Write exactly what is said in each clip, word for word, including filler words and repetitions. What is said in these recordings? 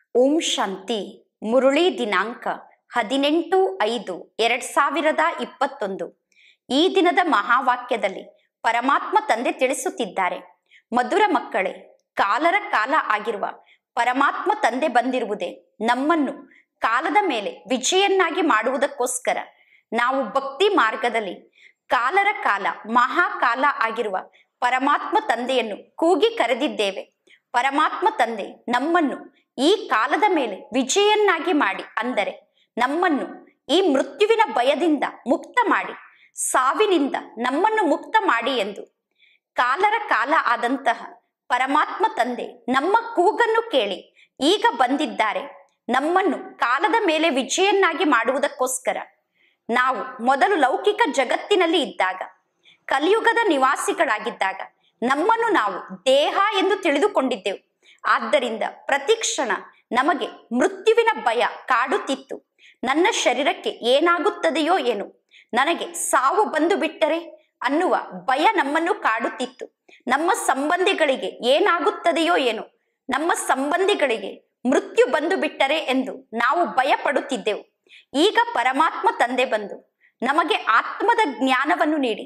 ಓಂ ಶಾಂತಿ. ಮುರುಳಿ ದಿನಾಂಕ ಹದಿನೆಂಟು ಐದು ಎರಡ್ ಸಾವಿರದ ಇಪ್ಪತ್ತೊಂದು. ಈ ದಿನದ ಮಹಾವಾಕ್ಯದಲ್ಲಿ ಪರಮಾತ್ಮ ತಂದೆ ತಿಳಿಸುತ್ತಿದ್ದಾರೆ, ಮಧುರ ಮಕ್ಕಳೇ, ಕಾಲರ ಕಾಲ ಆಗಿರುವ ಪರಮಾತ್ಮ ತಂದೆ ಬಂದಿರುವುದೇ ನಮ್ಮನ್ನು ಕಾಲದ ಮೇಲೆ ವಿಜಯನ್ನಾಗಿ ಮಾಡುವುದಕ್ಕೋಸ್ಕರ. ನಾವು ಭಕ್ತಿ ಮಾರ್ಗದಲ್ಲಿ ಕಾಲರ ಕಾಲ ಮಹಾಕಾಲ ಆಗಿರುವ ಪರಮಾತ್ಮ ತಂದೆಯನ್ನು ಕೂಗಿ ಕರೆದಿದ್ದೇವೆ. ಪರಮಾತ್ಮ ತಂದೆ ನಮ್ಮನ್ನು ಈ ಕಾಲದ ಮೇಲೆ ವಿಜಯನ್ನಾಗಿ ಮಾಡಿ, ಅಂದರೆ ನಮ್ಮನ್ನು ಈ ಮೃತ್ಯುವಿನ ಭಯದಿಂದ ಮುಕ್ತ ಮಾಡಿ, ಸಾವಿನಿಂದ ನಮ್ಮನ್ನು ಮುಕ್ತ ಮಾಡಿ ಎಂದು ಕಾಲರ ಕಾಲ ಆದಂತಹ ಪರಮಾತ್ಮ ತಂದೆ ನಮ್ಮ ಕೂಗನ್ನು ಕೇಳಿ ಈಗ ಬಂದಿದ್ದಾರೆ. ನಮ್ಮನ್ನು ಕಾಲದ ಮೇಲೆ ವಿಜಯನ್ನಾಗಿ ಮಾಡುವುದಕ್ಕೋಸ್ಕರ. ನಾವು ಮೊದಲು ಲೌಕಿಕ ಜಗತ್ತಿನಲ್ಲಿ ಇದ್ದಾಗ, ಕಲಿಯುಗದ ನಿವಾಸಿಗಳಾಗಿದ್ದಾಗ ನಮ್ಮನ್ನು ನಾವು ದೇಹ ಎಂದು ತಿಳಿದುಕೊಂಡಿದ್ದೆವು. ಆದ್ದರಿಂದ ಪ್ರತಿ ಕ್ಷಣ ನಮಗೆ ಮೃತ್ಯುವಿನ ಭಯ ಕಾಡುತ್ತಿತ್ತು. ನನ್ನ ಶರೀರಕ್ಕೆ ಏನಾಗುತ್ತದೆಯೋ ಏನು, ನನಗೆ ಸಾವು ಬಂದು ಬಿಟ್ಟರೆ ಅನ್ನುವ ಭಯ ನಮ್ಮನ್ನು ಕಾಡುತ್ತಿತ್ತು. ನಮ್ಮ ಸಂಬಂಧಿಗಳಿಗೆ ಏನಾಗುತ್ತದೆಯೋ ಏನು, ನಮ್ಮ ಸಂಬಂಧಿಗಳಿಗೆ ಮೃತ್ಯು ಬಂದು ಬಿಟ್ಟರೆ ಎಂದು ನಾವು ಭಯ ಪಡುತ್ತಿದ್ದೆವು. ಈಗ ಪರಮಾತ್ಮ ತಂದೆ ಬಂದು ನಮಗೆ ಆತ್ಮದ ಜ್ಞಾನವನ್ನು ನೀಡಿ,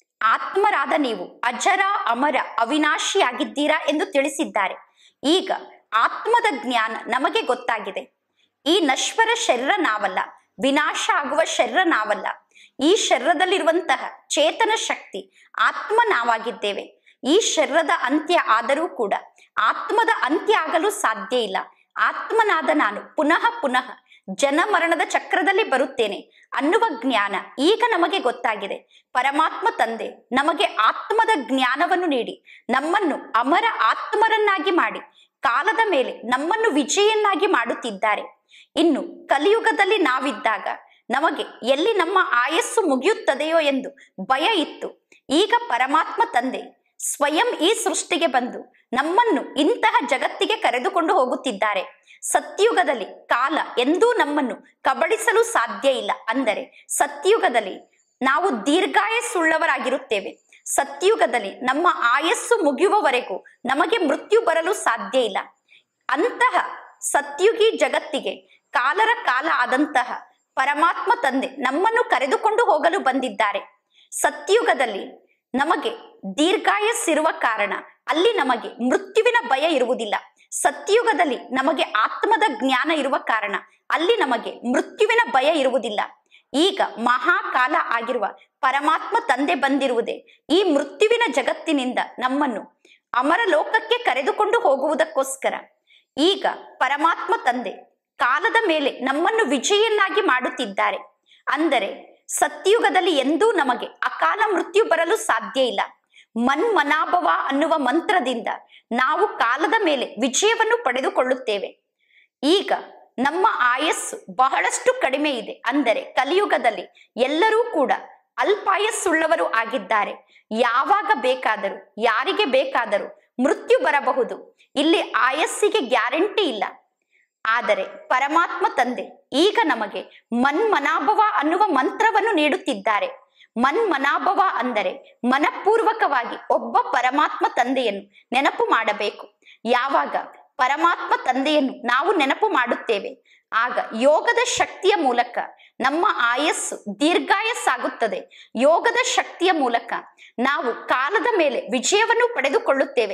ಆತ್ಮರಾದ ನೀವು ಅಜರ ಅಮರ ಅವಿನಾಶಿಯಾಗಿದ್ದೀರಾ ಎಂದು ತಿಳಿಸಿದ್ದಾರೆ. ಈಗ ಆತ್ಮದ ಜ್ಞಾನ ನಮಗೆ ಗೊತ್ತಾಗಿದೆ. ಈ ನಶ್ವರ ಶರೀರ ನಾವಲ್ಲ, ವಿನಾಶ ಆಗುವ ಶರೀರ ನಾವಲ್ಲ. ಈ ಶರೀರದಲ್ಲಿರುವಂತಹ ಚೇತನ ಶಕ್ತಿ ಆತ್ಮ ನಾವಾಗಿದ್ದೇವೆ. ಈ ಶರೀರದ ಅಂತ್ಯ ಆದರೂ ಕೂಡ ಆತ್ಮದ ಅಂತ್ಯ ಆಗಲು ಸಾಧ್ಯ ಇಲ್ಲ. ಆತ್ಮನಾದ ನಾನು ಪುನಃ ಪುನಃ ಜನ ಮರಣದ ಚಕ್ರದಲ್ಲಿ ಬರುತ್ತೇನೆ ಅನ್ನುವ ಜ್ಞಾನ ಈಗ ನಮಗೆ ಗೊತ್ತಾಗಿದೆ. ಪರಮಾತ್ಮ ತಂದೆ ನಮಗೆ ಆತ್ಮದ ಜ್ಞಾನವನ್ನು ನೀಡಿ ನಮ್ಮನ್ನು ಅಮರ ಆತ್ಮರನ್ನಾಗಿ ಮಾಡಿ ಕಾಲದ ಮೇಲೆ ನಮ್ಮನ್ನು ವಿಜಯನ್ನಾಗಿ ಮಾಡುತ್ತಿದ್ದಾರೆ. ಇನ್ನು ಕಲಿಯುಗದಲ್ಲಿ ನಾವಿದ್ದಾಗ ನಮಗೆ ಎಲ್ಲಿ ನಮ್ಮ ಆಯಸ್ಸು ಮುಗಿಯುತ್ತದೆಯೋ ಎಂದು ಭಯ ಇತ್ತು. ಈಗ ಪರಮಾತ್ಮ ತಂದೆ ಸ್ವಯಂ ಈ ಸೃಷ್ಟಿಗೆ ಬಂದು ನಮ್ಮನ್ನು ಇಂತಹ ಜಗತ್ತಿಗೆ ಕರೆದುಕೊಂಡು ಹೋಗುತ್ತಿದ್ದಾರೆ. ಸತ್ಯುಗದಲ್ಲಿ ಕಾಲ ಎಂದೂ ನಮ್ಮನ್ನು ಕಬಳಿಸಲು ಸಾಧ್ಯ ಇಲ್ಲ. ಅಂದರೆ ಸತ್ಯುಗದಲ್ಲಿ ನಾವು ದೀರ್ಘಾಯಸ್ಸುಳ್ಳವರಾಗಿರುತ್ತೇವೆ. ಸತ್ಯುಗದಲ್ಲಿ ನಮ್ಮ ಆಯಸ್ಸು ಮುಗಿಯುವವರೆಗೂ ನಮಗೆ ಮೃತ್ಯು ಬರಲು ಸಾಧ್ಯ ಇಲ್ಲ. ಅಂತಹ ಸತ್ಯುಗಿ ಜಗತ್ತಿಗೆ ಕಾಲರ ಕಾಲ ಆದಂತಹ ಪರಮಾತ್ಮ ತಂದೆ ನಮ್ಮನ್ನು ಕರೆದುಕೊಂಡು ಹೋಗಲು ಬಂದಿದ್ದಾರೆ. ಸತ್ಯುಗದಲ್ಲಿ ನಮಗೆ ದೀರ್ಘಾಯಸ್ಸಿರುವ ಕಾರಣ ಅಲ್ಲಿ ನಮಗೆ ಮೃತ್ಯುವಿನ ಭಯ ಇರುವುದಿಲ್ಲ. ಸತ್ಯುಗದಲ್ಲಿ ನಮಗೆ ಆತ್ಮದ ಜ್ಞಾನ ಇರುವ ಕಾರಣ ಅಲ್ಲಿ ನಮಗೆ ಮೃತ್ಯುವಿನ ಭಯ ಇರುವುದಿಲ್ಲ. ಈಗ ಮಹಾಕಾಲ ಆಗಿರುವ ಪರಮಾತ್ಮ ತಂದೆ ಬಂದಿರುವುದೇ ಈ ಮೃತ್ಯುವಿನ ಜಗತ್ತಿನಿಂದ ನಮ್ಮನ್ನು ಅಮರ ಲೋಕಕ್ಕೆ ಕರೆದುಕೊಂಡು ಹೋಗುವುದಕ್ಕೋಸ್ಕರ. ಈಗ ಪರಮಾತ್ಮ ತಂದೆ ಕಾಲದ ಮೇಲೆ ನಮ್ಮನ್ನು ವಿಜಯನ್ನಾಗಿ ಮಾಡುತ್ತಿದ್ದಾರೆ. ಅಂದರೆ ಸತ್ಯುಗದಲ್ಲಿ ಎಂದೂ ನಮಗೆ ಅಕಾಲ ಮೃತ್ಯು ಬರಲು ಸಾಧ್ಯ ಇಲ್ಲ. ಮನ್ಮನಾಭವ ಅನ್ನುವ ಮಂತ್ರದಿಂದ ನಾವು ಕಾಲದ ಮೇಲೆ ವಿಜಯವನ್ನು ಪಡೆದುಕೊಳ್ಳುತ್ತೇವೆ. ಈಗ ನಮ್ಮ ಆಯಸ್ಸು ಬಹಳಷ್ಟು ಕಡಿಮೆ ಇದೆ. ಅಂದರೆ ಕಲಿಯುಗದಲ್ಲಿ ಎಲ್ಲರೂ ಕೂಡ ಅಲ್ಪಾಯಸ್ಸುಳ್ಳವರು ಆಗಿದ್ದಾರೆ. ಯಾವಾಗ ಬೇಕಾದರೂ ಯಾರಿಗೆ ಬೇಕಾದರೂ ಮೃತ್ಯು ಬರಬಹುದು. ಇಲ್ಲಿ ಆಯಸ್ಸಿಗೆ ಗ್ಯಾರಂಟಿ ಇಲ್ಲ. ಆದರೆ ಪರಮಾತ್ಮ ತಂದೆ ಈಗ ನಮಗೆ ಮನ್ಮನಾಭವ ಅನ್ನುವ ಮಂತ್ರವನ್ನು ನೀಡುತ್ತಿದ್ದಾರೆ. ಮನ್ಮನಾಭವ ಅಂದರೆ ಮನಪೂರ್ವಕವಾಗಿ ಒಬ್ಬ ಪರಮಾತ್ಮ ತಂದೆಯನ್ನು ನೆನಪು ಮಾಡಬೇಕು. ಯಾವಾಗ ಪರಮಾತ್ಮ ತಂದೆಯನ್ನು ನಾವು ನೆನಪು ಮಾಡುತ್ತೇವೆ ಆಗ ಯೋಗದ ಶಕ್ತಿಯ ಮೂಲಕ ನಮ್ಮ ಆಯಸ್ಸು ದೀರ್ಘಾಯಸ್ಸಾಗುತ್ತದೆ. ಯೋಗದ ಶಕ್ತಿಯ ಮೂಲಕ ನಾವು ಕಾಲದ ಮೇಲೆ ವಿಜಯವನ್ನು ಪಡೆದುಕೊಳ್ಳುತ್ತೇವೆ.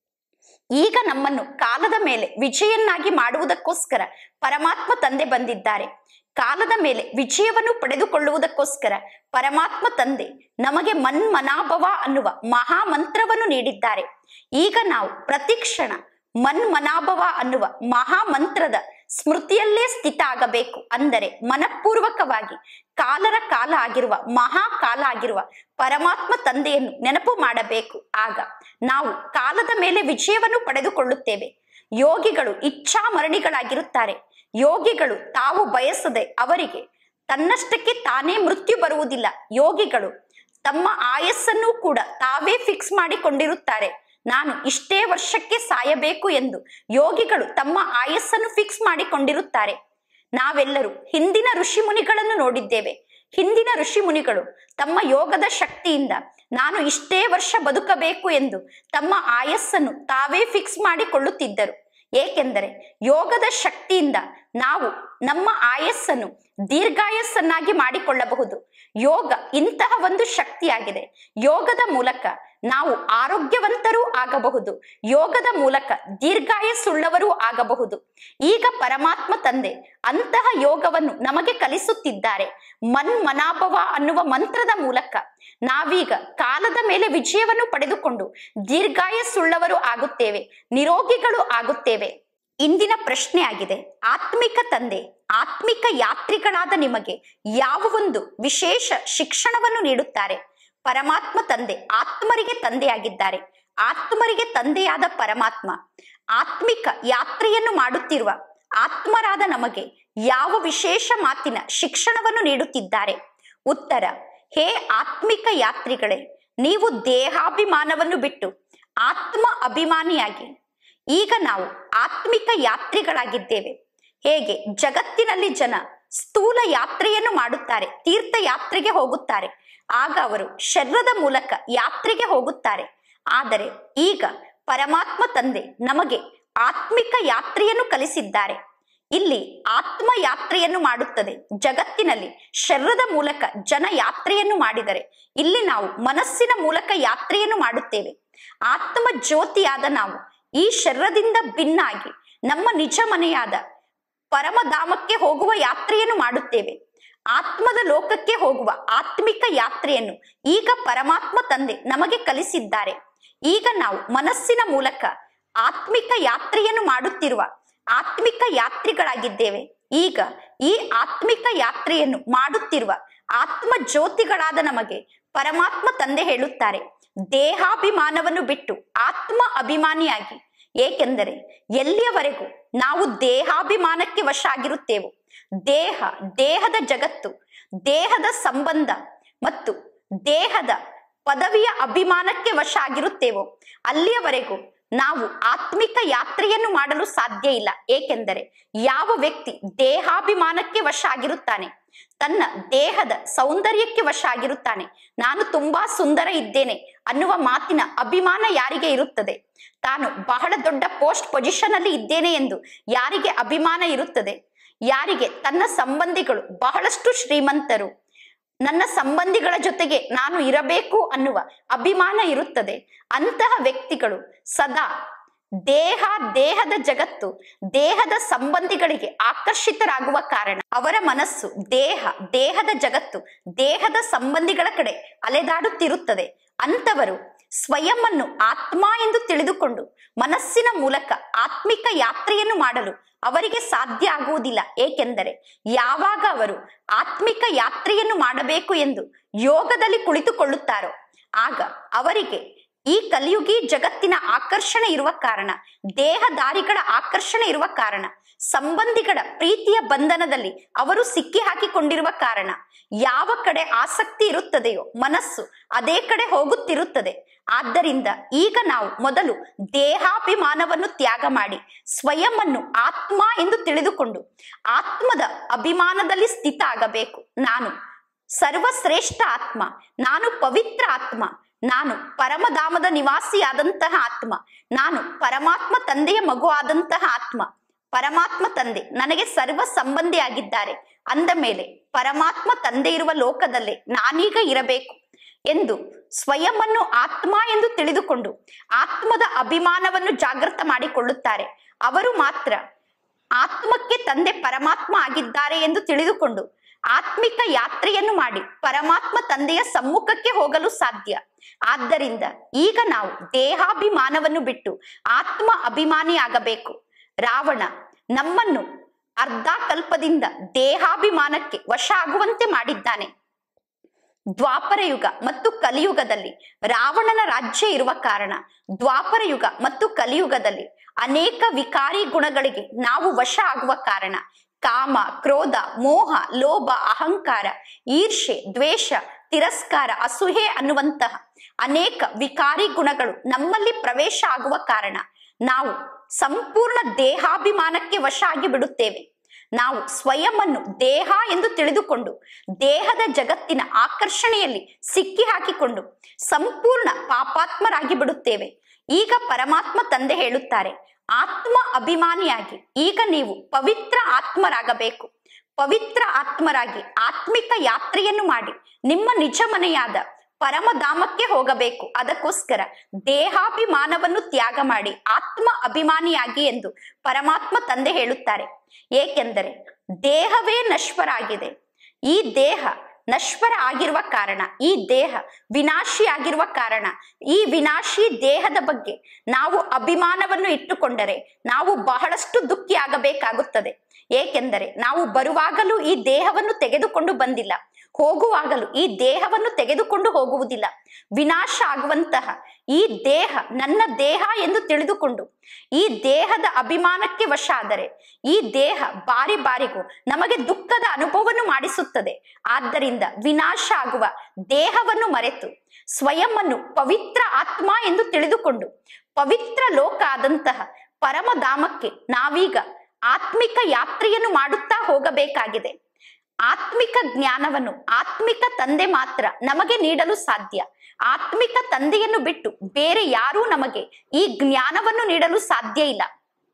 ಈಗ ನಮ್ಮನ್ನು ಕಾಲದ ಮೇಲೆ ವಿಜಯನ್ನಾಗಿ ಮಾಡುವುದಕ್ಕೋಸ್ಕರ ಪರಮಾತ್ಮ ತಂದೆ ಬಂದಿದ್ದಾರೆ. ಕಾಲದ ಮೇಲೆ ವಿಜಯವನ್ನು ಪಡೆದುಕೊಳ್ಳುವುದಕ್ಕೋಸ್ಕರ ಪರಮಾತ್ಮ ತಂದೆ ನಮಗೆ ಮನ್ಮನಾಭವ ಅನ್ನುವ ಮಹಾಮಂತ್ರವನ್ನು ನೀಡಿದ್ದಾರೆ. ಈಗ ನಾವು ಪ್ರತಿಕ್ಷಣ ಮನ್ಮನಾಭವ ಅನ್ನುವ ಮಹಾಮಂತ್ರದ ಸ್ಮೃತಿಯಲ್ಲೇ ಸ್ಥಿತ ಆಗಬೇಕು. ಅಂದರೆ ಮನಪೂರ್ವಕವಾಗಿ ಕಾಲರ ಕಾಲ ಆಗಿರುವ ಮಹಾಕಾಲ ಆಗಿರುವ ಪರಮಾತ್ಮ ತಂದೆಯನ್ನು ನೆನಪು ಮಾಡಬೇಕು. ಆಗ ನಾವು ಕಾಲದ ಮೇಲೆ ವಿಜಯವನ್ನು ಪಡೆದುಕೊಳ್ಳುತ್ತೇವೆ. ಯೋಗಿಗಳು ಇಚ್ಛಾಮರಣಿಗಳಾಗಿರುತ್ತಾರೆ. ಯೋಗಿಗಳು ತಾವು ಬಯಸದೆ ಅವರಿಗೆ ತನ್ನಷ್ಟಕ್ಕೆ ತಾನೇ ಮೃತ್ಯು ಬರುವುದಿಲ್ಲ. ಯೋಗಿಗಳು ತಮ್ಮ ಆಯಸ್ಸನ್ನು ಕೂಡ ತಾವೇ ಫಿಕ್ಸ್ ಮಾಡಿಕೊಂಡಿರುತ್ತಾರೆ. ನಾನು ಇಷ್ಟೇ ವರ್ಷಕ್ಕೆ ಸಾಯಬೇಕು ಎಂದು ಯೋಗಿಗಳು ತಮ್ಮ ಆಯಸ್ಸನ್ನು ಫಿಕ್ಸ್ ಮಾಡಿಕೊಂಡಿರುತ್ತಾರೆ. ನಾವೆಲ್ಲರೂ ಹಿಂದಿನ ಋಷಿ ಮುನಿಗಳನ್ನು ನೋಡಿದ್ದೇವೆ. ಹಿಂದಿನ ಋಷಿ ಮುನಿಗಳು ತಮ್ಮ ಯೋಗದ ಶಕ್ತಿಯಿಂದ ನಾನು ಇಷ್ಟೇ ವರ್ಷ ಬದುಕಬೇಕು ಎಂದು ತಮ್ಮ ಆಯಸ್ಸನ್ನು ತಾವೇ ಫಿಕ್ಸ್ ಮಾಡಿಕೊಳ್ಳುತ್ತಿದ್ದರು. ಏಕೆಂದರೆ ಯೋಗದ ಶಕ್ತಿಯಿಂದ ನಾವು ನಮ್ಮ ಆಯಸ್ಸನ್ನು ದೀರ್ಘಾಯಸ್ಸನ್ನಾಗಿ ಮಾಡಿಕೊಳ್ಳಬಹುದು. ಯೋಗ ಇಂತಹ ಒಂದು ಶಕ್ತಿಯಾಗಿದೆ. ಯೋಗದ ಮೂಲಕ ನಾವು ಆರೋಗ್ಯವಂತರೂ ಆಗಬಹುದು, ಯೋಗದ ಮೂಲಕ ದೀರ್ಘಾಯಸ್ಸುಳ್ಳವರೂ ಆಗಬಹುದು. ಈಗ ಪರಮಾತ್ಮ ತಂದೆ ಅಂತಹ ಯೋಗವನ್ನು ನಮಗೆ ಕಲಿಸುತ್ತಿದ್ದಾರೆ. ಮನ್ ಮನಾಭವ ಅನ್ನುವ ಮಂತ್ರದ ಮೂಲಕ ನಾವೀಗ ಕಾಲದ ಮೇಲೆ ವಿಜಯವನ್ನು ಪಡೆದುಕೊಂಡು ದೀರ್ಘಾಯಸ್ಸುಳ್ಳವರು ಆಗುತ್ತೇವೆ, ನಿರೋಗಿಗಳು ಆಗುತ್ತೇವೆ. ಇಂದಿನ ಪ್ರಶ್ನೆ ಆಗಿದೆ, ಆತ್ಮಿಕ ತಂದೆ ಆತ್ಮಿಕ ಯಾತ್ರಿಗಳಾದ ನಿಮಗೆ ಯಾವ ಒಂದು ವಿಶೇಷ ಶಿಕ್ಷಣವನ್ನು ನೀಡುತ್ತಾರೆ? ಪರಮಾತ್ಮ ತಂದೆ ಆತ್ಮರಿಗೆ ತಂದೆಯಾಗಿದ್ದಾರೆ. ಆತ್ಮರಿಗೆ ತಂದೆಯಾದ ಪರಮಾತ್ಮ ಆತ್ಮಿಕ ಯಾತ್ರೆಯನ್ನು ಮಾಡುತ್ತಿರುವ ಆತ್ಮರಾದ ನಮಗೆ ಯಾವ ವಿಶೇಷ ಮಾತಿನ ಶಿಕ್ಷಣವನ್ನು ನೀಡುತ್ತಿದ್ದಾರೆ? ಉತ್ತರ, ಹೇ ಆತ್ಮಿಕ ಯಾತ್ರಿಗಳೇ, ನೀವು ದೇಹಾಭಿಮಾನವನ್ನು ಬಿಟ್ಟು ಆತ್ಮ ಅಭಿಮಾನಿಯಾಗಿ. ಈಗ ನಾವು ಆತ್ಮಿಕ ಯಾತ್ರಿಗಳಾಗಿದ್ದೇವೆ. ಹೇಗೆ ಜಗತ್ತಿನಲ್ಲಿ ಜನ ಸ್ಥೂಲ ಯಾತ್ರೆಯನ್ನು ಮಾಡುತ್ತಾರೆ, ತೀರ್ಥ ಯಾತ್ರೆಗೆ ಹೋಗುತ್ತಾರೆ, ಆಗ ಅವರು ಶರೀರದ ಮೂಲಕ ಯಾತ್ರೆಗೆ ಹೋಗುತ್ತಾರೆ. ಆದರೆ ಈಗ ಪರಮಾತ್ಮ ತಂದೆ ನಮಗೆ ಆತ್ಮಿಕ ಯಾತ್ರೆಯನ್ನು ಕಲಿಸಿದ್ದಾರೆ. ಇಲ್ಲಿ ಆತ್ಮ ಯಾತ್ರೆಯನ್ನು ಮಾಡುತ್ತದೆ. ಜಗತ್ತಿನಲ್ಲಿ ಶರೀರದ ಮೂಲಕ ಜನ ಯಾತ್ರೆಯನ್ನು ಮಾಡಿದರೆ, ಇಲ್ಲಿ ನಾವು ಮನಸ್ಸಿನ ಮೂಲಕ ಯಾತ್ರೆಯನ್ನು ಮಾಡುತ್ತೇವೆ. ಆತ್ಮ ಜ್ಯೋತಿಯಾದ ನಾವು ಈ ಶರೀರದಿಂದ ಭಿನ್ನಾಗಿ ನಮ್ಮ ನಿಜ ಮನೆಯಾದ ಪರಮಧಾಮಕ್ಕೆ ಹೋಗುವ ಯಾತ್ರೆಯನ್ನು ಮಾಡುತ್ತೇವೆ. ಆತ್ಮದ ಲೋಕಕ್ಕೆ ಹೋಗುವ ಆತ್ಮಿಕ ಯಾತ್ರೆಯನ್ನು ಈಗ ಪರಮಾತ್ಮ ತಂದೆ ನಮಗೆ ಕಲಿಸಿದ್ದಾರೆ. ಈಗ ನಾವು ಮನಸ್ಸಿನ ಮೂಲಕ ಆತ್ಮಿಕ ಯಾತ್ರೆಯನ್ನು ಮಾಡುತ್ತಿರುವ ಆತ್ಮಿಕ ಯಾತ್ರಿಗಳಾಗಿದ್ದೇವೆ. ಈಗ ಈ ಆತ್ಮಿಕ ಯಾತ್ರೆಯನ್ನು ಮಾಡುತ್ತಿರುವ ಆತ್ಮ ಜ್ಯೋತಿಗಳಾದ ನಮಗೆ ಪರಮಾತ್ಮ ತಂದೆ ಹೇಳುತ್ತಾರೆ, ದೇಹಾಭಿಮಾನವನ್ನು ಬಿಟ್ಟು ಆತ್ಮ ಅಭಿಮಾನಿಯಾಗಿ. ಏಕೆಂದರೆ ಎಲ್ಲಿಯವರೆಗೂ ನಾವು ದೇಹಾಭಿಮಾನಕ್ಕೆ ವಶ ಆಗಿರುತ್ತೇವೋ, ದೇಹ, ದೇಹದ ಜಗತ್ತು, ದೇಹದ ಸಂಬಂಧ ಮತ್ತು ದೇಹದ ಪದವಿಯ ಅಭಿಮಾನಕ್ಕೆ ವಶ ಆಗಿರುತ್ತೇವೋ, ಅಲ್ಲಿಯವರೆಗೂ ನಾವು ಆತ್ಮಿಕ ಯಾತ್ರೆಯನ್ನು ಮಾಡಲು ಸಾಧ್ಯ ಇಲ್ಲ. ಏಕೆಂದರೆ ಯಾವ ವ್ಯಕ್ತಿ ದೇಹಾಭಿಮಾನಕ್ಕೆ ವಶ ಆಗಿರುತ್ತಾನೆ, ತನ್ನ ದೇಹದ ಸೌಂದರ್ಯಕ್ಕೆ ವಶ ಆಗಿರುತ್ತಾನೆ, ನಾನು ತುಂಬಾ ಸುಂದರ ಇದ್ದೇನೆ ಅನ್ನುವ ಮಾತಿನ ಅಭಿಮಾನ ಯಾರಿಗೆ ಇರುತ್ತದೆ, ತಾನು ಬಹಳ ದೊಡ್ಡ ಪೋಸ್ಟ್ ಪೊಸಿಷನ್ ಅಲ್ಲಿ ಇದ್ದೇನೆ ಎಂದು ಯಾರಿಗೆ ಅಭಿಮಾನ ಇರುತ್ತದೆ, ಯಾರಿಗೆ ತನ್ನ ಸಂಬಂಧಿಗಳು ಬಹಳಷ್ಟು ಶ್ರೀಮಂತರು, ನನ್ನ ಸಂಬಂಧಿಗಳ ಜೊತೆಗೆ ನಾನು ಇರಬೇಕು ಅನ್ನುವ ಅಭಿಮಾನ ಇರುತ್ತದೆ, ಅಂತಹ ವ್ಯಕ್ತಿಗಳು ಸದಾ ದೇಹ, ದೇಹದ ಜಗತ್ತು, ದೇಹದ ಸಂಬಂಧಿಗಳಿಗೆ ಆಕರ್ಷಿತರಾಗುವ ಕಾರಣ ಅವರ ಮನಸ್ಸು ದೇಹ, ದೇಹದ ಜಗತ್ತು, ದೇಹದ ಸಂಬಂಧಿಗಳ ಕಡೆ ಅಲೆದಾಡುತ್ತಿರುತ್ತದೆ. ಅಂತವರು ಸ್ವಯಂವನ್ನು ಆತ್ಮ ಎಂದು ತಿಳಿದುಕೊಂಡು ಮನಸ್ಸಿನ ಮೂಲಕ ಆತ್ಮಿಕ ಯಾತ್ರೆಯನ್ನು ಮಾಡಲು ಅವರಿಗೆ ಸಾಧ್ಯ ಆಗುವುದಿಲ್ಲ. ಏಕೆಂದರೆ ಯಾವಾಗ ಅವರು ಆತ್ಮಿಕ ಯಾತ್ರೆಯನ್ನು ಮಾಡಬೇಕು ಎಂದು ಯೋಗದಲ್ಲಿ ಕುಳಿತುಕೊಳ್ಳುತ್ತಾರೋ, ಆಗ ಅವರಿಗೆ ಈ ಕಲಿಯುಗಿ ಜಗತ್ತಿನ ಆಕರ್ಷಣೆ ಇರುವ ಕಾರಣ, ದೇಹದಾರಿಗಳ ಆಕರ್ಷಣೆ ಇರುವ ಕಾರಣ, ಸಂಬಂಧಿಗಳ ಪ್ರೀತಿಯ ಬಂಧನದಲ್ಲಿ ಅವರು ಸಿಕ್ಕಿ ಹಾಕಿಕೊಂಡಿರುವ ಕಾರಣ, ಯಾವ ಕಡೆ ಆಸಕ್ತಿ ಇರುತ್ತದೆಯೋ ಮನಸ್ಸು ಅದೇ ಕಡೆ ಹೋಗುತ್ತಿರುತ್ತದೆ. ಆದ್ದರಿಂದ ಈಗ ನಾವು ಮೊದಲು ದೇಹಾಭಿಮಾನವನ್ನು ತ್ಯಾಗ ಮಾಡಿ ಸ್ವಯಂವನ್ನು ಆತ್ಮ ಎಂದು ತಿಳಿದುಕೊಂಡು ಆತ್ಮದ ಅಭಿಮಾನದಲ್ಲಿ ಸ್ಥಿತ ಆಗಬೇಕು. ನಾನು ಸರ್ವಶ್ರೇಷ್ಠ ಆತ್ಮ, ನಾನು ಪವಿತ್ರ ಆತ್ಮ, ನಾನು ಪರಮಧಾಮದ ನಿವಾಸಿಯಾದಂತಹ ಆತ್ಮ, ನಾನು ಪರಮಾತ್ಮ ತಂದೆಯ ಮಗು ಆದಂತಹ ಆತ್ಮ, ಪರಮಾತ್ಮ ತಂದೆ ನನಗೆ ಸರ್ವ ಸಂಬಂಧಿಯಾಗಿದ್ದಾರೆ ಅಂದ ಮೇಲೆ ಪರಮಾತ್ಮ ತಂದೆ ಇರುವ ಲೋಕದಲ್ಲೇ ನಾನೀಗ ಇರಬೇಕು ಎಂದು ಸ್ವಯಂವನ್ನು ಆತ್ಮ ಎಂದು ತಿಳಿದುಕೊಂಡು ಆತ್ಮದ ಅಭಿಮಾನವನ್ನು ಜಾಗೃತ ಮಾಡಿಕೊಳ್ಳುತ್ತಾರೆ. ಅವರು ಮಾತ್ರ ಆತ್ಮಕ್ಕೆ ತಂದೆ ಪರಮಾತ್ಮ ಆಗಿದ್ದಾರೆ ಎಂದು ತಿಳಿದುಕೊಂಡು ಆತ್ಮಿಕ ಯಾತ್ರೆಯನ್ನು ಮಾಡಿ ಪರಮಾತ್ಮ ತಂದೆಯ ಸಮ್ಮುಖಕ್ಕೆ ಹೋಗಲು ಸಾಧ್ಯ. ಆದ್ದರಿಂದ ಈಗ ನಾವು ದೇಹಾಭಿಮಾನವನ್ನು ಬಿಟ್ಟು ಆತ್ಮ ಅಭಿಮಾನಿ ಆಗಬೇಕು. ರಾವಣ ನಮ್ಮನ್ನು ಅರ್ಧ ಕಲ್ಪದಿಂದ ದೇಹಾಭಿಮಾನಕ್ಕೆ ವಶ ಆಗುವಂತೆ ಮಾಡಿದ್ದಾನೆ. ದ್ವಾಪರ ಯುಗ ಮತ್ತು ಕಲಿಯುಗದಲ್ಲಿ ರಾವಣನ ರಾಜ್ಯ ಇರುವ ಕಾರಣ ದ್ವಾಪರ ಯುಗ ಮತ್ತು ಕಲಿಯುಗದಲ್ಲಿ ಅನೇಕ ವಿಕಾರಿ ಗುಣಗಳಿಗೆ ನಾವು ವಶ ಆಗುವ ಕಾರಣ ಕಾಮ, ಕ್ರೋಧ, ಮೋಹ, ಲೋಭ, ಅಹಂಕಾರ, ಈರ್ಷೆ, ದ್ವೇಷ, ತಿರಸ್ಕಾರ, ಅಸೂಹೆ ಅನ್ನುವಂತಹ ಅನೇಕ ವಿಕಾರಿ ಗುಣಗಳು ನಮ್ಮಲ್ಲಿ ಪ್ರವೇಶ ಆಗುವ ಕಾರಣ ನಾವು ಸಂಪೂರ್ಣ ದೇಹಾಭಿಮಾನಕ್ಕೆ ವಶ ಆಗಿ ಬಿಡುತ್ತೇವೆ. ನಾವು ಸ್ವಯಂವನ್ನು ದೇಹ ಎಂದು ತಿಳಿದುಕೊಂಡು ದೇಹದ ಜಗತ್ತಿನ ಆಕರ್ಷಣೆಯಲ್ಲಿ ಸಿಕ್ಕಿ ಹಾಕಿಕೊಂಡು ಸಂಪೂರ್ಣ ಪಾಪಾತ್ಮರಾಗಿ ಬಿಡುತ್ತೇವೆ. ಈಗ ಪರಮಾತ್ಮ ತಂದೆ ಹೇಳುತ್ತಾರೆ, ಆತ್ಮ ಅಭಿಮಾನಿಯಾಗಿ ಈಗ ನೀವು ಪವಿತ್ರ ಆತ್ಮರಾಗಬೇಕು. ಪವಿತ್ರ ಆತ್ಮರಾಗಿ ಆತ್ಮಿಕ ಯಾತ್ರೆಯನ್ನು ಮಾಡಿ ನಿಮ್ಮ ನಿಜ ಮನೆಯಾದ ಪರಮಧಾಮಕ್ಕೆ ಹೋಗಬೇಕು. ಅದಕ್ಕೋಸ್ಕರ ದೇಹಾಭಿಮಾನವನ್ನು ತ್ಯಾಗ ಮಾಡಿ ಆತ್ಮ ಅಭಿಮಾನಿಯಾಗಿ ಎಂದು ಪರಮಾತ್ಮ ತಂದೆ ಹೇಳುತ್ತಾರೆ. ಏಕೆಂದರೆ ದೇಹವೇ ನಶ್ವರ ಆಗಿದೆ. ಈ ದೇಹ ನಶ್ವರ ಆಗಿರುವ ಕಾರಣ, ಈ ದೇಹ ವಿನಾಶಿ ಆಗಿರುವ ಕಾರಣ, ಈ ವಿನಾಶಿ ದೇಹದ ಬಗ್ಗೆ ನಾವು ಅಭಿಮಾನವನ್ನು ಇಟ್ಟುಕೊಂಡರೆ ನಾವು ಬಹಳಷ್ಟು ದುಃಖಿ ಆಗಬೇಕಾಗುತ್ತದೆ. ಏಕೆಂದರೆ ನಾವು ಬರುವಾಗಲೂ ಈ ದೇಹವನ್ನು ತೆಗೆದುಕೊಂಡು ಬಂದಿಲ್ಲ, ಹೋಗುವಾಗಲೂ ಈ ದೇಹವನ್ನು ತೆಗೆದುಕೊಂಡು ಹೋಗುವುದಿಲ್ಲ. ವಿನಾಶ ಆಗುವಂತಹ ಈ ದೇಹ ನನ್ನ ದೇಹ ಎಂದು ತಿಳಿದುಕೊಂಡು ಈ ದೇಹದ ಅಭಿಮಾನಕ್ಕೆ ವಶ ಆದರೆ ಈ ದೇಹ ಬಾರಿ ಬಾರಿಗೂ ನಮಗೆ ದುಃಖದ ಅನುಭವವನ್ನು ಮಾಡಿಸುತ್ತದೆ. ಆದ್ದರಿಂದ ವಿನಾಶ ಆಗುವ ದೇಹವನ್ನು ಮರೆತು ಸ್ವಯಂವನ್ನು ಪವಿತ್ರ ಆತ್ಮ ಎಂದು ತಿಳಿದುಕೊಂಡು ಪವಿತ್ರ ಲೋಕ ಆದಂತಹ ಪರಮಧಾಮಕ್ಕೆ ನಾವೀಗ ಆತ್ಮಿಕ ಯಾತ್ರೆಯನ್ನು ಮಾಡುತ್ತಾ ಹೋಗಬೇಕಾಗಿದೆ. ಆತ್ಮಿಕ ಜ್ಞಾನವನ್ನು ಆತ್ಮಿಕ ತಂದೆ ಮಾತ್ರ ನಮಗೆ ನೀಡಲು ಸಾಧ್ಯ. ಆತ್ಮಿಕ ತಂದೆಯನ್ನು ಬಿಟ್ಟು ಬೇರೆ ಯಾರೂ ನಮಗೆ ಈ ಜ್ಞಾನವನ್ನು ನೀಡಲು ಸಾಧ್ಯ ಇಲ್ಲ.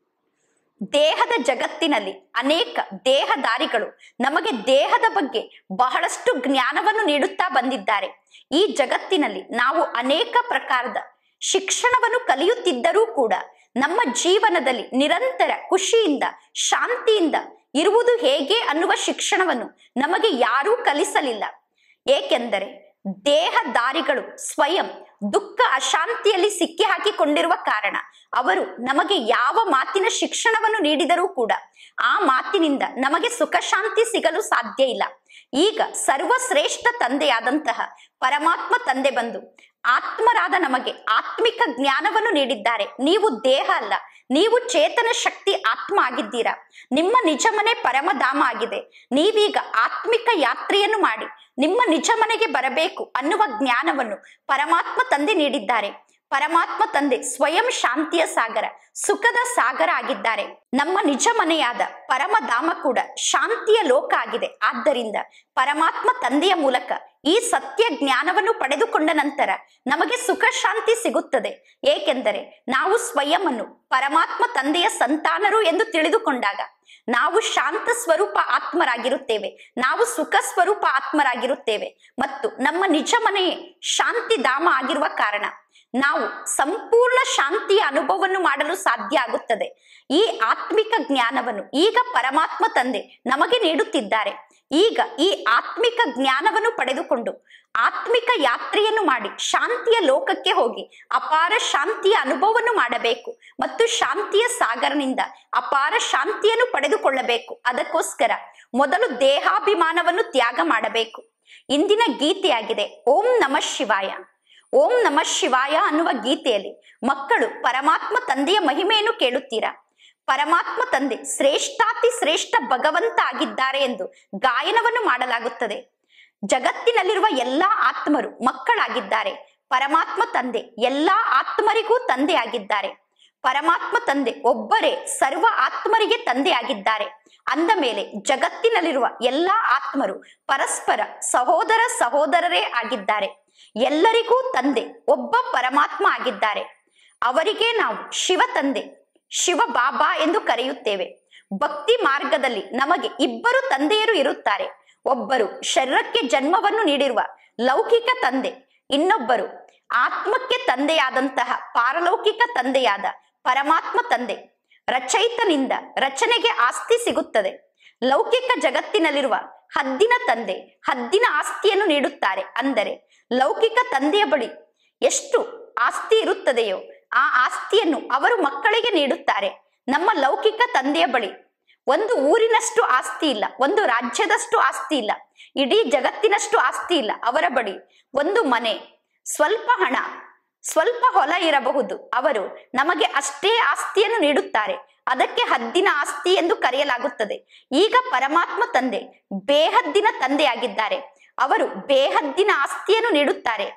ದೇಹದ ಜಗತ್ತಿನಲ್ಲಿ ಅನೇಕ ದೇಹದಾರಿಗಳು ನಮಗೆ ದೇಹದ ಬಗ್ಗೆ ಬಹಳಷ್ಟು ಜ್ಞಾನವನ್ನು ನೀಡುತ್ತಾ ಬಂದಿದ್ದಾರೆ. ಈ ಜಗತ್ತಿನಲ್ಲಿ ನಾವು ಅನೇಕ ಪ್ರಕಾರದ ಶಿಕ್ಷಣವನ್ನು ಕಲಿಯುತ್ತಿದ್ದರೂ ಕೂಡ ನಮ್ಮ ಜೀವನದಲ್ಲಿ ನಿರಂತರ ಖುಷಿಯಿಂದ ಶಾಂತಿಯಿಂದ ಇರುವುದು ಹೇಗೆ ಅನ್ನುವ ಶಿಕ್ಷಣವನ್ನು ನಮಗೆ ಯಾರೂ ಕಲಿಸಲಿಲ್ಲ. ಏಕೆಂದರೆ ದೇಹದಾರಿಗಳು ಸ್ವಯಂ ದುಃಖ ಅಶಾಂತಿಯಲ್ಲಿ ಸಿಕ್ಕಿ ಹಾಕಿಕೊಂಡಿರುವ ಕಾರಣ ಅವರು ನಮಗೆ ಯಾವ ಮಾತಿನ ಶಿಕ್ಷಣವನ್ನು ನೀಡಿದರೂ ಕೂಡ ಆ ಮಾತಿನಿಂದ ನಮಗೆ ಸುಖ ಶಾಂತಿ ಸಿಗಲು ಸಾಧ್ಯ ಇಲ್ಲ. ಈಗ ಸರ್ವಶ್ರೇಷ್ಠ ತಂದೆಯಾದಂತಹ ಪರಮಾತ್ಮ ತಂದೆ ಬಂದು ಆತ್ಮರಾದ ನಮಗೆ ಆತ್ಮಿಕ ಜ್ಞಾನವನ್ನು ನೀಡಿದ್ದಾರೆ. ನೀವು ದೇಹ ಅಲ್ಲ, ನೀವು ಚೇತನ ಶಕ್ತಿ ಆತ್ಮ ಆಗಿದ್ದೀರಾ. ನಿಮ್ಮ ನಿಜ ಮನೆ ಪರಮಧಾಮ ಆಗಿದೆ. ನೀವೀಗ ಆತ್ಮಿಕ ಯಾತ್ರೆಯನ್ನು ಮಾಡಿ ನಿಮ್ಮ ನಿಜ ಮನೆಗೆ ಬರಬೇಕು ಅನ್ನುವ ಜ್ಞಾನವನ್ನು ಪರಮಾತ್ಮ ತಂದೆ ನೀಡಿದ್ದಾರೆ. ಪರಮಾತ್ಮ ತಂದೆ ಸ್ವಯಂ ಶಾಂತಿಯ ಸಾಗರ, ಸುಖದ ಸಾಗರ ಆಗಿದ್ದಾರೆ. ನಮ್ಮ ನಿಜ ಮನೆಯಾದ ಪರಮಧಾಮ ಕೂಡ ಶಾಂತಿಯ ಲೋಕ ಆಗಿದೆ. ಆದ್ದರಿಂದ ಪರಮಾತ್ಮ ತಂದೆಯ ಮೂಲಕ ಈ ಸತ್ಯ ಜ್ಞಾನವನ್ನು ಪಡೆದುಕೊಂಡ ನಂತರ ನಮಗೆ ಸುಖ ಶಾಂತಿ ಸಿಗುತ್ತದೆ. ಏಕೆಂದರೆ ನಾವು ಸ್ವಯಂವನ್ನು ಪರಮಾತ್ಮ ತಂದೆಯ ಸಂತಾನರು ಎಂದು ತಿಳಿದುಕೊಂಡಾಗ ನಾವು ಶಾಂತ ಸ್ವರೂಪ ಆತ್ಮರಾಗಿರುತ್ತೇವೆ, ನಾವು ಸುಖ ಸ್ವರೂಪ ಆತ್ಮರಾಗಿರುತ್ತೇವೆ. ಮತ್ತು ನಮ್ಮ ನಿಜ ಮನೆಯೇ ಶಾಂತಿಧಾಮ ಆಗಿರುವ ಕಾರಣ ನಾವು ಸಂಪೂರ್ಣ ಶಾಂತಿಯ ಅನುಭವವನ್ನು ಮಾಡಲು ಸಾಧ್ಯ ಆಗುತ್ತದೆ. ಈ ಆತ್ಮಿಕ ಜ್ಞಾನವನ್ನು ಈಗ ಪರಮಾತ್ಮ ತಂದೆ ನಮಗೆ ನೀಡುತ್ತಿದ್ದಾರೆ. ಈಗ ಈ ಆತ್ಮಿಕ ಜ್ಞಾನವನ್ನು ಪಡೆದುಕೊಂಡು ಆತ್ಮಿಕ ಯಾತ್ರೆಯನ್ನು ಮಾಡಿ ಶಾಂತಿಯ ಲೋಕಕ್ಕೆ ಹೋಗಿ ಅಪಾರ ಶಾಂತಿಯ ಅನುಭವವನ್ನು ಮಾಡಬೇಕು ಮತ್ತು ಶಾಂತಿಯ ಸಾಗರನಿಂದ ಅಪಾರ ಶಾಂತಿಯನ್ನು ಪಡೆದುಕೊಳ್ಳಬೇಕು. ಅದಕ್ಕೋಸ್ಕರ ಮೊದಲು ದೇಹಾಭಿಮಾನವನ್ನು ತ್ಯಾಗ ಮಾಡಬೇಕು. ಇಂದಿನ ಗೀತೆಯಾಗಿದೆ ಓಂ ನಮಃ ಶಿವಾಯ. ಓಂ ನಮಃ ಶಿವಾಯ ಅನ್ನುವ ಗೀತೆಯಲ್ಲಿ ಮಕ್ಕಳು ಪರಮಾತ್ಮ ತಂದೆಯ ಮಹಿಮೆಯನ್ನು ಕೇಳುತ್ತೀರಾ. ಪರಮಾತ್ಮ ತಂದೆ ಶ್ರೇಷ್ಠಾತಿ ಶ್ರೇಷ್ಠ ಭಗವಂತ ಆಗಿದ್ದಾರೆ ಎಂದು ಗಾಯನವನ್ನು ಮಾಡಲಾಗುತ್ತದೆ. ಜಗತ್ತಿನಲ್ಲಿರುವ ಎಲ್ಲಾ ಆತ್ಮರು ಮಕ್ಕಳಾಗಿದ್ದಾರೆ. ಪರಮಾತ್ಮ ತಂದೆ ಎಲ್ಲಾ ಆತ್ಮರಿಗೂ ತಂದೆ ಆಗಿದ್ದಾರೆ. ಪರಮಾತ್ಮ ತಂದೆ ಒಬ್ಬರೇ ಸರ್ವ ಆತ್ಮರಿಗೆ ತಂದೆ ಆಗಿದ್ದಾರೆ. ಅಂದ ಮೇಲೆ ಜಗತ್ತಿನಲ್ಲಿರುವ ಎಲ್ಲಾ ಆತ್ಮರು ಪರಸ್ಪರ ಸಹೋದರ ಸಹೋದರರೇ ಆಗಿದ್ದಾರೆ. ಎಲ್ಲರಿಗೂ ತಂದೆ ಒಬ್ಬ ಪರಮಾತ್ಮ ಆಗಿದ್ದಾರೆ. ಅವರಿಗೆ ನಾವು ಶಿವ ತಂದೆ, ಶಿವ ಬಾಬಾ ಎಂದು ಕರೆಯುತ್ತೇವೆ. ಭಕ್ತಿ ಮಾರ್ಗದಲ್ಲಿ ನಮಗೆ ಇಬ್ಬರು ತಂದೆಯರು ಇರುತ್ತಾರೆ. ಒಬ್ಬರು ಶರೀರಕ್ಕೆ ಜನ್ಮವನ್ನು ನೀಡಿರುವ ಲೌಕಿಕ ತಂದೆ, ಇನ್ನೊಬ್ಬರು ಆತ್ಮಕ್ಕೆ ತಂದೆಯಾದಂತಹ ಪಾರಲೌಕಿಕ ತಂದೆಯಾದ ಪರಮಾತ್ಮ ತಂದೆ. ರಚಯಿತನಿಂದ ರಚನೆಗೆ ಆಸ್ತಿ ಸಿಗುತ್ತದೆ. ಲೌಕಿಕ ಜಗತ್ತಿನಲ್ಲಿರುವ ಹದ್ದಿನ ತಂದೆ ಹದ್ದಿನ ಆಸ್ತಿಯನ್ನು ನೀಡುತ್ತಾರೆ. ಅಂದರೆ ಲೌಕಿಕ ತಂದೆಯ ಬಳಿ ಎಷ್ಟು ಆಸ್ತಿ ಇರುತ್ತದೆಯೋ ಆ ಆಸ್ತಿಯನ್ನು ಅವರು ಮಕ್ಕಳಿಗೆ ನೀಡುತ್ತಾರೆ. ನಮ್ಮ ಲೌಕಿಕ ತಂದೆಯ ಬಳಿ ಒಂದು ಊರಿನಷ್ಟು ಆಸ್ತಿ ಇಲ್ಲ, ಒಂದು ರಾಜ್ಯದಷ್ಟು ಆಸ್ತಿ ಇಲ್ಲ, ಇಡೀ ಜಗತ್ತಿನಷ್ಟು ಆಸ್ತಿ ಇಲ್ಲ. ಅವರ ಬಳಿ ಒಂದು ಮನೆ, ಸ್ವಲ್ಪ ಹಣ, ಸ್ವಲ್ಪ ಹೊಲ ಇರಬಹುದು. ಅವರು ನಮಗೆ ಅಷ್ಟೇ ಆಸ್ತಿಯನ್ನು ನೀಡುತ್ತಾರೆ. ಅದಕ್ಕೆ ಹದ್ದಿನ ಆಸ್ತಿ ಎಂದು ಕರೆಯಲಾಗುತ್ತದೆ. ಈಗ ಪರಮಾತ್ಮ ತಂದೆ ಬೇಹದ್ದಿನ ತಂದೆಯಾಗಿದ್ದಾರೆ. ಅವರು ಬೇಹದ್ದಿನ ಆಸ್ತಿಯನ್ನು ನೀಡುತ್ತಾರೆ.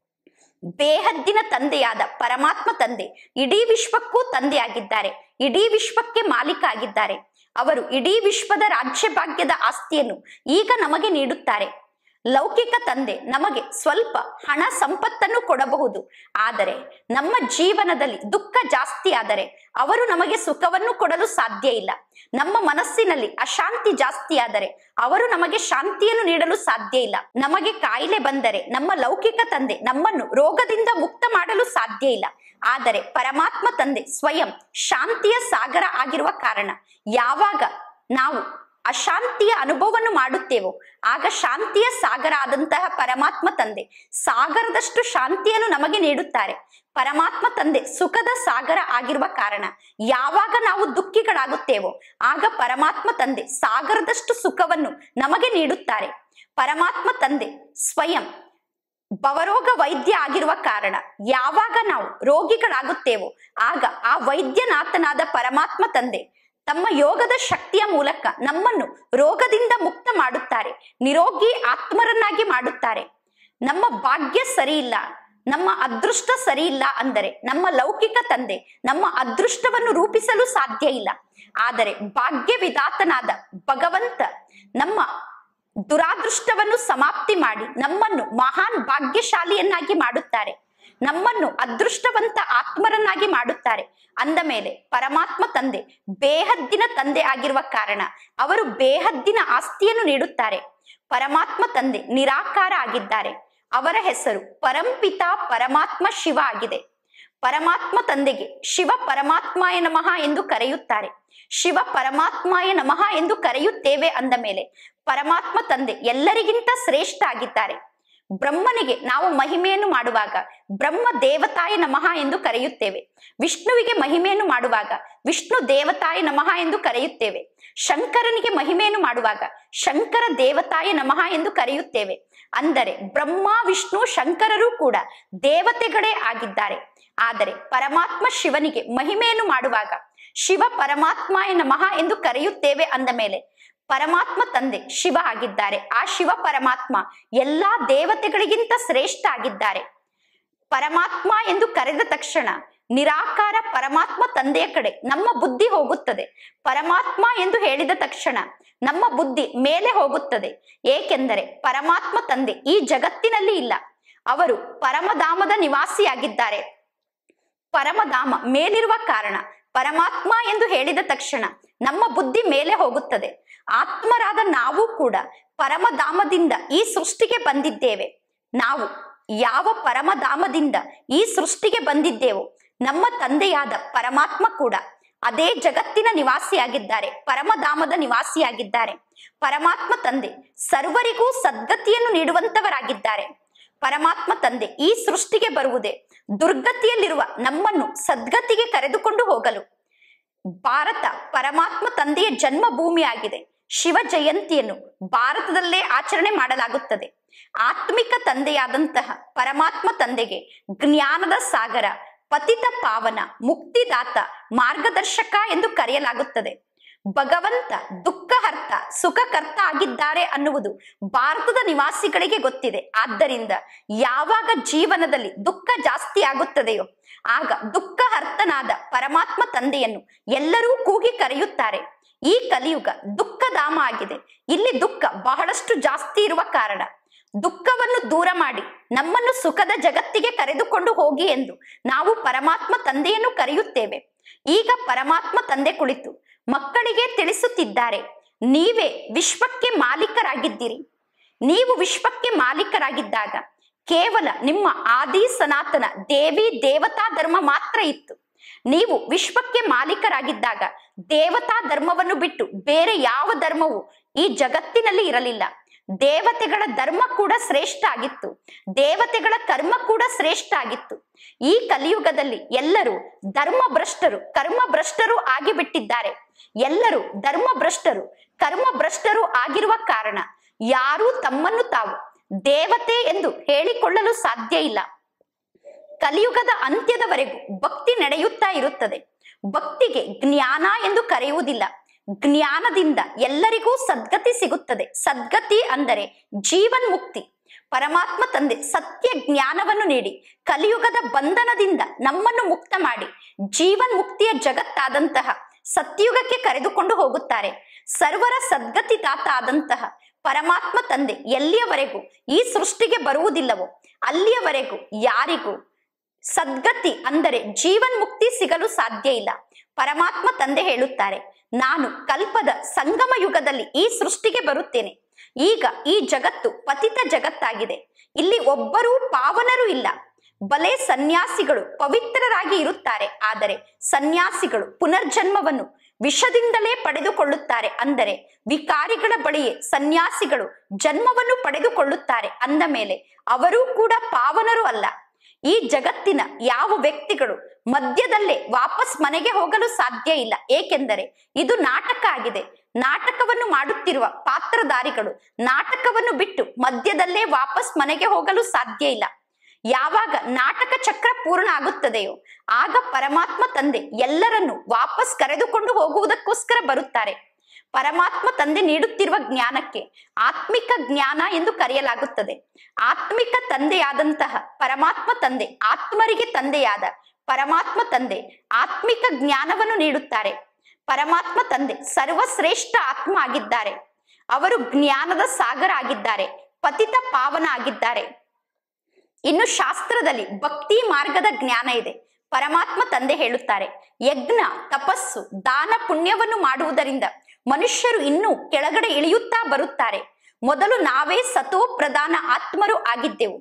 ಬೇಹದ್ದಿನ ತಂದೆಯಾದ ಪರಮಾತ್ಮ ತಂದೆ ಇಡೀ ವಿಶ್ವಕ್ಕೂ ತಂದೆಯಾಗಿದ್ದಾರೆ. ಇಡೀ ವಿಶ್ವಕ್ಕೆ ಮಾಲೀಕ ಆಗಿದ್ದಾರೆ. ಅವರು ಇಡೀ ವಿಶ್ವದ ರಾಜ್ಯ ಭಾಗ್ಯದ ಆಸ್ತಿಯನ್ನು ಈಗ ನಮಗೆ ನೀಡುತ್ತಾರೆ. ಲೌಕಿಕ ತಂದೆ ನಮಗೆ ಸ್ವಲ್ಪ ಹಣ ಸಂಪತ್ತನ್ನು ಕೊಡಬಹುದು, ಆದರೆ ನಮ್ಮ ಜೀವನದಲ್ಲಿ ದುಃಖ ಜಾಸ್ತಿ ಆದರೆ ಅವರು ನಮಗೆ ಸುಖವನ್ನು ಕೊಡಲು ಸಾಧ್ಯ ಇಲ್ಲ. ನಮ್ಮ ಮನಸ್ಸಿನಲ್ಲಿ ಅಶಾಂತಿ ಜಾಸ್ತಿ ಆದರೆ ಅವರು ನಮಗೆ ಶಾಂತಿಯನ್ನು ನೀಡಲು ಸಾಧ್ಯ ಇಲ್ಲ. ನಮಗೆ ಕಾಯಿಲೆ ಬಂದರೆ ನಮ್ಮ ಲೌಕಿಕ ತಂದೆ ನಮ್ಮನ್ನು ರೋಗದಿಂದ ಮುಕ್ತ ಮಾಡಲು ಸಾಧ್ಯ ಇಲ್ಲ. ಆದರೆ ಪರಮಾತ್ಮ ತಂದೆ ಸ್ವಯಂ ಶಾಂತಿಯ ಸಾಗರ ಆಗಿರುವ ಕಾರಣ ಯಾವಾಗ ನಾವು ಅಶಾಂತಿಯ ಅನುಭವವನ್ನು ಮಾಡುತ್ತೇವೋ ಆಗ ಶಾಂತಿಯ ಸಾಗರ ಆದಂತಹ ಪರಮಾತ್ಮ ತಂದೆ ಸಾಗರದಷ್ಟು ಶಾಂತಿಯನ್ನು ನಮಗೆ ನೀಡುತ್ತಾರೆ. ಪರಮಾತ್ಮ ತಂದೆ ಸುಖದ ಸಾಗರ ಆಗಿರುವ ಕಾರಣ ಯಾವಾಗ ನಾವು ದುಃಖಿಗಳಾಗುತ್ತೇವೋ ಆಗ ಪರಮಾತ್ಮ ತಂದೆ ಸಾಗರದಷ್ಟು ಸುಖವನ್ನು ನಮಗೆ ನೀಡುತ್ತಾರೆ. ಪರಮಾತ್ಮ ತಂದೆ ಸ್ವಯಂ ಭವರೋಗ ವೈದ್ಯ ಆಗಿರುವ ಕಾರಣ ಯಾವಾಗ ನಾವು ರೋಗಿಗಳಾಗುತ್ತೇವೋ ಆಗ ಆ ವೈದ್ಯನಾಥನಾದ ಪರಮಾತ್ಮ ತಂದೆ ತಮ್ಮ ಯೋಗದ ಶಕ್ತಿಯ ಮೂಲಕ ನಮ್ಮನ್ನು ರೋಗದಿಂದ ಮುಕ್ತ ಮಾಡುತ್ತಾರೆ, ನಿರೋಗಿ ಆತ್ಮರನ್ನಾಗಿ ಮಾಡುತ್ತಾರೆ. ನಮ್ಮ ಭಾಗ್ಯ ಸರಿ ಇಲ್ಲ, ನಮ್ಮ ಅದೃಷ್ಟ ಸರಿ ಇಲ್ಲ ಅಂದರೆ ನಮ್ಮ ಲೌಕಿಕ ತಂದೆ ನಮ್ಮ ಅದೃಷ್ಟವನ್ನು ರೂಪಿಸಲು ಸಾಧ್ಯ ಇಲ್ಲ. ಆದರೆ ಭಾಗ್ಯ ವಿಧಾತನಾದ ಭಗವಂತ ನಮ್ಮ ದುರಾದೃಷ್ಟವನ್ನು ಸಮಾಪ್ತಿ ಮಾಡಿ ನಮ್ಮನ್ನು ಮಹಾನ್ ಭಾಗ್ಯಶಾಲಿಯನ್ನಾಗಿ ಮಾಡುತ್ತಾರೆ, ನಮ್ಮನ್ನು ಅದೃಷ್ಟವಂತ ಆತ್ಮರನ್ನಾಗಿ ಮಾಡುತ್ತಾರೆ. ಅಂದ ಮೇಲೆ ಪರಮಾತ್ಮ ತಂದೆ ಬೇಹದ್ದಿನ ತಂದೆ ಆಗಿರುವ ಕಾರಣ ಅವರು ಬೇಹದ್ದಿನ ಆಸ್ತಿಯನ್ನು ನೀಡುತ್ತಾರೆ. ಪರಮಾತ್ಮ ತಂದೆ ನಿರಾಕಾರ ಆಗಿದ್ದಾರೆ. ಅವರ ಹೆಸರು ಪರಂಪಿತ ಪರಮಾತ್ಮ ಶಿವ ಆಗಿದೆ. ಪರಮಾತ್ಮ ತಂದೆಗೆ ಶಿವ ಪರಮಾತ್ಮಾಯ ನಮಃ ಎಂದು ಕರೆಯುತ್ತಾರೆ. ಶಿವ ಪರಮಾತ್ಮಾಯ ನಮಃ ಎಂದು ಕರೆಯುತ್ತೇವೆ ಅಂದ ಮೇಲೆ ಪರಮಾತ್ಮ ತಂದೆ ಎಲ್ಲರಿಗಿಂತ ಶ್ರೇಷ್ಠ ಆಗಿದ್ದಾರೆ. ಬ್ರಹ್ಮನಿಗೆ ನಾವು ಮಹಿಮೆಯನ್ನು ಮಾಡುವಾಗ ಬ್ರಹ್ಮ ದೇವತಾಯ ನಮಃ ಎಂದು ಕರೆಯುತ್ತೇವೆ. ವಿಷ್ಣುವಿಗೆ ಮಹಿಮೆಯನ್ನು ಮಾಡುವಾಗ ವಿಷ್ಣು ದೇವತಾಯ ನಮಃ ಎಂದು ಕರೆಯುತ್ತೇವೆ. ಶಂಕರನಿಗೆ ಮಹಿಮೆಯನ್ನು ಮಾಡುವಾಗ ಶಂಕರ ದೇವತಾಯ ನಮಃ ಎಂದು ಕರೆಯುತ್ತೇವೆ. ಅಂದರೆ ಬ್ರಹ್ಮ ವಿಷ್ಣು ಶಂಕರರು ಕೂಡ ದೇವತೆಗಳೇ ಆಗಿದ್ದಾರೆ. ಆದರೆ ಪರಮಾತ್ಮ ಶಿವನಿಗೆ ಮಹಿಮೆಯನ್ನು ಮಾಡುವಾಗ ಶಿವ ಪರಮಾತ್ಮಾಯ ನಮಃ ಎಂದು ಕರೆಯುತ್ತೇವೆ ಅಂದ ಮೇಲೆ ಪರಮಾತ್ಮ ತಂದೆ ಶಿವ ಆಗಿದ್ದಾರೆ. ಆ ಶಿವ ಪರಮಾತ್ಮ ಎಲ್ಲಾ ದೇವತೆಗಳಿಗಿಂತ ಶ್ರೇಷ್ಠ ಆಗಿದ್ದಾರೆ. ಪರಮಾತ್ಮ ಎಂದು ಕರೆದ ತಕ್ಷಣ ನಿರಾಕಾರ ಪರಮಾತ್ಮ ತಂದೆಯ ಕಡೆ ನಮ್ಮ ಬುದ್ಧಿ ಹೋಗುತ್ತದೆ. ಪರಮಾತ್ಮ ಎಂದು ಹೇಳಿದ ತಕ್ಷಣ ನಮ್ಮ ಬುದ್ಧಿ ಮೇಲೆ ಹೋಗುತ್ತದೆ. ಏಕೆಂದರೆ ಪರಮಾತ್ಮ ತಂದೆ ಈ ಜಗತ್ತಿನಲ್ಲಿ ಇಲ್ಲ, ಅವರು ಪರಮಧಾಮದ ನಿವಾಸಿಯಾಗಿದ್ದಾರೆ. ಪರಮಧಾಮ ಮೇಲಿರುವ ಕಾರಣ ಪರಮಾತ್ಮ ಎಂದು ಹೇಳಿದ ತಕ್ಷಣ ನಮ್ಮ ಬುದ್ಧಿ ಮೇಲೆ ಹೋಗುತ್ತದೆ. ಆತ್ಮರಾದ ನಾವು ಕೂಡ ಪರಮಧಾಮದಿಂದ ಈ ಸೃಷ್ಟಿಗೆ ಬಂದಿದ್ದೇವೆ. ನಾವು ಯಾವ ಪರಮಧಾಮದಿಂದ ಈ ಸೃಷ್ಟಿಗೆ ಬಂದಿದ್ದೇವೋ ನಮ್ಮ ತಂದೆಯಾದ ಪರಮಾತ್ಮ ಕೂಡ ಅದೇ ಜಗತ್ತಿನ ನಿವಾಸಿಯಾಗಿದ್ದಾರೆ, ಪರಮಧಾಮದ ನಿವಾಸಿಯಾಗಿದ್ದಾರೆ. ಪರಮಾತ್ಮ ತಂದೆ ಸರ್ವರಿಗೂ ಸದ್ಗತಿಯನ್ನು ನೀಡುವಂತವರಾಗಿದ್ದಾರೆ. ಪರಮಾತ್ಮ ತಂದೆ ಈ ಸೃಷ್ಟಿಗೆ ಬರುವುದೇ ದುರ್ಗತಿಯಲ್ಲಿರುವ ನಮ್ಮನ್ನು ಸದ್ಗತಿಗೆ ಕರೆದುಕೊಂಡು ಹೋಗಲು. ಭಾರತ ಪರಮಾತ್ಮ ತಂದೆಯ ಜನ್ಮ ಭೂಮಿಯಾಗಿದೆ. ಶಿವ ಜಯಂತಿಯನ್ನು ಭಾರತದಲ್ಲೇ ಆಚರಣೆ ಮಾಡಲಾಗುತ್ತದೆ. ಆತ್ಮಿಕ ತಂದೆಯಾದಂತಹ ಪರಮಾತ್ಮ ತಂದೆಗೆ ಜ್ಞಾನದ ಸಾಗರ, ಪತಿತ ಪಾವನ, ಮುಕ್ತಿದಾತ, ಮಾರ್ಗದರ್ಶಕ ಎಂದು ಕರೆಯಲಾಗುತ್ತದೆ. ಭಗವಂತ ದುಃಖಹರ್ತ, ಸುಖಕರ್ತ ಆಗಿದ್ದಾರೆ ಅನ್ನುವುದು ಭಾರತದ ನಿವಾಸಿಗಳಿಗೆ ಗೊತ್ತಿದೆ. ಆದ್ದರಿಂದ ಯಾವಾಗ ಜೀವನದಲ್ಲಿ ದುಃಖ ಜಾಸ್ತಿ ಆಗುತ್ತದೆಯೋ ಆಗ ದುಃಖಹರ್ತನಾದ ಪರಮಾತ್ಮ ತಂದೆಯನ್ನು ಎಲ್ಲರೂ ಕೂಗಿ ಕರೆಯುತ್ತಾರೆ. ಈ ಕಲಿಯುಗ ದುಃಖಧಾಮ ಆಗಿದೆ. ಇಲ್ಲಿ ದುಃಖ ಬಹಳಷ್ಟು ಜಾಸ್ತಿ ಇರುವ ಕಾರಣ ದುಃಖವನ್ನು ದೂರ ಮಾಡಿ ನಮ್ಮನ್ನು ಸುಖದ ಜಗತ್ತಿಗೆ ಕರೆದುಕೊಂಡು ಹೋಗಿ ಎಂದು ನಾವು ಪರಮಾತ್ಮ ತಂದೆಯನ್ನು ಕರೆಯುತ್ತೇವೆ. ಈಗ ಪರಮಾತ್ಮ ತಂದೆ ಕುಳಿತು ಮಕ್ಕಳಿಗೆ ತಿಳಿಸುತ್ತಿದ್ದಾರೆ, ನೀವೇ ವಿಶ್ವಕ್ಕೆ ಮಾಲೀಕರಾಗಿದ್ದೀರಿ. ನೀವು ವಿಶ್ವಕ್ಕೆ ಮಾಲೀಕರಾಗಿದ್ದಾಗ ಕೇವಲ ನಿಮ್ಮ ಆದಿ ಸನಾತನ ದೇವಿ ದೇವತಾ ಧರ್ಮ ಮಾತ್ರ ಇತ್ತು. ನೀವು ವಿಶ್ವಕ್ಕೆ ಮಾಲೀಕರಾಗಿದ್ದಾಗ ದೇವತಾ ಧರ್ಮವನ್ನು ಬಿಟ್ಟು ಬೇರೆ ಯಾವ ಧರ್ಮವು ಈ ಜಗತ್ತಿನಲ್ಲಿ ಇರಲಿಲ್ಲ. ದೇವತೆಗಳ ಧರ್ಮ ಕೂಡ ಶ್ರೇಷ್ಠ ಆಗಿತ್ತು, ದೇವತೆಗಳ ಕರ್ಮ ಕೂಡ ಶ್ರೇಷ್ಠ ಆಗಿತ್ತು. ಈ ಕಲಿಯುಗದಲ್ಲಿ ಎಲ್ಲರೂ ಧರ್ಮ ಭ್ರಷ್ಟರು, ಕರ್ಮ ಭ್ರಷ್ಟರು ಆಗಿಬಿಟ್ಟಿದ್ದಾರೆ. ಎಲ್ಲರೂ ಧರ್ಮ ಭ್ರಷ್ಟರು, ಕರ್ಮ ಭ್ರಷ್ಟರು ಆಗಿರುವ ಕಾರಣ ಯಾರೂ ತಮ್ಮನ್ನು ತಾವು ದೇವತೆ ಎಂದು ಹೇಳಿಕೊಳ್ಳಲು ಸಾಧ್ಯ ಇಲ್ಲ. ಕಲಿಯುಗದ ಅಂತ್ಯದವರೆಗೂ ಭಕ್ತಿ ನಡೆಯುತ್ತಾ ಇರುತ್ತದೆ. ಭಕ್ತಿಗೆ ಜ್ಞಾನ ಎಂದು ಕರೆಯುವುದಿಲ್ಲ. ಜ್ಞಾನದಿಂದ ಎಲ್ಲರಿಗೂ ಸದ್ಗತಿ ಸಿಗುತ್ತದೆ. ಸದ್ಗತಿ ಅಂದರೆ ಜೀವನ್ ಮುಕ್ತಿ. ಪರಮಾತ್ಮ ತಂದೆ ಸತ್ಯ ಜ್ಞಾನವನ್ನು ನೀಡಿ ಕಲಿಯುಗದ ಬಂಧನದಿಂದ ನಮ್ಮನ್ನು ಮುಕ್ತ ಮಾಡಿ ಜೀವನ್ ಮುಕ್ತಿಯ ಜಗತ್ತಾದಂತಹ ಸತ್ಯುಗಕ್ಕೆ ಕರೆದುಕೊಂಡು ಹೋಗುತ್ತಾರೆ. ಸರ್ವರ ಸದ್ಗತಿ ದಾತ ಆದಂತಹ ಪರಮಾತ್ಮ ತಂದೆ ಎಲ್ಲಿಯವರೆಗೂ ಈ ಸೃಷ್ಟಿಗೆ ಬರುವುದಿಲ್ಲವೋ ಅಲ್ಲಿಯವರೆಗೂ ಯಾರಿಗೂ ಸದ್ಗತಿ ಅಂದರೆ ಜೀವನ್ ಮುಕ್ತಿ ಸಿಗಲು ಸಾಧ್ಯ ಇಲ್ಲ. ಪರಮಾತ್ಮ ತಂದೆ ಹೇಳುತ್ತಾರೆ, ನಾನು ಕಲ್ಪದ ಸಂಗಮ ಯುಗದಲ್ಲಿ ಈ ಸೃಷ್ಟಿಗೆ ಬರುತ್ತೇನೆ. ಈಗ ಈ ಜಗತ್ತು ಪತಿತ ಜಗತ್ತಾಗಿದೆ. ಇಲ್ಲಿ ಒಬ್ಬರೂ ಪಾವನರು ಇಲ್ಲ. ಬಲೆ ಸನ್ಯಾಸಿಗಳು ಪವಿತ್ರರಾಗಿ ಇರುತ್ತಾರೆ, ಆದರೆ ಸನ್ಯಾಸಿಗಳು ಪುನರ್ಜನ್ಮವನ್ನು ವಿಷದಿಂದಲೇ ಪಡೆದುಕೊಳ್ಳುತ್ತಾರೆ. ಅಂದರೆ ವಿಕಾರಿಗಳ ಬಳಿಯೇ ಸನ್ಯಾಸಿಗಳು ಜನ್ಮವನ್ನು ಪಡೆದುಕೊಳ್ಳುತ್ತಾರೆ ಅಂದ ಮೇಲೆ ಅವರೂ ಕೂಡ ಪಾವನರು ಅಲ್ಲ. ಈ ಜಗತ್ತಿನ ಯಾವ ವ್ಯಕ್ತಿಗಳು ಮಧ್ಯದಲ್ಲೇ ವಾಪಸ್ ಮನೆಗೆ ಹೋಗಲು ಸಾಧ್ಯ ಇಲ್ಲ. ಏಕೆಂದರೆ ಇದು ನಾಟಕ ಆಗಿದೆ. ನಾಟಕವನ್ನು ಮಾಡುತ್ತಿರುವ ಪಾತ್ರಧಾರಿಗಳು ನಾಟಕವನ್ನು ಬಿಟ್ಟು ಮಧ್ಯದಲ್ಲೇ ವಾಪಸ್ ಮನೆಗೆ ಹೋಗಲು ಸಾಧ್ಯ ಇಲ್ಲ. ಯಾವಾಗ ನಾಟಕ ಚಕ್ರ ಪೂರ್ಣ ಆಗುತ್ತದೆಯೋ ಆಗ ಪರಮಾತ್ಮ ತಂದೆ ಎಲ್ಲರನ್ನು ವಾಪಸ್ ಕರೆದುಕೊಂಡು ಹೋಗುವುದಕ್ಕೋಸ್ಕರ ಬರುತ್ತಾರೆ. ಪರಮಾತ್ಮ ತಂದೆ ನೀಡುತ್ತಿರುವ ಜ್ಞಾನಕ್ಕೆ ಆತ್ಮಿಕ ಜ್ಞಾನ ಎಂದು ಕರೆಯಲಾಗುತ್ತದೆ. ಆತ್ಮಿಕ ತಂದೆಯಾದಂತಹ ಪರಮಾತ್ಮ ತಂದೆ ಆತ್ಮರಿಗೆ ತಂದೆಯಾದ ಪರಮಾತ್ಮ ತಂದೆ ಆತ್ಮಿಕ ಜ್ಞಾನವನ್ನು ನೀಡುತ್ತಾರೆ. ಪರಮಾತ್ಮ ತಂದೆ ಸರ್ವಶ್ರೇಷ್ಠ ಆತ್ಮ ಆಗಿದ್ದಾರೆ. ಅವರು ಜ್ಞಾನದ ಸಾಗರ ಆಗಿದ್ದಾರೆ, ಪತಿತ ಪಾವನ ಆಗಿದ್ದಾರೆ. ಇನ್ನು ಶಾಸ್ತ್ರದಲ್ಲಿ ಭಕ್ತಿ ಮಾರ್ಗದ ಜ್ಞಾನ ಇದೆ. ಪರಮಾತ್ಮ ತಂದೆ ಹೇಳುತ್ತಾರೆ, ಯಜ್ಞ ತಪಸ್ಸು ದಾನ ಪುಣ್ಯವನ್ನು ಮಾಡುವುದರಿಂದ ಮನುಷ್ಯರು ಇನ್ನೂ ಕೆಳಗಡೆ ಇಳಿಯುತ್ತಾ ಬರುತ್ತಾರೆ. ಮೊದಲು ನಾವೇ ಸತೋ ಪ್ರಧಾನ ಆತ್ಮರು ಆಗಿದ್ದೆವು.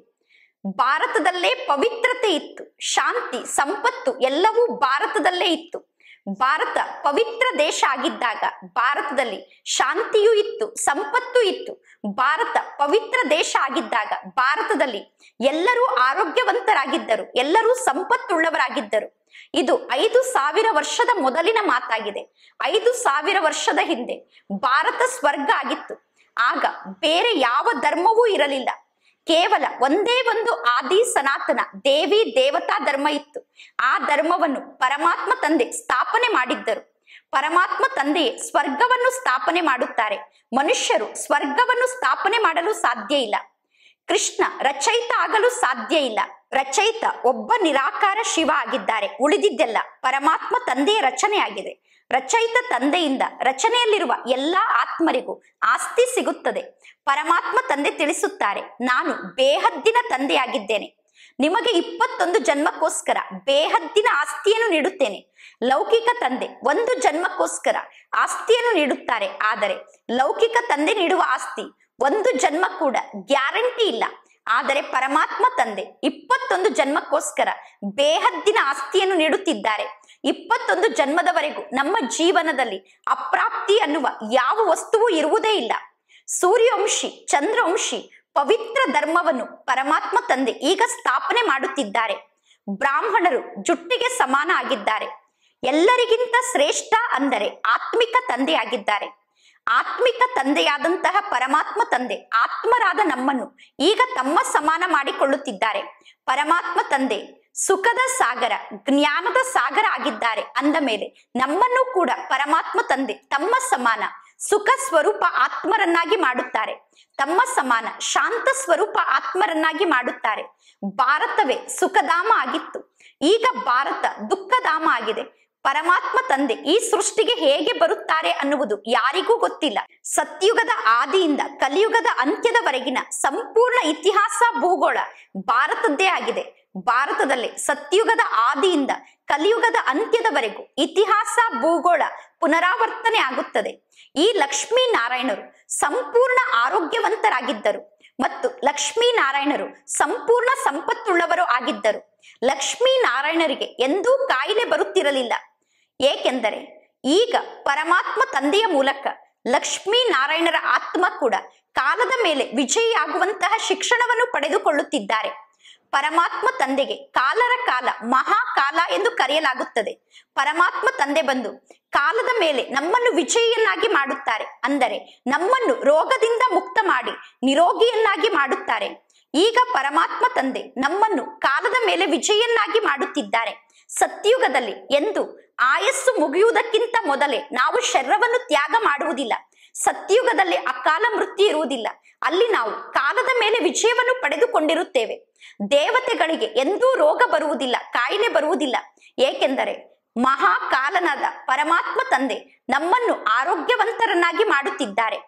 ಭಾರತದಲ್ಲೇ ಪವಿತ್ರತೆ ಇತ್ತು, ಶಾಂತಿ ಸಂಪತ್ತು ಎಲ್ಲವೂ ಭಾರತದಲ್ಲೇ ಇತ್ತು. ಭಾರತ ಪವಿತ್ರ ದೇಶ ಆಗಿದ್ದಾಗ ಭಾರತದಲ್ಲಿ ಶಾಂತಿಯೂ ಇತ್ತು, ಸಂಪತ್ತು ಇತ್ತು. ಭಾರತ ಪವಿತ್ರ ದೇಶ ಆಗಿದ್ದಾಗ ಭಾರತದಲ್ಲಿ ಎಲ್ಲರೂ ಆರೋಗ್ಯವಂತರಾಗಿದ್ದರು, ಎಲ್ಲರೂ ಸಂಪತ್ತುಳ್ಳವರಾಗಿದ್ದರು. ಇದು ಐದು ಸಾವಿರ ವರ್ಷದ ಮೊದಲಿನ ಮಾತಾಗಿದೆ. ಐದು ಸಾವಿರ ವರ್ಷದ ಹಿಂದೆ ಭಾರತ ಸ್ವರ್ಗ ಆಗಿತ್ತು. ಆಗ ಬೇರೆ ಯಾವ ಧರ್ಮವೂ ಇರಲಿಲ್ಲ. ಕೇವಲ ಒಂದೇ ಒಂದು ಆದಿ ಸನಾತನ ದೇವಿ ದೇವತಾ ಧರ್ಮ ಇತ್ತು. ಆ ಧರ್ಮವನ್ನು ಪರಮಾತ್ಮ ತಂದೆ ಸ್ಥಾಪನೆ ಮಾಡಿದ್ದರು. ಪರಮಾತ್ಮ ತಂದೆಯೇ ಸ್ವರ್ಗವನ್ನು ಸ್ಥಾಪನೆ ಮಾಡುತ್ತಾರೆ. ಮನುಷ್ಯರು ಸ್ವರ್ಗವನ್ನು ಸ್ಥಾಪನೆ ಮಾಡಲು ಸಾಧ್ಯ ಇಲ್ಲ. ಕೃಷ್ಣ ರಚಯಿತ ಆಗಲು ಸಾಧ್ಯ ಇಲ್ಲ. ರಚಯಿತ ಒಬ್ಬ ನಿರಾಕಾರ ಶಿವ ಆಗಿದ್ದಾರೆ. ಉಳಿದಿದ್ದೆಲ್ಲ ಪರಮಾತ್ಮ ತಂದೆಯ ರಚನೆ ಆಗಿದೆ. ರಚಯಿತ ತಂದೆಯಿಂದ ರಚನೆಯಲ್ಲಿರುವ ಎಲ್ಲಾ ಆತ್ಮರಿಗೂ ಆಸ್ತಿ ಸಿಗುತ್ತದೆ. ಪರಮಾತ್ಮ ತಂದೆ ತಿಳಿಸುತ್ತಾರೆ, ನಾನು ಬೇಹದ್ದಿನ ತಂದೆಯಾಗಿದ್ದೇನೆ. ನಿಮಗೆ ಇಪ್ಪತ್ತೊಂದು ಜನ್ಮಕ್ಕೋಸ್ಕರ ಬೇಹದ್ದಿನ ಆಸ್ತಿಯನ್ನು ನೀಡುತ್ತೇನೆ. ಲೌಕಿಕ ತಂದೆ ಒಂದು ಜನ್ಮಕ್ಕೋಸ್ಕರ ಆಸ್ತಿಯನ್ನು ನೀಡುತ್ತಾರೆ. ಆದರೆ ಲೌಕಿಕ ತಂದೆ ನೀಡುವ ಆಸ್ತಿ ಒಂದು ಜನ್ಮ ಕೂಡ ಗ್ಯಾರಂಟಿ ಇಲ್ಲ. ಆದರೆ ಪರಮಾತ್ಮ ತಂದೆ ಇಪ್ಪತ್ತೊಂದು ಜನ್ಮಕ್ಕೋಸ್ಕರ ಬೇಹದ್ದಿನ ಆಸ್ತಿಯನ್ನು ನೀಡುತ್ತಿದ್ದಾರೆ. ಇಪ್ಪತ್ತೊಂದು ಜನ್ಮದವರೆಗೂ ನಮ್ಮ ಜೀವನದಲ್ಲಿ ಅಪ್ರಾಪ್ತಿ ಅನ್ನುವ ಯಾವ ವಸ್ತುವು ಇರುವುದೇ ಇಲ್ಲ. ಸೂರ್ಯವಂಶಿ ಚಂದ್ರವಂಶಿ ಪವಿತ್ರ ಧರ್ಮವನ್ನು ಪರಮಾತ್ಮ ತಂದೆ ಈಗ ಸ್ಥಾಪನೆ ಮಾಡುತ್ತಿದ್ದಾರೆ. ಬ್ರಾಹ್ಮಣರು ಜುಟ್ಟಿಗೆ ಸಮಾನ ಆಗಿದ್ದಾರೆ. ಎಲ್ಲರಿಗಿಂತ ಶ್ರೇಷ್ಠ ಅಂದರೆ ಆತ್ಮಿಕ ತಂದೆಯಾಗಿದ್ದಾರೆ. ಆತ್ಮಿಕ ತಂದೆಯಾದಂತಹ ಪರಮಾತ್ಮ ತಂದೆ ಆತ್ಮರಾದ ನಮ್ಮನ್ನು ಈಗ ತಮ್ಮ ಸಮಾನ ಮಾಡಿಕೊಳ್ಳುತ್ತಿದ್ದಾರೆ. ಪರಮಾತ್ಮ ತಂದೆ ಸುಖದ ಸಾಗರ ಜ್ಞಾನದ ಸಾಗರ ಆಗಿದ್ದಾರೆ ಅಂದ ಮೇಲೆ ನಮ್ಮನ್ನು ಕೂಡ ಪರಮಾತ್ಮ ತಂದೆ ತಮ್ಮ ಸಮಾನ ಸುಖ ಸ್ವರೂಪ ಆತ್ಮರನ್ನಾಗಿ ಮಾಡುತ್ತಾರೆ. ತಮ್ಮ ಸಮಾನ ಶಾಂತ ಸ್ವರೂಪ ಆತ್ಮರನ್ನಾಗಿ ಮಾಡುತ್ತಾರೆ. ಭಾರತವೇ ಸುಖಧಾಮ ಆಗಿತ್ತು, ಈಗ ಭಾರತ ದುಃಖಧಾಮ ಆಗಿದೆ. ಪರಮಾತ್ಮ ತಂದೆ ಈ ಸೃಷ್ಟಿಗೆ ಹೇಗೆ ಬರುತ್ತಾರೆ ಅನ್ನುವುದು ಯಾರಿಗೂ ಗೊತ್ತಿಲ್ಲ. ಸತ್ಯುಗದ ಆದಿಯಿಂದ ಕಲಿಯುಗದ ಅಂತ್ಯದವರೆಗಿನ ಸಂಪೂರ್ಣ ಇತಿಹಾಸ ಭೂಗೋಳ ಭಾರತದ್ದೇ ಆಗಿದೆ. ಭಾರತದಲ್ಲಿ ಸತ್ಯುಗದ ಆದಿಯಿಂದ ಕಲಿಯುಗದ ಅಂತ್ಯದವರೆಗೂ ಇತಿಹಾಸ ಭೂಗೋಳ ಪುನರಾವರ್ತನೆ ಆಗುತ್ತದೆ. ಈ ಲಕ್ಷ್ಮೀ ನಾರಾಯಣರು ಸಂಪೂರ್ಣ ಆರೋಗ್ಯವಂತರಾಗಿದ್ದರು ಮತ್ತು ಲಕ್ಷ್ಮೀ ನಾರಾಯಣರು ಸಂಪೂರ್ಣ ಸಂಪತ್ತುಳ್ಳವರು ಆಗಿದ್ದರು. ಲಕ್ಷ್ಮೀ ನಾರಾಯಣರಿಗೆ ಎಂದೂ ಕಾಯಿಲೆ ಬರುತ್ತಿರಲಿಲ್ಲ. ಏಕೆಂದರೆ ಈಗ ಪರಮಾತ್ಮ ತಂದೆಯ ಮೂಲಕ ಲಕ್ಷ್ಮೀ ನಾರಾಯಣರ ಆತ್ಮ ಕೂಡ ಕಾಲದ ಮೇಲೆ ವಿಜಯಿಯಾಗುವಂತಹ ಶಿಕ್ಷಣವನ್ನು ಪಡೆದುಕೊಳ್ಳುತ್ತಿದ್ದಾರೆ. ಪರಮಾತ್ಮ ತಂದೆಗೆ ಕಾಲರ ಕಾಲ ಮಹಾಕಾಲ ಎಂದು ಕರೆಯಲಾಗುತ್ತದೆ. ಪರಮಾತ್ಮ ತಂದೆ ಬಂದು ಕಾಲದ ಮೇಲೆ ನಮ್ಮನ್ನು ವಿಜಯಿಯನ್ನಾಗಿ ಮಾಡುತ್ತಾರೆ. ಅಂದರೆ ನಮ್ಮನ್ನು ರೋಗದಿಂದ ಮುಕ್ತ ಮಾಡಿ ನಿರೋಗಿಯನ್ನಾಗಿ ಮಾಡುತ್ತಾರೆ. ಈಗ ಪರಮಾತ್ಮ ತಂದೆ ನಮ್ಮನ್ನು ಕಾಲದ ಮೇಲೆ ವಿಜಯನ್ನಾಗಿ ಮಾಡುತ್ತಿದ್ದಾರೆ. ಸತ್ಯುಗದಲ್ಲಿ ಎಂದು ಆಯಸ್ಸು ಮುಗಿಯುವುದಕ್ಕಿಂತ ಮೊದಲೇ ನಾವು ಶರೀರವನ್ನು ತ್ಯಾಗ ಮಾಡುವುದಿಲ್ಲ. ಸತ್ಯುಗದಲ್ಲಿ ಅಕಾಲ ಮೃತ್ಯು ಇರುವುದಿಲ್ಲ. ಅಲ್ಲಿ ನಾವು ಕಾಲದ ಮೇಲೆ ವಿಜಯವನ್ನು ಪಡೆದುಕೊಂಡಿರುತ್ತೇವೆ. ದೇವತೆಗಳಿಗೆ ಎಂದೂ ರೋಗ ಬರುವುದಿಲ್ಲ, ಕಾಯಿಲೆ ಬರುವುದಿಲ್ಲ. ಏಕೆಂದರೆ ಮಹಾಕಾಲನಾದ ಪರಮಾತ್ಮ ತಂದೆ ನಮ್ಮನ್ನು ಆರೋಗ್ಯವಂತರನ್ನಾಗಿ ಮಾಡುತ್ತಿದ್ದಾರೆ.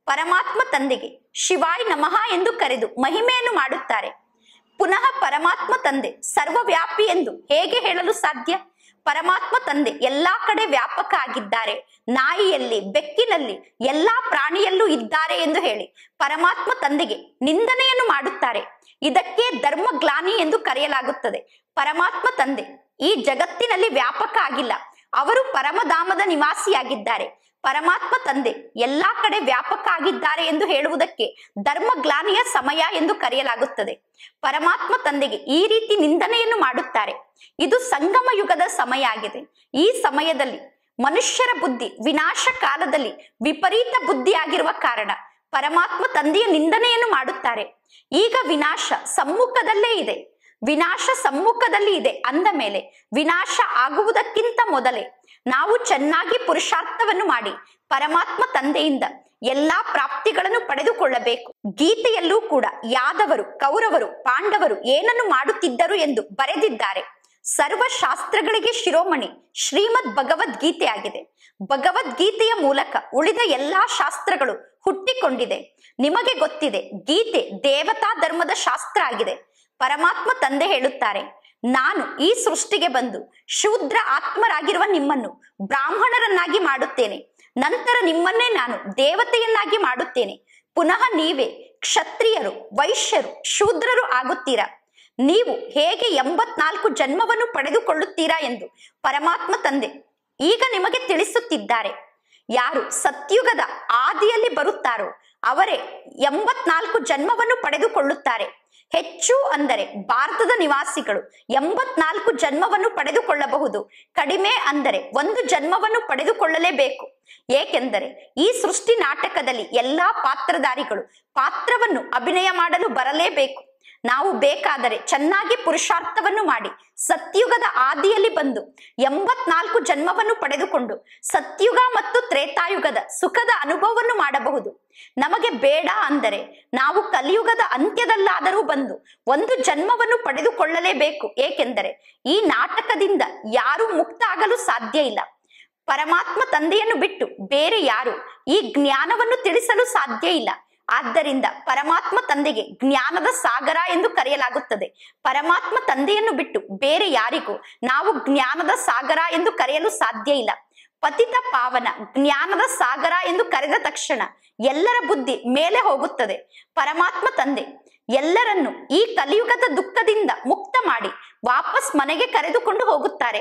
ಪರಮಾತ್ಮ ತಂದೆಗೆ ಶಿವಾಯ ನಮಃ ಎಂದು ಕರೆದು ಮಹಿಮೆಯನ್ನು ಮಾಡುತ್ತಾರೆ. ಪುನಃ ಪರಮಾತ್ಮ ತಂದೆ ಸರ್ವವ್ಯಾಪಿ ಎಂದು ಹೇಗೆ ಹೇಳಲು ಸಾಧ್ಯ? ಪರಮಾತ್ಮ ತಂದೆ ಎಲ್ಲಾ ಕಡೆ ವ್ಯಾಪಕ ಆಗಿದ್ದಾರೆ. ನಾಯಿಯಲ್ಲಿ, ಬೆಕ್ಕಿನಲ್ಲಿ, ಎಲ್ಲಾ ಪ್ರಾಣಿಯಲ್ಲೂ ಇದ್ದಾರೆ ಎಂದು ಹೇಳಿ ಪರಮಾತ್ಮ ತಂದೆಗೆ ನಿಂದನೆಯನ್ನು ಮಾಡುತ್ತಾರೆ. ಇದಕ್ಕೆ ಧರ್ಮಗ್ಲಾನಿ ಎಂದು ಕರೆಯಲಾಗುತ್ತದೆ. ಪರಮಾತ್ಮ ತಂದೆ ಈ ಜಗತ್ತಿನಲ್ಲಿ ವ್ಯಾಪಕ ಆಗಿಲ್ಲ, ಅವರು ಪರಮಧಾಮದ ನಿವಾಸಿಯಾಗಿದ್ದಾರೆ. ಪರಮಾತ್ಮ ತಂದೆ ಎಲ್ಲಾ ಕಡೆ ವ್ಯಾಪಕ ಆಗಿದ್ದಾರೆ ಎಂದು ಹೇಳುವುದಕ್ಕೆ ಧರ್ಮಗ್ಲಾನಿಯ ಸಮಯ ಎಂದು ಕರೆಯಲಾಗುತ್ತದೆ. ಪರಮಾತ್ಮ ತಂದೆಗೆ ಈ ರೀತಿ ನಿಂದನೆಯನ್ನು ಮಾಡುತ್ತಾರೆ. ಇದು ಸಂಗಮ ಯುಗದ ಸಮಯ ಆಗಿದೆ. ಈ ಸಮಯದಲ್ಲಿ ಮನುಷ್ಯರ ಬುದ್ಧಿ ವಿನಾಶ ಕಾಲದಲ್ಲಿ ವಿಪರೀತ ಬುದ್ಧಿ ಆಗಿರುವ ಕಾರಣ ಪರಮಾತ್ಮ ತಂದೆಯ ನಿಂದನೆಯನ್ನು ಮಾಡುತ್ತಾರೆ. ಈಗ ವಿನಾಶ ಸಮ್ಮುಖದಲ್ಲೇ ಇದೆ. ವಿನಾಶ ಸಮ್ಮುಖದಲ್ಲಿ ಇದೆ ಅಂದ ಮೇಲೆ ವಿನಾಶ ಆಗುವುದಕ್ಕಿಂತ ಮೊದಲೇ ನಾವು ಚೆನ್ನಾಗಿ ಪುರುಷಾರ್ಥವನ್ನು ಮಾಡಿ ಪರಮಾತ್ಮ ತಂದೆಯಿಂದ ಎಲ್ಲಾ ಪ್ರಾಪ್ತಿಗಳನ್ನು ಪಡೆದುಕೊಳ್ಳಬೇಕು. ಗೀತೆಯಲ್ಲೂ ಕೂಡ ಯಾದವರು, ಕೌರವರು, ಪಾಂಡವರು ಏನನ್ನು ಮಾಡುತ್ತಿದ್ದರು ಎಂದು ಬರೆದಿದ್ದಾರೆ. ಸರ್ವಶಾಸ್ತ್ರಗಳಿಗೆ ಶಿರೋಮಣಿ ಶ್ರೀಮದ್ ಭಗವದ್ಗೀತೆ ಆಗಿದೆ. ಭಗವದ್ಗೀತೆಯ ಮೂಲಕ ಉಳಿದ ಎಲ್ಲಾ ಶಾಸ್ತ್ರಗಳು ಹುಟ್ಟಿಕೊಂಡಿದೆ. ನಿಮಗೆ ಗೊತ್ತಿದೆ, ಗೀತೆ ದೇವತಾ ಧರ್ಮದ ಶಾಸ್ತ್ರ ಆಗಿದೆ. ಪರಮಾತ್ಮ ತಂದೆ ಹೇಳುತ್ತಾರೆ, ನಾನು ಈ ಸೃಷ್ಟಿಗೆ ಬಂದು ಶೂದ್ರ ಆತ್ಮರಾಗಿರುವ ನಿಮ್ಮನ್ನು ಬ್ರಾಹ್ಮಣರನ್ನಾಗಿ ಮಾಡುತ್ತೇನೆ. ನಂತರ ನಿಮ್ಮನ್ನೇ ನಾನು ದೇವತೆಯನ್ನಾಗಿ ಮಾಡುತ್ತೇನೆ. ಪುನಃ ನೀವೇ ಕ್ಷತ್ರಿಯರು, ವೈಶ್ಯರು, ಶೂದ್ರರು ಆಗುತ್ತೀರಾ. ನೀವು ಹೇಗೆ ಎಂಬತ್ನಾಲ್ಕು ಜನ್ಮವನ್ನು ಪಡೆದುಕೊಳ್ಳುತ್ತೀರಾ ಎಂದು ಪರಮಾತ್ಮ ತಂದೆ ಈಗ ನಿಮಗೆ ತಿಳಿಸುತ್ತಿದ್ದಾರೆ. ಯಾರು ಸತ್ಯುಗದ ಆದಿಯಲ್ಲಿ ಬರುತ್ತಾರೋ ಅವರೇ ಎಂಬತ್ನಾಲ್ಕು ಜನ್ಮವನ್ನು ಪಡೆದುಕೊಳ್ಳುತ್ತಾರೆ. ಹೆಚ್ಚು ಅಂದರೆ ಭಾರತದ ನಿವಾಸಿಗಳು ಎಂಬತ್ನಾಲ್ಕು ಜನ್ಮವನ್ನು ಪಡೆದುಕೊಳ್ಳಬಹುದು. ಕಡಿಮೆ ಅಂದರೆ ಒಂದು ಜನ್ಮವನ್ನು ಪಡೆದುಕೊಳ್ಳಲೇಬೇಕು. ಏಕೆಂದರೆ ಈ ಸೃಷ್ಟಿ ನಾಟಕದಲ್ಲಿ ಎಲ್ಲಾ ಪಾತ್ರಧಾರಿಗಳು ಪಾತ್ರವನ್ನು ಅಭಿನಯ ಮಾಡಲು ಬರಲೇಬೇಕು. ನಾವು ಬೇಕಾದರೆ ಚೆನ್ನಾಗಿ ಪುರುಷಾರ್ಥವನ್ನು ಮಾಡಿ ಸತ್ಯುಗದ ಆದಿಯಲ್ಲಿ ಬಂದು ಎಂಬತ್ನಾಲ್ಕು ಜನ್ಮವನ್ನು ಪಡೆದುಕೊಂಡು ಸತ್ಯುಗ ಮತ್ತು ತ್ರೇತಾಯುಗದ ಸುಖದ ಅನುಭವವನ್ನು ಮಾಡಬಹುದು. ನಮಗೆ ಬೇಡ ಅಂದರೆ ನಾವು ಕಲಿಯುಗದ ಅಂತ್ಯದಲ್ಲಾದರೂ ಬಂದು ಒಂದು ಜನ್ಮವನ್ನು ಪಡೆದುಕೊಳ್ಳಲೇಬೇಕು. ಏಕೆಂದರೆ ಈ ನಾಟಕದಿಂದ ಯಾರೂ ಮುಕ್ತ ಆಗಲು ಸಾಧ್ಯ ಇಲ್ಲ. ಪರಮಾತ್ಮ ತಂದೆಯನ್ನು ಬಿಟ್ಟು ಬೇರೆ ಯಾರು ಈ ಜ್ಞಾನವನ್ನು ತಿಳಿಸಲು ಸಾಧ್ಯ ಇಲ್ಲ. ಆದ್ದರಿಂದ ಪರಮಾತ್ಮ ತಂದೆಗೆ ಜ್ಞಾನದ ಸಾಗರ ಎಂದು ಕರೆಯಲಾಗುತ್ತದೆ. ಪರಮಾತ್ಮ ತಂದೆಯನ್ನು ಬಿಟ್ಟು ಬೇರೆ ಯಾರಿಗೂ ನಾವು ಜ್ಞಾನದ ಸಾಗರ ಎಂದು ಕರೆಯಲು ಸಾಧ್ಯ ಇಲ್ಲ. ಪತಿತ ಪಾವನ ಜ್ಞಾನದ ಸಾಗರ ಎಂದು ಕರೆದ ತಕ್ಷಣ ಎಲ್ಲರ ಬುದ್ಧಿ ಮೇಲೆ ಹೋಗುತ್ತದೆ. ಪರಮಾತ್ಮ ತಂದೆ ಎಲ್ಲರನ್ನು ಈ ಕಲಿಯುಗದ ದುಃಖದಿಂದ ಮುಕ್ತ ಮಾಡಿ ವಾಪಸ್ ಮನೆಗೆ ಕರೆದುಕೊಂಡು ಹೋಗುತ್ತಾರೆ.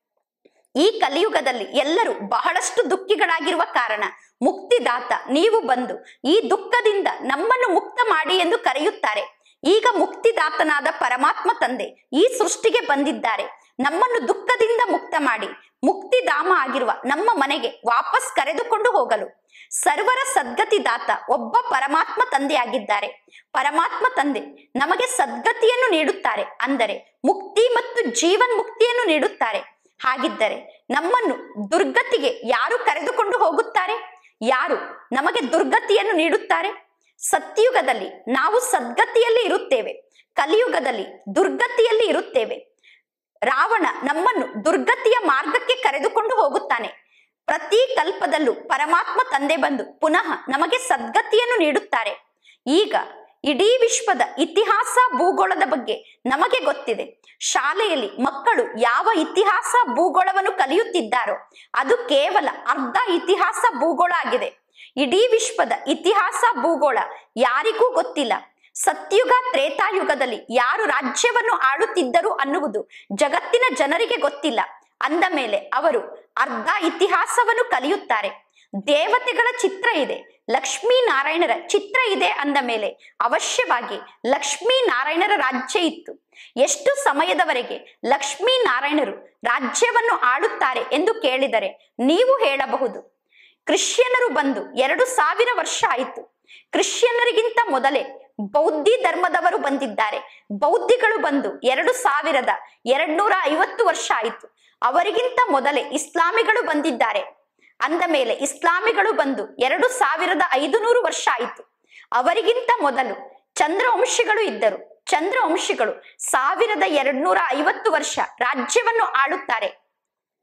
ಈ ಕಲಿಯುಗದಲ್ಲಿ ಎಲ್ಲರೂ ಬಹಳಷ್ಟು ದುಃಖಿಗಳಾಗಿರುವ ಕಾರಣ ಮುಕ್ತಿದಾತ ನೀವು ಬಂದು ಈ ದುಃಖದಿಂದ ನಮ್ಮನ್ನು ಮುಕ್ತ ಮಾಡಿ ಎಂದು ಕರೆಯುತ್ತಾರೆ. ಈಗ ಮುಕ್ತಿದಾತನಾದ ಪರಮಾತ್ಮ ತಂದೆ ಈ ಸೃಷ್ಟಿಗೆ ಬಂದಿದ್ದಾರೆ. ನಮ್ಮನ್ನು ದುಃಖದಿಂದ ಮುಕ್ತ ಮಾಡಿ ಮುಕ್ತಿಧಾಮ ಆಗಿರುವ ನಮ್ಮ ಮನೆಗೆ ವಾಪಸ್ ಕರೆದುಕೊಂಡು ಹೋಗಲು ಸರ್ವರ ಸದ್ಗತಿದಾತ ಒಬ್ಬ ಪರಮಾತ್ಮ ತಂದೆ ಆಗಿದ್ದಾರೆ. ಪರಮಾತ್ಮ ತಂದೆ ನಮಗೆ ಸದ್ಗತಿಯನ್ನು ನೀಡುತ್ತಾರೆ, ಅಂದರೆ ಮುಕ್ತಿ ಮತ್ತು ಜೀವನ್ ಮುಕ್ತಿಯನ್ನು ನೀಡುತ್ತಾರೆ. ಹಾಗಿದ್ದರೆ ನಮ್ಮನ್ನು ದುರ್ಗತಿಗೆ ಯಾರು ಕರೆದುಕೊಂಡು ಹೋಗುತ್ತಾರೆ? ಯಾರು ನಮಗೆ ದುರ್ಗತಿಯನ್ನು ನೀಡುತ್ತಾರೆ? ಸತ್ಯುಗದಲ್ಲಿ ನಾವು ಸದ್ಗತಿಯಲ್ಲಿ ಇರುತ್ತೇವೆ, ಕಲಿಯುಗದಲ್ಲಿ ದುರ್ಗತಿಯಲ್ಲಿ ಇರುತ್ತೇವೆ. ರಾವಣ ನಮ್ಮನ್ನು ದುರ್ಗತಿಯ ಮಾರ್ಗಕ್ಕೆ ಕರೆದುಕೊಂಡು ಹೋಗುತ್ತಾನೆ. ಪ್ರತಿ ಕಲ್ಪದಲ್ಲೂ ಪರಮಾತ್ಮ ತಂದೆ ಬಂದು ಪುನಃ ನಮಗೆ ಸದ್ಗತಿಯನ್ನು ನೀಡುತ್ತಾರೆ. ಈಗ ಇಡೀ ವಿಶ್ವದ ಇತಿಹಾಸ ಭೂಗೋಳದ ಬಗ್ಗೆ ನಮಗೆ ಗೊತ್ತಿದೆ. ಶಾಲೆಯಲ್ಲಿ ಮಕ್ಕಳು ಯಾವ ಇತಿಹಾಸ ಭೂಗೋಳವನ್ನು ಕಲಿಯುತ್ತಿದ್ದಾರೋ ಅದು ಕೇವಲ ಅರ್ಧ ಇತಿಹಾಸ ಭೂಗೋಳ ಆಗಿದೆ. ಇಡೀ ವಿಶ್ವದ ಇತಿಹಾಸ ಭೂಗೋಳ ಯಾರಿಗೂ ಗೊತ್ತಿಲ್ಲ. ಸತ್ಯುಗ ತ್ರೇತಾಯುಗದಲ್ಲಿ ಯಾರು ರಾಜ್ಯವನ್ನು ಆಳುತ್ತಿದ್ದರು ಅನ್ನುವುದು ಜಗತ್ತಿನ ಜನರಿಗೆ ಗೊತ್ತಿಲ್ಲ. ಅಂದ ಮೇಲೆ ಅವರು ಅರ್ಧ ಇತಿಹಾಸವನ್ನು ಕಲಿಯುತ್ತಾರೆ. ದೇವತೆಗಳ ಚಿತ್ರ ಇದೆ, ಲಕ್ಷ್ಮೀ ನಾರಾಯಣರ ಚಿತ್ರ ಇದೆ ಅಂದ ಮೇಲೆ ಅವಶ್ಯವಾಗಿ ಲಕ್ಷ್ಮೀ ನಾರಾಯಣರ ರಾಜ್ಯ ಇತ್ತು. ಎಷ್ಟು ಸಮಯದವರೆಗೆ ಲಕ್ಷ್ಮೀ ನಾರಾಯಣರು ರಾಜ್ಯವನ್ನು ಆಳುತ್ತಾರೆ ಎಂದು ಕೇಳಿದರೆ ನೀವು ಹೇಳಬಹುದು, ಕ್ರಿಶ್ಚಿಯನ್ನರು ಬಂದು ಎರಡು ಸಾವಿರ ವರ್ಷ ಆಯಿತು. ಕ್ರಿಶ್ಚಿಯನ್ನರಿಗಿಂತ ಮೊದಲೇ ಬೌದ್ಧಿ ಧರ್ಮದವರು ಬಂದಿದ್ದಾರೆ. ಬೌದ್ಧಿಗಳು ಬಂದು ಎರಡು ಸಾವಿರದ ಎರಡ್ ನೂರ ಐವತ್ತು ವರ್ಷ ಆಯಿತು. ಅವರಿಗಿಂತ ಮೊದಲೇ ಇಸ್ಲಾಮಿಗಳು ಬಂದಿದ್ದಾರೆ. ಅಂದ ಮೇಲೆ ಇಸ್ಲಾಮಿಗಳು ಬಂದು ಎರಡು ಸಾವಿರದ ಐದು ನೂರು ವರ್ಷ ಆಯಿತು. ಅವರಿಗಿಂತ ಮೊದಲು ಚಂದ್ರವಂಶಿಗಳು ಇದ್ದರು. ಚಂದ್ರವಂಶಿಗಳು ಸಾವಿರದ ಎರಡ್ ನೂರ ಐವತ್ತು ವರ್ಷ ರಾಜ್ಯವನ್ನು ಆಳುತ್ತಾರೆ.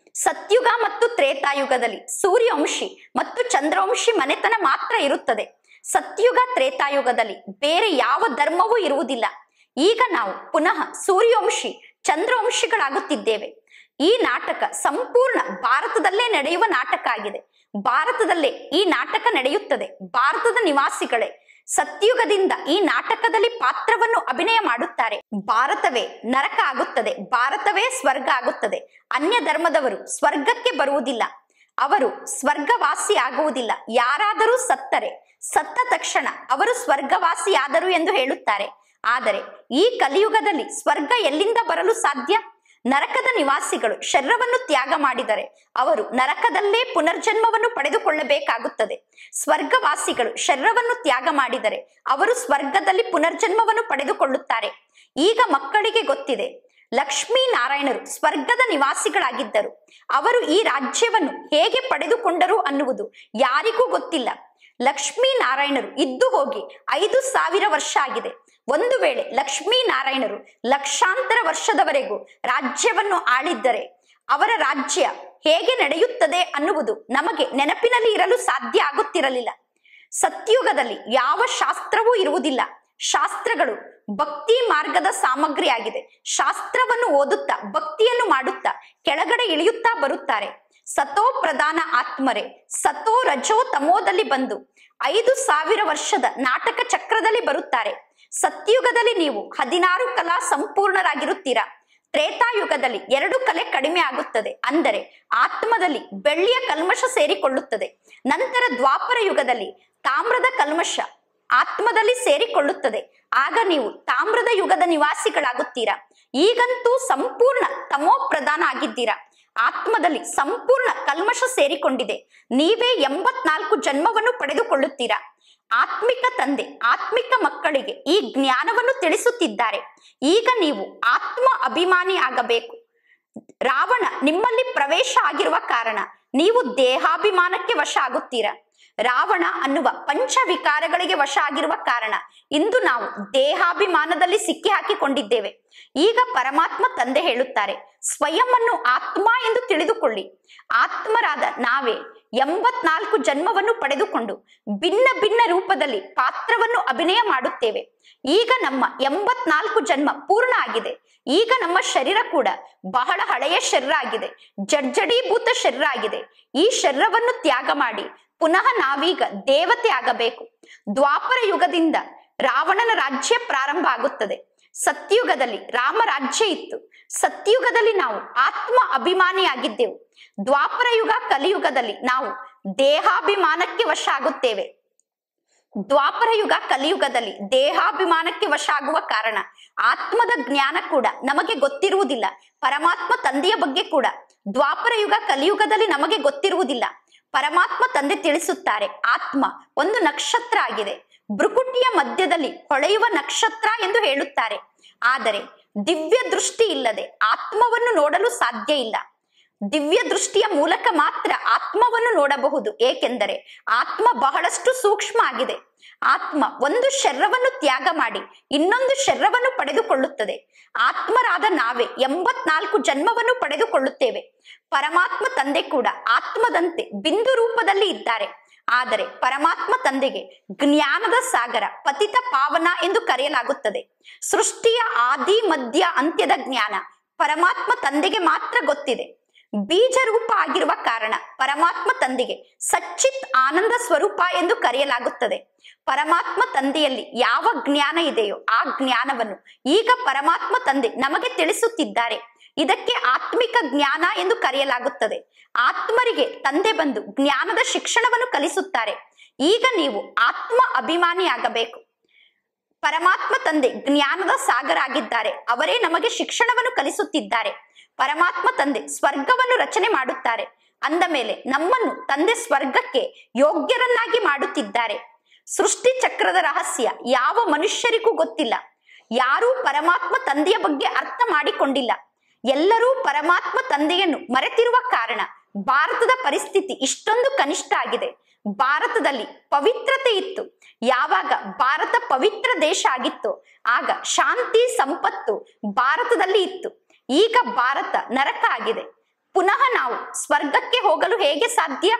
ಸತ್ಯುಗ ಮತ್ತು ತ್ರೇತಾಯುಗದಲ್ಲಿ ಸೂರ್ಯವಂಶಿ ಮತ್ತು ಚಂದ್ರವಂಶಿ ಮನೆತನ ಮಾತ್ರ ಇರುತ್ತದೆ. ಸತ್ಯುಗ ತ್ರೇತಾಯುಗದಲ್ಲಿ ಬೇರೆ ಯಾವ ಧರ್ಮವೂ ಇರುವುದಿಲ್ಲ. ಈಗ ನಾವು ಪುನಃ ಸೂರ್ಯವಂಶಿ ಚಂದ್ರವಂಶಿಗಳಾಗುತ್ತಿದ್ದೇವೆ. ಈ ನಾಟಕ ಸಂಪೂರ್ಣ ಭಾರತದಲ್ಲೇ ನಡೆಯುವ ನಾಟಕ ಆಗಿದೆ. ಭಾರತದಲ್ಲೇ ಈ ನಾಟಕ ನಡೆಯುತ್ತದೆ. ಭಾರತದ ನಿವಾಸಿಗಳೇ ಸತ್ಯುಗದಿಂದ ಈ ನಾಟಕದಲ್ಲಿ ಪಾತ್ರವನ್ನು ಅಭಿನಯ ಮಾಡುತ್ತಾರೆ. ಭಾರತವೇ ನರಕ ಆಗುತ್ತದೆ, ಭಾರತವೇ ಸ್ವರ್ಗ ಆಗುತ್ತದೆ. ಅನ್ಯ ಧರ್ಮದವರು ಸ್ವರ್ಗಕ್ಕೆ ಬರುವುದಿಲ್ಲ, ಅವರು ಸ್ವರ್ಗವಾಸಿ ಆಗುವುದಿಲ್ಲ. ಯಾರಾದರೂ ಸತ್ತರೆ ಸತ್ತ ತಕ್ಷಣ ಅವರು ಸ್ವರ್ಗವಾಸಿಯಾದರು ಎಂದು ಹೇಳುತ್ತಾರೆ. ಆದರೆ ಈ ಕಲಿಯುಗದಲ್ಲಿ ಸ್ವರ್ಗ ಎಲ್ಲಿಂದ ಬರಲು ಸಾಧ್ಯ? ನರಕದ ನಿವಾಸಿಗಳು ಶರೀರವನ್ನು ತ್ಯಾಗ ಮಾಡಿದರೆ ಅವರು ನರಕದಲ್ಲೇ ಪುನರ್ಜನ್ಮವನ್ನು ಪಡೆದುಕೊಳ್ಳಬೇಕಾಗುತ್ತದೆ. ಸ್ವರ್ಗವಾಸಿಗಳು ಶರೀರವನ್ನು ತ್ಯಾಗ ಮಾಡಿದರೆ ಅವರು ಸ್ವರ್ಗದಲ್ಲಿ ಪುನರ್ಜನ್ಮವನ್ನು ಪಡೆದುಕೊಳ್ಳುತ್ತಾರೆ. ಈಗ ಮಕ್ಕಳಿಗೆ ಗೊತ್ತಿದೆ, ಲಕ್ಷ್ಮೀ ನಾರಾಯಣರು ಸ್ವರ್ಗದ ನಿವಾಸಿಗಳಾಗಿದ್ದರು. ಅವರು ಈ ರಾಜ್ಯವನ್ನು ಹೇಗೆ ಪಡೆದುಕೊಂಡರು ಅನ್ನುವುದು ಯಾರಿಗೂ ಗೊತ್ತಿಲ್ಲ. ಲಕ್ಷ್ಮೀ ನಾರಾಯಣರು ಇದ್ದು ಹೋಗಿ ಐದು ಸಾವಿರ ವರ್ಷ ಆಗಿದೆ. ಒಂದು ವೇಳೆ ಲಕ್ಷ್ಮೀ ನಾರಾಯಣರು ಲಕ್ಷಾಂತರ ವರ್ಷದವರೆಗೂ ರಾಜ್ಯವನ್ನು ಆಳಿದ್ದರೆ ಅವರ ರಾಜ್ಯ ಹೇಗೆ ನಡೆಯುತ್ತದೆ ಅನ್ನುವುದು ನಮಗೆ ನೆನಪಿನಲ್ಲಿ ಇರಲು ಸಾಧ್ಯ ಆಗುತ್ತಿರಲಿಲ್ಲ. ಸತ್ಯುಗದಲ್ಲಿ ಯಾವ ಶಾಸ್ತ್ರವೂ ಇರುವುದಿಲ್ಲ. ಶಾಸ್ತ್ರಗಳು ಭಕ್ತಿ ಮಾರ್ಗದ ಸಾಮಗ್ರಿಯಾಗಿದೆ. ಶಾಸ್ತ್ರವನ್ನು ಓದುತ್ತಾ ಭಕ್ತಿಯನ್ನು ಮಾಡುತ್ತಾ ಕೆಳಗಡೆ ಇಳಿಯುತ್ತಾ ಬರುತ್ತಾರೆ. ಸತೋ ಪ್ರಧಾನ ಆತ್ಮರೇ ಸತೋ ರಜೋ ತಮೋದಲ್ಲಿ ಬಂದು ಐದು ಸಾವಿರ ವರ್ಷದ ನಾಟಕ ಚಕ್ರದಲ್ಲಿ ಬರುತ್ತಾರೆ. ಸತ್ಯುಗದಲ್ಲಿ ನೀವು ಹದಿನಾರು ಕಲಾ ಸಂಪೂರ್ಣರಾಗಿರುತ್ತೀರಾ. ತ್ರೇತಾಯುಗದಲ್ಲಿ ಎರಡು ಕಲೆ ಕಡಿಮೆ ಆಗುತ್ತದೆ, ಅಂದರೆ ಆತ್ಮದಲ್ಲಿ ಬೆಳ್ಳಿಯ ಕಲ್ಮಶ ಸೇರಿಕೊಳ್ಳುತ್ತದೆ. ನಂತರ ದ್ವಾಪರ ಯುಗದಲ್ಲಿ ತಾಮ್ರದ ಕಲ್ಮಶ ಆತ್ಮದಲ್ಲಿ ಸೇರಿಕೊಳ್ಳುತ್ತದೆ. ಆಗ ನೀವು ತಾಮ್ರದ ಯುಗದ ನಿವಾಸಿಗಳಾಗುತ್ತೀರಾ. ಈಗಂತೂ ಸಂಪೂರ್ಣ ತಮೋ ಪ್ರಧಾನ ಆಗಿದ್ದೀರಾ. ಆತ್ಮದಲ್ಲಿ ಸಂಪೂರ್ಣ ಕಲ್ಮಶ ಸೇರಿಕೊಂಡಿದೆ. ನೀವೇ ಎಂಬತ್ನಾಲ್ಕು ಜನ್ಮವನ್ನು ಪಡೆದುಕೊಳ್ಳುತ್ತೀರಾ. ಆತ್ಮಿಕ ತಂದೆ ಆತ್ಮಿಕ ಮಕ್ಕಳಿಗೆ ಈ ಜ್ಞಾನವನ್ನು ತಿಳಿಸುತ್ತಿದ್ದಾರೆ. ಈಗ ನೀವು ಆತ್ಮ ಅಭಿಮಾನಿ ಆಗಬೇಕು. ರಾವಣ ನಿಮ್ಮಲ್ಲಿ ಪ್ರವೇಶ ಆಗಿರುವ ಕಾರಣ ನೀವು ದೇಹಾಭಿಮಾನಕ್ಕೆ ವಶ ಆಗುತ್ತೀರಾ. ರಾವಣ ಅನ್ನುವ ಪಂಚ ವಿಕಾರಗಳಿಗೆ ವಶ ಆಗಿರುವ ಕಾರಣ ಇಂದು ನಾವು ದೇಹಾಭಿಮಾನದಲ್ಲಿ ಸಿಕ್ಕಿ ಹಾಕಿಕೊಂಡಿದ್ದೇವೆ. ಈಗ ಪರಮಾತ್ಮ ತಂದೆ ಹೇಳುತ್ತಾರೆ, ಸ್ವಯಂ ಅನ್ನು ಆತ್ಮ ಎಂದು ತಿಳಿದುಕೊಳ್ಳಿ. ಆತ್ಮರಾದ ನಾವೇ ಎಂಬತ್ನಾಲ್ಕು ಜನ್ಮವನ್ನು ಪಡೆದುಕೊಂಡು ಭಿನ್ನ ಭಿನ್ನ ರೂಪದಲ್ಲಿ ಪಾತ್ರವನ್ನು ಅಭಿನಯ ಮಾಡುತ್ತೇವೆ. ಈಗ ನಮ್ಮ ಎಂಬತ್ನಾಲ್ಕು ಜನ್ಮ ಪೂರ್ಣ ಆಗಿದೆ. ಈಗ ನಮ್ಮ ಶರೀರ ಕೂಡ ಬಹಳ ಹಳೆಯ ಶರೀರ ಆಗಿದೆ, ಜಡ್ಜಡೀಭೂತ ಶರೀರ ಆಗಿದೆ. ಈ ಶರೀರವನ್ನು ತ್ಯಾಗ ಮಾಡಿ ಪುನಃ ನಾವೀಗ ದೇವತೆ ಆಗಬೇಕು. ದ್ವಾಪರ ಯುಗದಿಂದ ರಾವಣನ ರಾಜ್ಯ ಪ್ರಾರಂಭ ಆಗುತ್ತದೆ. ಸತ್ಯುಗದಲ್ಲಿ ರಾಮ ರಾಜ್ಯ ಇತ್ತು. ಸತ್ಯುಗದಲ್ಲಿ ನಾವು ಆತ್ಮ ಅಭಿಮಾನಿಯಾಗಿದ್ದೆವು. ದ್ವಾಪರ ಯುಗ ಕಲಿಯುಗದಲ್ಲಿ ನಾವು ದೇಹಾಭಿಮಾನಕ್ಕೆ ವಶ ಆಗುತ್ತೇವೆ. ದ್ವಾಪರ ಯುಗ ಕಲಿಯುಗದಲ್ಲಿ ದೇಹಾಭಿಮಾನಕ್ಕೆ ವಶ ಆಗುವ ಕಾರಣ ಆತ್ಮದ ಜ್ಞಾನ ಕೂಡ ನಮಗೆ ಗೊತ್ತಿರುವುದಿಲ್ಲ. ಪರಮಾತ್ಮ ತಂದೆಯ ಬಗ್ಗೆ ಕೂಡ ದ್ವಾಪರ ಯುಗ ಕಲಿಯುಗದಲ್ಲಿ ನಮಗೆ ಗೊತ್ತಿರುವುದಿಲ್ಲ. ಪರಮಾತ್ಮ ತಂದೆ ತಿಳಿಸುತ್ತಾರೆ, ಆತ್ಮ ಒಂದು ನಕ್ಷತ್ರ ಆಗಿದೆ, ಭ್ರುಕುಟಿಯ ಮಧ್ಯದಲ್ಲಿ ಹೊಳೆಯುವ ನಕ್ಷತ್ರ ಎಂದು ಹೇಳುತ್ತಾರೆ. ಆದರೆ ದಿವ್ಯ ದೃಷ್ಟಿ ಇಲ್ಲದೆ ಆತ್ಮವನ್ನು ನೋಡಲು ಸಾಧ್ಯ ಇಲ್ಲ. ದಿವ್ಯ ದೃಷ್ಟಿಯ ಮೂಲಕ ಮಾತ್ರ ಆತ್ಮವನ್ನು ನೋಡಬಹುದು. ಏಕೆಂದರೆ ಆತ್ಮ ಬಹಳಷ್ಟು ಸೂಕ್ಷ್ಮ ಆಗಿದೆ. ಆತ್ಮ ಒಂದು ಶರೀರವನ್ನು ತ್ಯಾಗ ಮಾಡಿ ಇನ್ನೊಂದು ಶರೀರವನ್ನು ಪಡೆದುಕೊಳ್ಳುತ್ತದೆ. ಆತ್ಮರಾದ ನಾವೇ ಎಂಬತ್ನಾಲ್ಕು ಜನ್ಮವನ್ನು ಪಡೆದುಕೊಳ್ಳುತ್ತೇವೆ. ಪರಮಾತ್ಮ ತಂದೆ ಕೂಡ ಆತ್ಮದಂತೆ ಬಿಂದು ರೂಪದಲ್ಲಿ ಇದ್ದಾರೆ. ಆದರೆ ಪರಮಾತ್ಮ ತಂದೆಗೆ ಜ್ಞಾನದ ಸಾಗರ ಪತಿತ ಪಾವನ ಎಂದು ಕರೆಯಲಾಗುತ್ತದೆ. ಸೃಷ್ಟಿಯ ಆದಿ ಮಧ್ಯ ಅಂತ್ಯದ ಜ್ಞಾನ ಪರಮಾತ್ಮ ತಂದೆಗೆ ಮಾತ್ರ ಗೊತ್ತಿದೆ. ಬೀಜ ರೂಪ ಆಗಿರುವ ಕಾರಣ ಪರಮಾತ್ಮ ತಂದೆಗೆ ಸಚ್ಚಿತ್ ಆನಂದ ಸ್ವರೂಪ ಎಂದು ಕರೆಯಲಾಗುತ್ತದೆ. ಪರಮಾತ್ಮ ತಂದೆಯಲ್ಲಿ ಯಾವ ಜ್ಞಾನ ಇದೆಯೋ ಆ ಜ್ಞಾನವನ್ನು ಈಗ ಪರಮಾತ್ಮ ತಂದೆ ನಮಗೆ ತಿಳಿಸುತ್ತಿದ್ದಾರೆ. ಇದಕ್ಕೆ ಆತ್ಮಿಕ ಜ್ಞಾನ ಎಂದು ಕರೆಯಲಾಗುತ್ತದೆ. ಆತ್ಮರಿಗೆ ತಂದೆ ಬಂದು ಜ್ಞಾನದ ಶಿಕ್ಷಣವನ್ನು ಕಲಿಸುತ್ತಾರೆ. ಈಗ ನೀವು ಆತ್ಮ ಅಭಿಮಾನಿ ಆಗಬೇಕು. ಪರಮಾತ್ಮ ತಂದೆ ಜ್ಞಾನದ ಸಾಗರ ಆಗಿದ್ದಾರೆ. ಅವರೇ ನಮಗೆ ಶಿಕ್ಷಣವನ್ನು ಕಲಿಸುತ್ತಿದ್ದಾರೆ. ಪರಮಾತ್ಮ ತಂದೆ ಸ್ವರ್ಗವನ್ನು ರಚನೆ ಮಾಡುತ್ತಾರೆ. ಅಂದ ಮೇಲೆ ನಮ್ಮನ್ನು ತಂದೆ ಸ್ವರ್ಗಕ್ಕೆ ಯೋಗ್ಯರನ್ನಾಗಿ ಮಾಡುತ್ತಿದ್ದಾರೆ. ಸೃಷ್ಟಿ ಚಕ್ರದ ರಹಸ್ಯ ಯಾವ ಮನುಷ್ಯರಿಗೂ ಗೊತ್ತಿಲ್ಲ. ಯಾರೂ ಪರಮಾತ್ಮ ತಂದೆಯ ಬಗ್ಗೆ ಅರ್ಥ ಮಾಡಿಕೊಂಡಿಲ್ಲ. ಎಲ್ಲರೂ ಪರಮಾತ್ಮ ತಂದೆಯನ್ನು ಮರೆತಿರುವ ಕಾರಣ ಭಾರತದ ಪರಿಸ್ಥಿತಿ ಇಷ್ಟೊಂದು ಕನಿಷ್ಠ ಆಗಿದೆ. ಭಾರತದಲ್ಲಿ ಪವಿತ್ರತೆ ಇತ್ತು. ಯಾವಾಗ ಭಾರತ ಪವಿತ್ರ ದೇಶ ಆಗಿತ್ತೋ ಆಗ ಶಾಂತಿ ಸಂಪತ್ತು ಭಾರತದಲ್ಲಿ ಇತ್ತು. ಈಗ ಭಾರತ ನರಕ ಆಗಿದೆ. ಪುನಃ ನಾವು ಸ್ವರ್ಗಕ್ಕೆ ಹೋಗಲು ಹೇಗೆ ಸಾಧ್ಯ?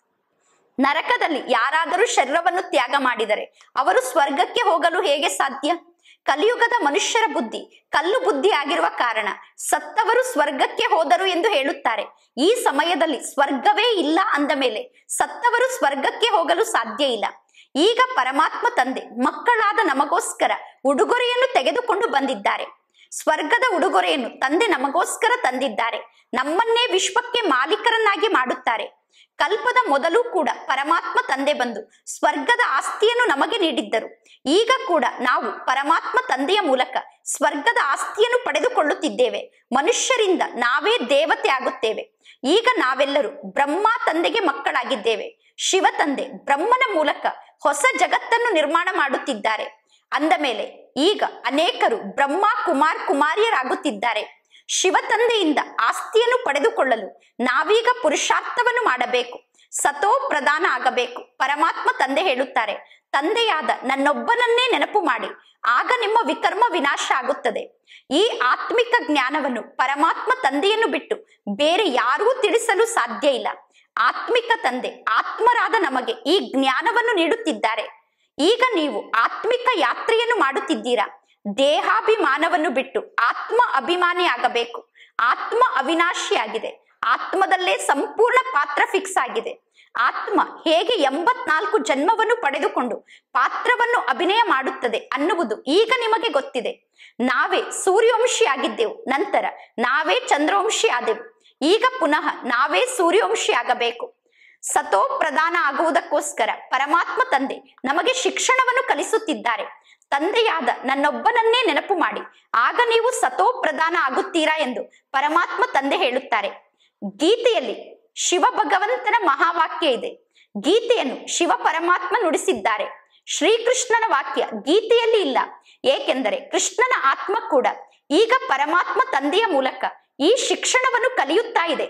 ನರಕದಲ್ಲಿ ಯಾರಾದರೂ ಶರೀರವನ್ನು ತ್ಯಾಗ ಮಾಡಿದರೆ ಅವರು ಸ್ವರ್ಗಕ್ಕೆ ಹೋಗಲು ಹೇಗೆ ಸಾಧ್ಯ? ಕಲಿಯುಗದ ಮನುಷ್ಯರ ಬುದ್ಧಿ ಕಲ್ಲು ಬುದ್ಧಿ ಆಗಿರುವ ಕಾರಣ ಸತ್ತವರು ಸ್ವರ್ಗಕ್ಕೆ ಹೋದರು ಎಂದು ಹೇಳುತ್ತಾರೆ. ಈ ಸಮಯದಲ್ಲಿ ಸ್ವರ್ಗವೇ ಇಲ್ಲ ಅಂದ ಮೇಲೆ ಸತ್ತವರು ಸ್ವರ್ಗಕ್ಕೆ ಹೋಗಲು ಸಾಧ್ಯ ಇಲ್ಲ. ಈಗ ಪರಮಾತ್ಮ ತಂದೆ ಮಕ್ಕಳಾದ ನಮಗೋಸ್ಕರ ಉಡುಗೊರೆಯನ್ನು ತೆಗೆದುಕೊಂಡು ಬಂದಿದ್ದಾರೆ. ಸ್ವರ್ಗದ ಉಡುಗೊರೆಯನ್ನು ತಂದೆ ನಮಗೋಸ್ಕರ ತಂದಿದ್ದಾರೆ. ನಮ್ಮನ್ನೇ ವಿಶ್ವಕ್ಕೆ ಮಾಲೀಕರನ್ನಾಗಿ ಮಾಡುತ್ತಾರೆ. ಕಲ್ಪದ ಮೊದಲು ಕೂಡ ಪರಮಾತ್ಮ ತಂದೆ ಬಂದು ಸ್ವರ್ಗದ ಆಸ್ತಿಯನ್ನು ನಮಗೆ ನೀಡಿದ್ದರು. ಈಗ ಕೂಡ ನಾವು ಪರಮಾತ್ಮ ತಂದೆಯ ಮೂಲಕ ಸ್ವರ್ಗದ ಆಸ್ತಿಯನ್ನು ಪಡೆದುಕೊಳ್ಳುತ್ತಿದ್ದೇವೆ. ಮನುಷ್ಯರಿಂದ ನಾವೇ ದೇವತೆ ಆಗುತ್ತೇವೆ. ಈಗ ನಾವೆಲ್ಲರೂ ಬ್ರಹ್ಮ ತಂದೆಗೆ ಮಕ್ಕಳಾಗಿದ್ದೇವೆ. ಶಿವ ತಂದೆ ಬ್ರಹ್ಮನ ಮೂಲಕ ಹೊಸ ಜಗತ್ತನ್ನು ನಿರ್ಮಾಣ ಮಾಡುತ್ತಿದ್ದಾರೆ. ಅಂದ ಮೇಲೆ ಈಗ ಅನೇಕರು ಬ್ರಹ್ಮ ಕುಮಾರ್ ಕುಮಾರಿಯರಾಗುತ್ತಿದ್ದಾರೆ. ಶಿವ ತಂದೆಯಿಂದ ಆಸ್ತಿಯನ್ನು ಪಡೆದುಕೊಳ್ಳಲು ನಾವೀಗ ಪುರುಷಾರ್ಥವನ್ನು ಮಾಡಬೇಕು. ಸತೋ ಪ್ರಧಾನ ಆಗಬೇಕು. ಪರಮಾತ್ಮ ತಂದೆ ಹೇಳುತ್ತಾರೆ, ತಂದೆಯಾದ ನನ್ನೊಬ್ಬನನ್ನೇ ನೆನಪು ಮಾಡಿ, ಆಗ ನಿಮ್ಮ ವಿಕರ್ಮ ವಿನಾಶ ಆಗುತ್ತದೆ. ಈ ಆತ್ಮಿಕ ಜ್ಞಾನವನ್ನು ಪರಮಾತ್ಮ ತಂದೆಯನ್ನು ಬಿಟ್ಟು ಬೇರೆ ಯಾರೂ ತಿಳಿಸಲು ಸಾಧ್ಯ ಇಲ್ಲ. ಆತ್ಮಿಕ ತಂದೆ ಆತ್ಮರಾದ ನಮಗೆ ಈ ಜ್ಞಾನವನ್ನು ನೀಡುತ್ತಿದ್ದಾರೆ. ಈಗ ನೀವು ಆತ್ಮಿಕ ಯಾತ್ರೆಯನ್ನು ಮಾಡುತ್ತಿದ್ದೀರಾ. ದೇಹಾಭಿಮಾನವನ್ನು ಬಿಟ್ಟು ಆತ್ಮ ಅಭಿಮಾನಿ ಆಗಬೇಕು. ಆತ್ಮ ಅವಿನಾಶಿಯಾಗಿದೆ. ಆತ್ಮದಲ್ಲೇ ಸಂಪೂರ್ಣ ಪಾತ್ರ ಫಿಕ್ಸ್ ಆಗಿದೆ. ಆತ್ಮ ಹೇಗೆ ಎಂಬತ್ನಾಲ್ಕು ಜನ್ಮವನ್ನು ಪಡೆದುಕೊಂಡು ಪಾತ್ರವನ್ನು ಅಭಿನಯ ಮಾಡುತ್ತದೆ ಅನ್ನುವುದು ಈಗ ನಿಮಗೆ ಗೊತ್ತಿದೆ. ನಾವೇ ಸೂರ್ಯವಂಶಿ ಆಗಿದ್ದೆವು, ನಂತರ ನಾವೇ ಚಂದ್ರವಂಶಿ ಆದೆವು. ಈಗ ಪುನಃ ನಾವೇ ಸೂರ್ಯವಂಶಿ ಆಗಬೇಕು. ಸತೋ ಪ್ರಧಾನ ಆಗುವುದಕ್ಕೋಸ್ಕರ ಪರಮಾತ್ಮ ತಂದೆ ನಮಗೆ ಶಿಕ್ಷಣವನ್ನು ಕಲಿಸುತ್ತಿದ್ದಾರೆ. ತಂದೆಯಾದ ನನ್ನೊಬ್ಬನನ್ನೇ ನೆನಪು ಮಾಡಿ, ಆಗ ನೀವು ಸತೋ ಪ್ರಧಾನ ಆಗುತ್ತೀರಾ ಎಂದು ಪರಮಾತ್ಮ ತಂದೆ ಹೇಳುತ್ತಾರೆ. ಗೀತೆಯಲ್ಲಿ ಶಿವ ಭಗವಂತನ ಮಹಾವಾಕ್ಯ ಇದೆ. ಗೀತೆಯನ್ನು ಶಿವ ಪರಮಾತ್ಮ ನುಡಿಸಿದ್ದಾರೆ. ಶ್ರೀಕೃಷ್ಣನ ವಾಕ್ಯ ಗೀತೆಯಲ್ಲಿ ಇಲ್ಲ. ಏಕೆಂದರೆ ಕೃಷ್ಣನ ಆತ್ಮ ಕೂಡ ಈಗ ಪರಮಾತ್ಮ ತಂದೆಯ ಮೂಲಕ ಈ ಶಿಕ್ಷಣವನ್ನು ಕಲಿಯುತ್ತಾ ಇದೆ.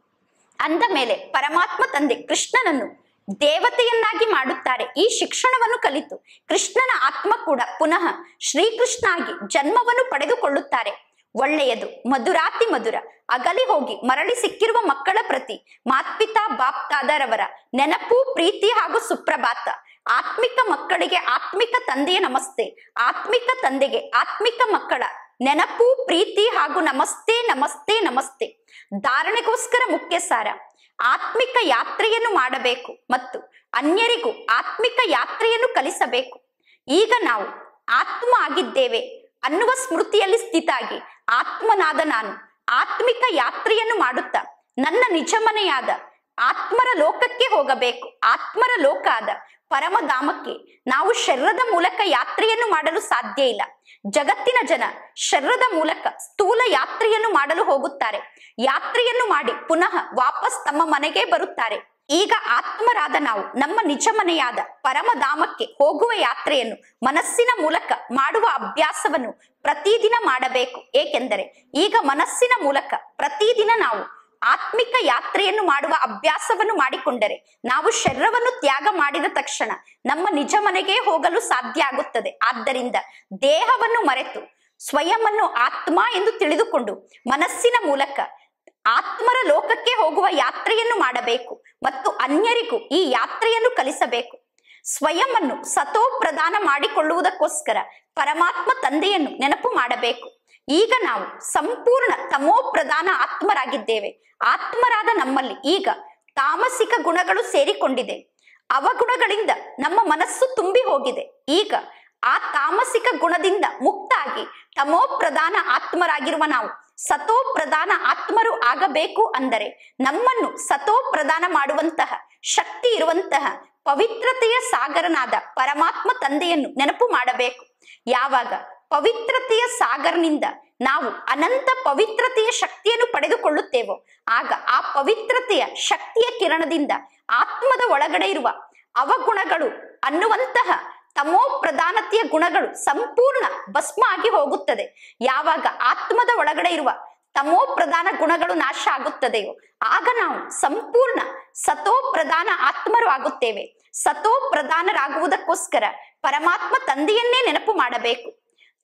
ಅಂದ ಮೇಲೆ ಪರಮಾತ್ಮ ತಂದೆ ಕೃಷ್ಣನನ್ನು ದೇವತೆಯನ್ನಾಗಿ ಮಾಡುತ್ತಾರೆ. ಈ ಶಿಕ್ಷಣವನ್ನು ಕಲಿತು ಕೃಷ್ಣನ ಆತ್ಮ ಕೂಡ ಪುನಃ ಶ್ರೀಕೃಷ್ಣ ಆಗಿ ಜನ್ಮವನ್ನು ಪಡೆದುಕೊಳ್ಳುತ್ತಾರೆ. ಒಳ್ಳೆಯದು, ಮಧುರಾತಿ ಮಧುರ. ಅಗಲಿ ಹೋಗಿ ಮರಳಿ ಸಿಕ್ಕಿರುವ ಮಕ್ಕಳ ಪ್ರತಿ ಮಾತ್ಪಿತಾ ಬಾಪ್ತಾದರವರ ನೆನಪು, ಪ್ರೀತಿ ಹಾಗೂ ಸುಪ್ರಭಾತ. ಆತ್ಮಿಕ ಮಕ್ಕಳಿಗೆ ಆತ್ಮಿಕ ತಂದೆಯ ನಮಸ್ತೆ. ಆತ್ಮಿಕ ತಂದೆಗೆ ಆತ್ಮಿಕ ಮಕ್ಕಳ ನೆನಪು, ಪ್ರೀತಿ ಹಾಗೂ ನಮಸ್ತೆ ನಮಸ್ತೆ ನಮಸ್ತೆ. ಧಾರಣೆಗೋಸ್ಕರ ಮುಖ್ಯ ಸಾರ, ಆತ್ಮಿಕ ಯಾತ್ರೆಯನ್ನು ಮಾಡಬೇಕು ಮತ್ತು ಅನ್ಯರಿಗೂ ಆತ್ಮಿಕ ಯಾತ್ರೆಯನ್ನು ಕಲಿಸಬೇಕು. ಈಗ ನಾವು ಆತ್ಮ ಆಗಿದ್ದೇವೆ ಅನ್ನುವ ಸ್ಮೃತಿಯಲ್ಲಿ ಸ್ಥಿತಾಗಿ ಆತ್ಮನಾದ ನಾನು ಆತ್ಮಿಕ ಯಾತ್ರೆಯನ್ನು ಮಾಡುತ್ತಾ ನನ್ನ ನಿಜ ಮನೆಯಾದ ಆತ್ಮರ ಲೋಕಕ್ಕೆ ಹೋಗಬೇಕು. ಆತ್ಮರ ಲೋಕ ಆದ ಪರಮಧಾಮಕ್ಕೆ ನಾವು ಶರೀರದ ಮೂಲಕ ಯಾತ್ರೆಯನ್ನು ಮಾಡಲು ಸಾಧ್ಯ ಇಲ್ಲ. ಜಗತ್ತಿನ ಜನ ಶರೀರದ ಮೂಲಕ ಸ್ಥೂಲ ಯಾತ್ರೆಯನ್ನು ಮಾಡಲು ಹೋಗುತ್ತಾರೆ. ಯಾತ್ರೆಯನ್ನು ಮಾಡಿ ಪುನಃ ವಾಪಸ್ ತಮ್ಮ ಮನೆಗೆ ಬರುತ್ತಾರೆ. ಈಗ ಆತ್ಮರಾದ ನಾವು ನಮ್ಮ ನಿಜ ಮನೆಯಾದ ಪರಮಧಾಮಕ್ಕೆ ಹೋಗುವ ಯಾತ್ರೆಯನ್ನು ಮನಸ್ಸಿನ ಮೂಲಕ ಮಾಡುವ ಅಭ್ಯಾಸವನ್ನು ಪ್ರತಿದಿನ ಮಾಡಬೇಕು. ಏಕೆಂದರೆ ಈಗ ಮನಸ್ಸಿನ ಮೂಲಕ ಪ್ರತಿದಿನ ನಾವು ಆತ್ಮಿಕ ಯಾತ್ರೆಯನ್ನು ಮಾಡುವ ಅಭ್ಯಾಸವನ್ನು ಮಾಡಿಕೊಂಡರೆ ನಾವು ಶರೀರವನ್ನು ತ್ಯಾಗ ಮಾಡಿದ ತಕ್ಷಣ ನಮ್ಮ ನಿಜ ಮನೆಗೆ ಹೋಗಲು ಸಾಧ್ಯ ಆಗುತ್ತದೆ. ಆದ್ದರಿಂದ ದೇಹವನ್ನು ಮರೆತು ಸ್ವಯಂವನ್ನು ಆತ್ಮ ಎಂದು ತಿಳಿದುಕೊಂಡು ಮನಸ್ಸಿನ ಮೂಲಕ ಆತ್ಮರ ಲೋಕಕ್ಕೆ ಹೋಗುವ ಯಾತ್ರೆಯನ್ನು ಮಾಡಬೇಕು ಮತ್ತು ಅನ್ಯರಿಗೂ ಈ ಯಾತ್ರೆಯನ್ನು ಕಲಿಸಬೇಕು. ಸ್ವಯಂವನ್ನು ಸತೋ ಪ್ರದಾನ ಮಾಡಿಕೊಳ್ಳುವುದಕ್ಕೋಸ್ಕರ ಪರಮಾತ್ಮ ತಂದೆಯನ್ನು ನೆನಪು ಮಾಡಬೇಕು. ಈಗ ನಾವು ಸಂಪೂರ್ಣ ತಮೋ ಪ್ರಧಾನ ಆತ್ಮರಾಗಿದ್ದೇವೆ. ಆತ್ಮರಾದ ನಮ್ಮಲ್ಲಿ ಈಗ ತಾಮಸಿಕ ಗುಣಗಳು ಸೇರಿಕೊಂಡಿದೆ. ಅವಗುಣಗಳಿಂದ ನಮ್ಮ ಮನಸ್ಸು ತುಂಬಿ ಹೋಗಿದೆ. ಈಗ ಆ ತಾಮಸಿಕ ಗುಣದಿಂದ ಮುಕ್ತಾಗಿ ತಮೋ ಪ್ರಧಾನ ಆತ್ಮರಾಗಿರುವ ನಾವು ಸತೋ ಪ್ರಧಾನ ಆತ್ಮರು ಆಗಬೇಕು. ಅಂದರೆ ನಮ್ಮನ್ನು ಸತೋ ಪ್ರದಾನ ಮಾಡುವಂತಹ ಶಕ್ತಿ ಇರುವಂತಹ ಪವಿತ್ರತೆಯ ಸಾಗರನಾದ ಪರಮಾತ್ಮ ತಂದೆಯನ್ನು ನೆನಪು ಮಾಡಬೇಕು. ಯಾವಾಗ ಪವಿತ್ರತೆಯ ಸಾಗರನಿಂದ ನಾವು ಅನಂತ ಪವಿತ್ರತೆಯ ಶಕ್ತಿಯನ್ನು ಪಡೆದುಕೊಳ್ಳುತ್ತೇವೋ ಆಗ ಆ ಪವಿತ್ರತೆಯ ಶಕ್ತಿಯ ಕಿರಣದಿಂದ ಆತ್ಮದ ಒಳಗಡೆ ಇರುವ ಅವಗುಣಗಳು ಅನ್ನುವಂತಹ ತಮೋ ಪ್ರಧಾನತೆಯ ಗುಣಗಳು ಸಂಪೂರ್ಣ ಭಸ್ಮ ಆಗಿ ಹೋಗುತ್ತದೆ. ಯಾವಾಗ ಆತ್ಮದ ಒಳಗಡೆ ಇರುವ ತಮೋ ಪ್ರಧಾನ ಗುಣಗಳು ನಾಶ ಆಗುತ್ತದೆಯೋ ಆಗ ನಾವು ಸಂಪೂರ್ಣ ಸತೋ ಪ್ರಧಾನ ಆತ್ಮರು ಆಗುತ್ತೇವೆ. ಸತೋ ಪ್ರಧಾನರಾಗುವುದಕ್ಕೋಸ್ಕರ ಪರಮಾತ್ಮ ತಂದೆಯನ್ನೇ ನೆನಪು ಮಾಡಬೇಕು.